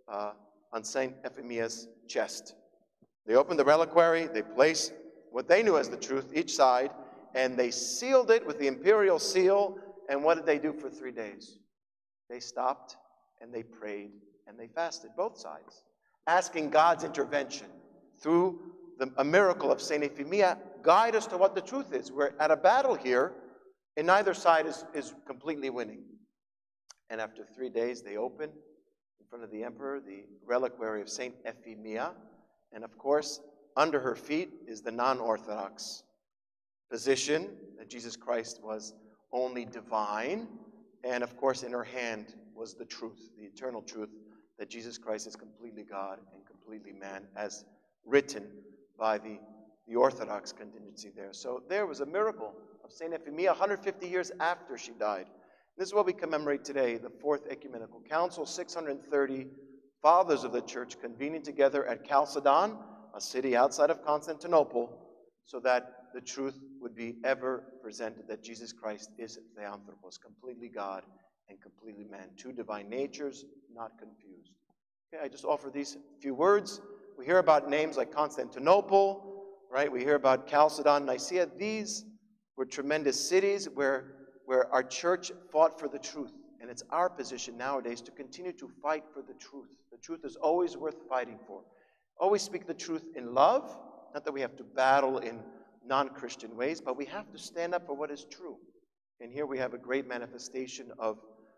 on St. Euphemia's chest. They opened the reliquary, they placed what they knew as the truth, each side, and they sealed it with the imperial seal. And what did they do for 3 days? They stopped and they prayed and they fasted, both sides, asking God's intervention through a miracle of St. Euphemia. Guide us to what the truth is. We're at a battle here, and neither side is completely winning. And after 3 days, they opened in front of the emperor the reliquary of St. Euphemia. And of course, under her feet is the non-Orthodox position that Jesus Christ was only divine. And of course, in her hand was the truth, the eternal truth, that Jesus Christ is completely God and completely man, as written by the Orthodox contingency there. So there was a miracle of St. Euphemia 150 years after she died. This is what we commemorate today, the Fourth Ecumenical Council, 630 fathers of the church convening together at Chalcedon, a city outside of Constantinople, so that the truth would be ever presented that Jesus Christ is Theanthropos, completely God and completely man. Two divine natures, not confused. Okay, I just offer these few words. We hear about names like Constantinople, right? We hear about Chalcedon, Nicaea. These were tremendous cities where our church fought for the truth. And it's our position nowadays to continue to fight for the truth. The truth is always worth fighting for. Always speak the truth in love. Not that we have to battle in non-Christian ways, but we have to stand up for what is true. And here we have a great manifestation of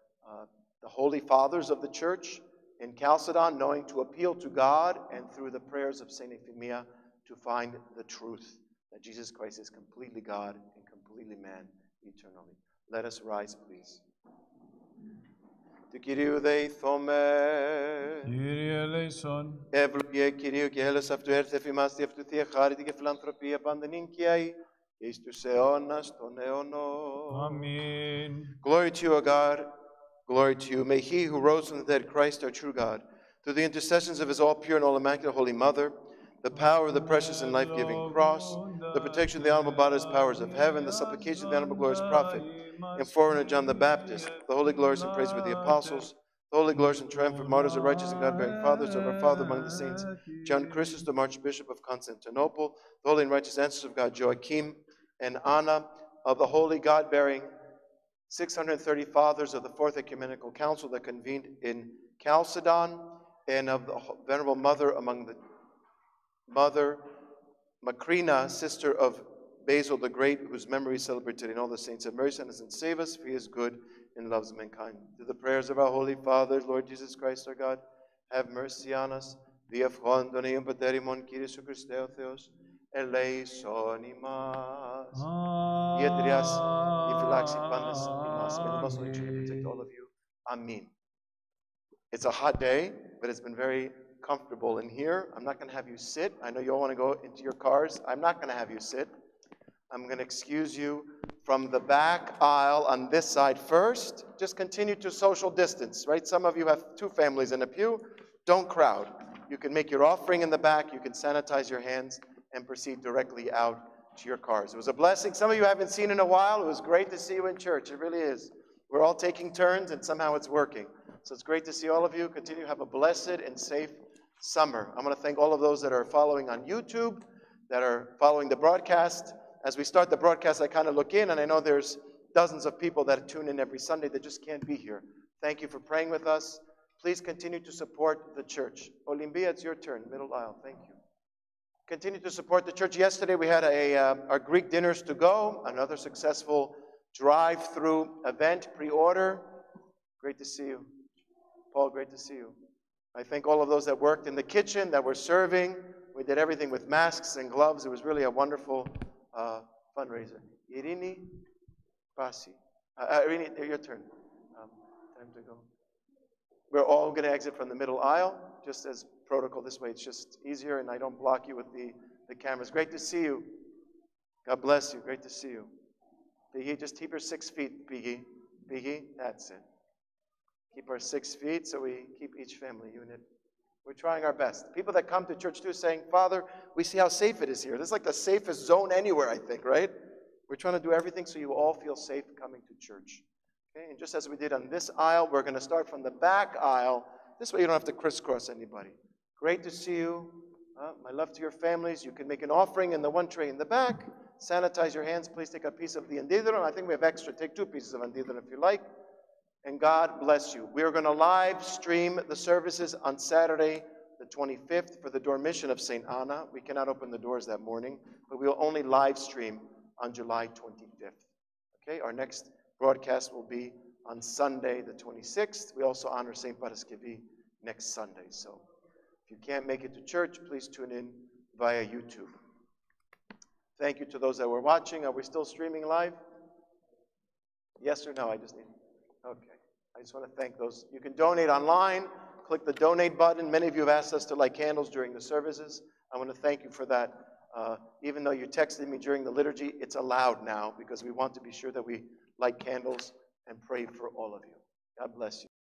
the Holy Fathers of the Church in Chalcedon, knowing to appeal to God and through the prayers of St. Euphemia to find the truth, that Jesus Christ is completely God and completely man eternally. Let us rise, please. Του Κυρίου δεηθώμε. Κύριε ελέησον. Ευλογία Κυρίου και έλεος αυτού έρθε εφημάς τη αυτού θεία χάρητη και φιλανθρωπία πάντων ικιαί, εις τους αιώνας των αιώνων. Amen. Glory to you, O God. Glory to you. May he who rose from the dead, Christ our true God, through the intercessions of his all pure and all immaculate Holy Mother, the power of the precious and life-giving cross, the protection of the honorable bodies powers of heaven, the supplication of the honorable glorious prophet, and forerunner John the Baptist, the holy glorious and praiseworthy apostles, the holy glorious and triumphant martyrs, the righteous and God-bearing fathers of our Father among the saints, John Chrysostom, Archbishop of Constantinople, the holy and righteous ancestors of God, Joachim and Anna, of the holy God-bearing 630 fathers of the Fourth Ecumenical Council that convened in Chalcedon, and of the Venerable Mother among the Mother Macrina, sister of Basil the Great, whose memory is celebrated in all the saints. Have mercy on us and save us, for he is good and loves mankind. Through the prayers of our Holy Father, Lord Jesus Christ our God, have mercy on us. Διευχών των Υιών Πατέρημον, Κύριε Σου Χριστέ ο Θεός, ελέησον ημάς. Ιετριάς, διαφυλάξει πάντας ημάς. May the Most Holy Trinity protect all of you. Amen. It's a hot day, but it's been very comfortable in here. I'm not going to have you sit. I know you all want to go into your cars. I'm not going to have you sit. I'm going to excuse you from the back aisle on this side first. Just continue to social distance, right? Some of you have two families in a pew. Don't crowd. You can make your offering in the back. You can sanitize your hands and proceed directly out to your cars. It was a blessing. Some of you I haven't seen in a while. It was great to see you in church. It really is. We're all taking turns, and somehow it's working. So it's great to see all of you. Continue to have a blessed and safe summer. I'm going to thank all of those that are following on YouTube, that are following the broadcast. As we start the broadcast, I kind of look in, and I know there's dozens of people that tune in every Sunday that just can't be here. Thank you for praying with us. Please continue to support the church. Olympia, it's your turn, middle aisle. Thank you. Continue to support the church. Yesterday we had our Greek dinners to go, another successful drive-through event, pre-order. Great to see you. Paul, great to see you. I thank all of those that worked in the kitchen, that were serving. We did everything with masks and gloves. It was really a wonderful fundraiser. Irini Pasi. Irini, your turn. Time to go. We're all going to exit from the middle aisle, just as protocol. This way it's just easier, and I don't block you with the cameras. Great to see you. God bless you. Great to see you. Biggie, just keep her 6 feet, Biggie. Biggie, that's it. Keep our 6 feet so we keep each family unit. We're trying our best. People that come to church too saying, Father, we see how safe it is here. This is like the safest zone anywhere, I think, right? We're trying to do everything so you all feel safe coming to church. Okay? And just as we did on this aisle, we're going to start from the back aisle. This way you don't have to crisscross anybody. Great to see you. My love to your families. You can make an offering in the one tray in the back. Sanitize your hands. Please take a piece of the andidron. I think we have extra. Take 2 pieces of andidron if you like. And God bless you. We are going to live stream the services on Saturday, the 25th, for the Dormition of St. Anna. We cannot open the doors that morning, but we will only live stream on July 25th. Okay, our next broadcast will be on Sunday, the 26th. We also honor St. Paraskevi next Sunday. So if you can't make it to church, please tune in via YouTube. Thank you to those that were watching. Are we still streaming live? Yes or no? I just need... Okay. I just want to thank those. You can donate online. Click the donate button. Many of you have asked us to light candles during the services. I want to thank you for that. Even though you texted me during the liturgy, it's allowed now because we want to be sure that we light candles and pray for all of you. God bless you.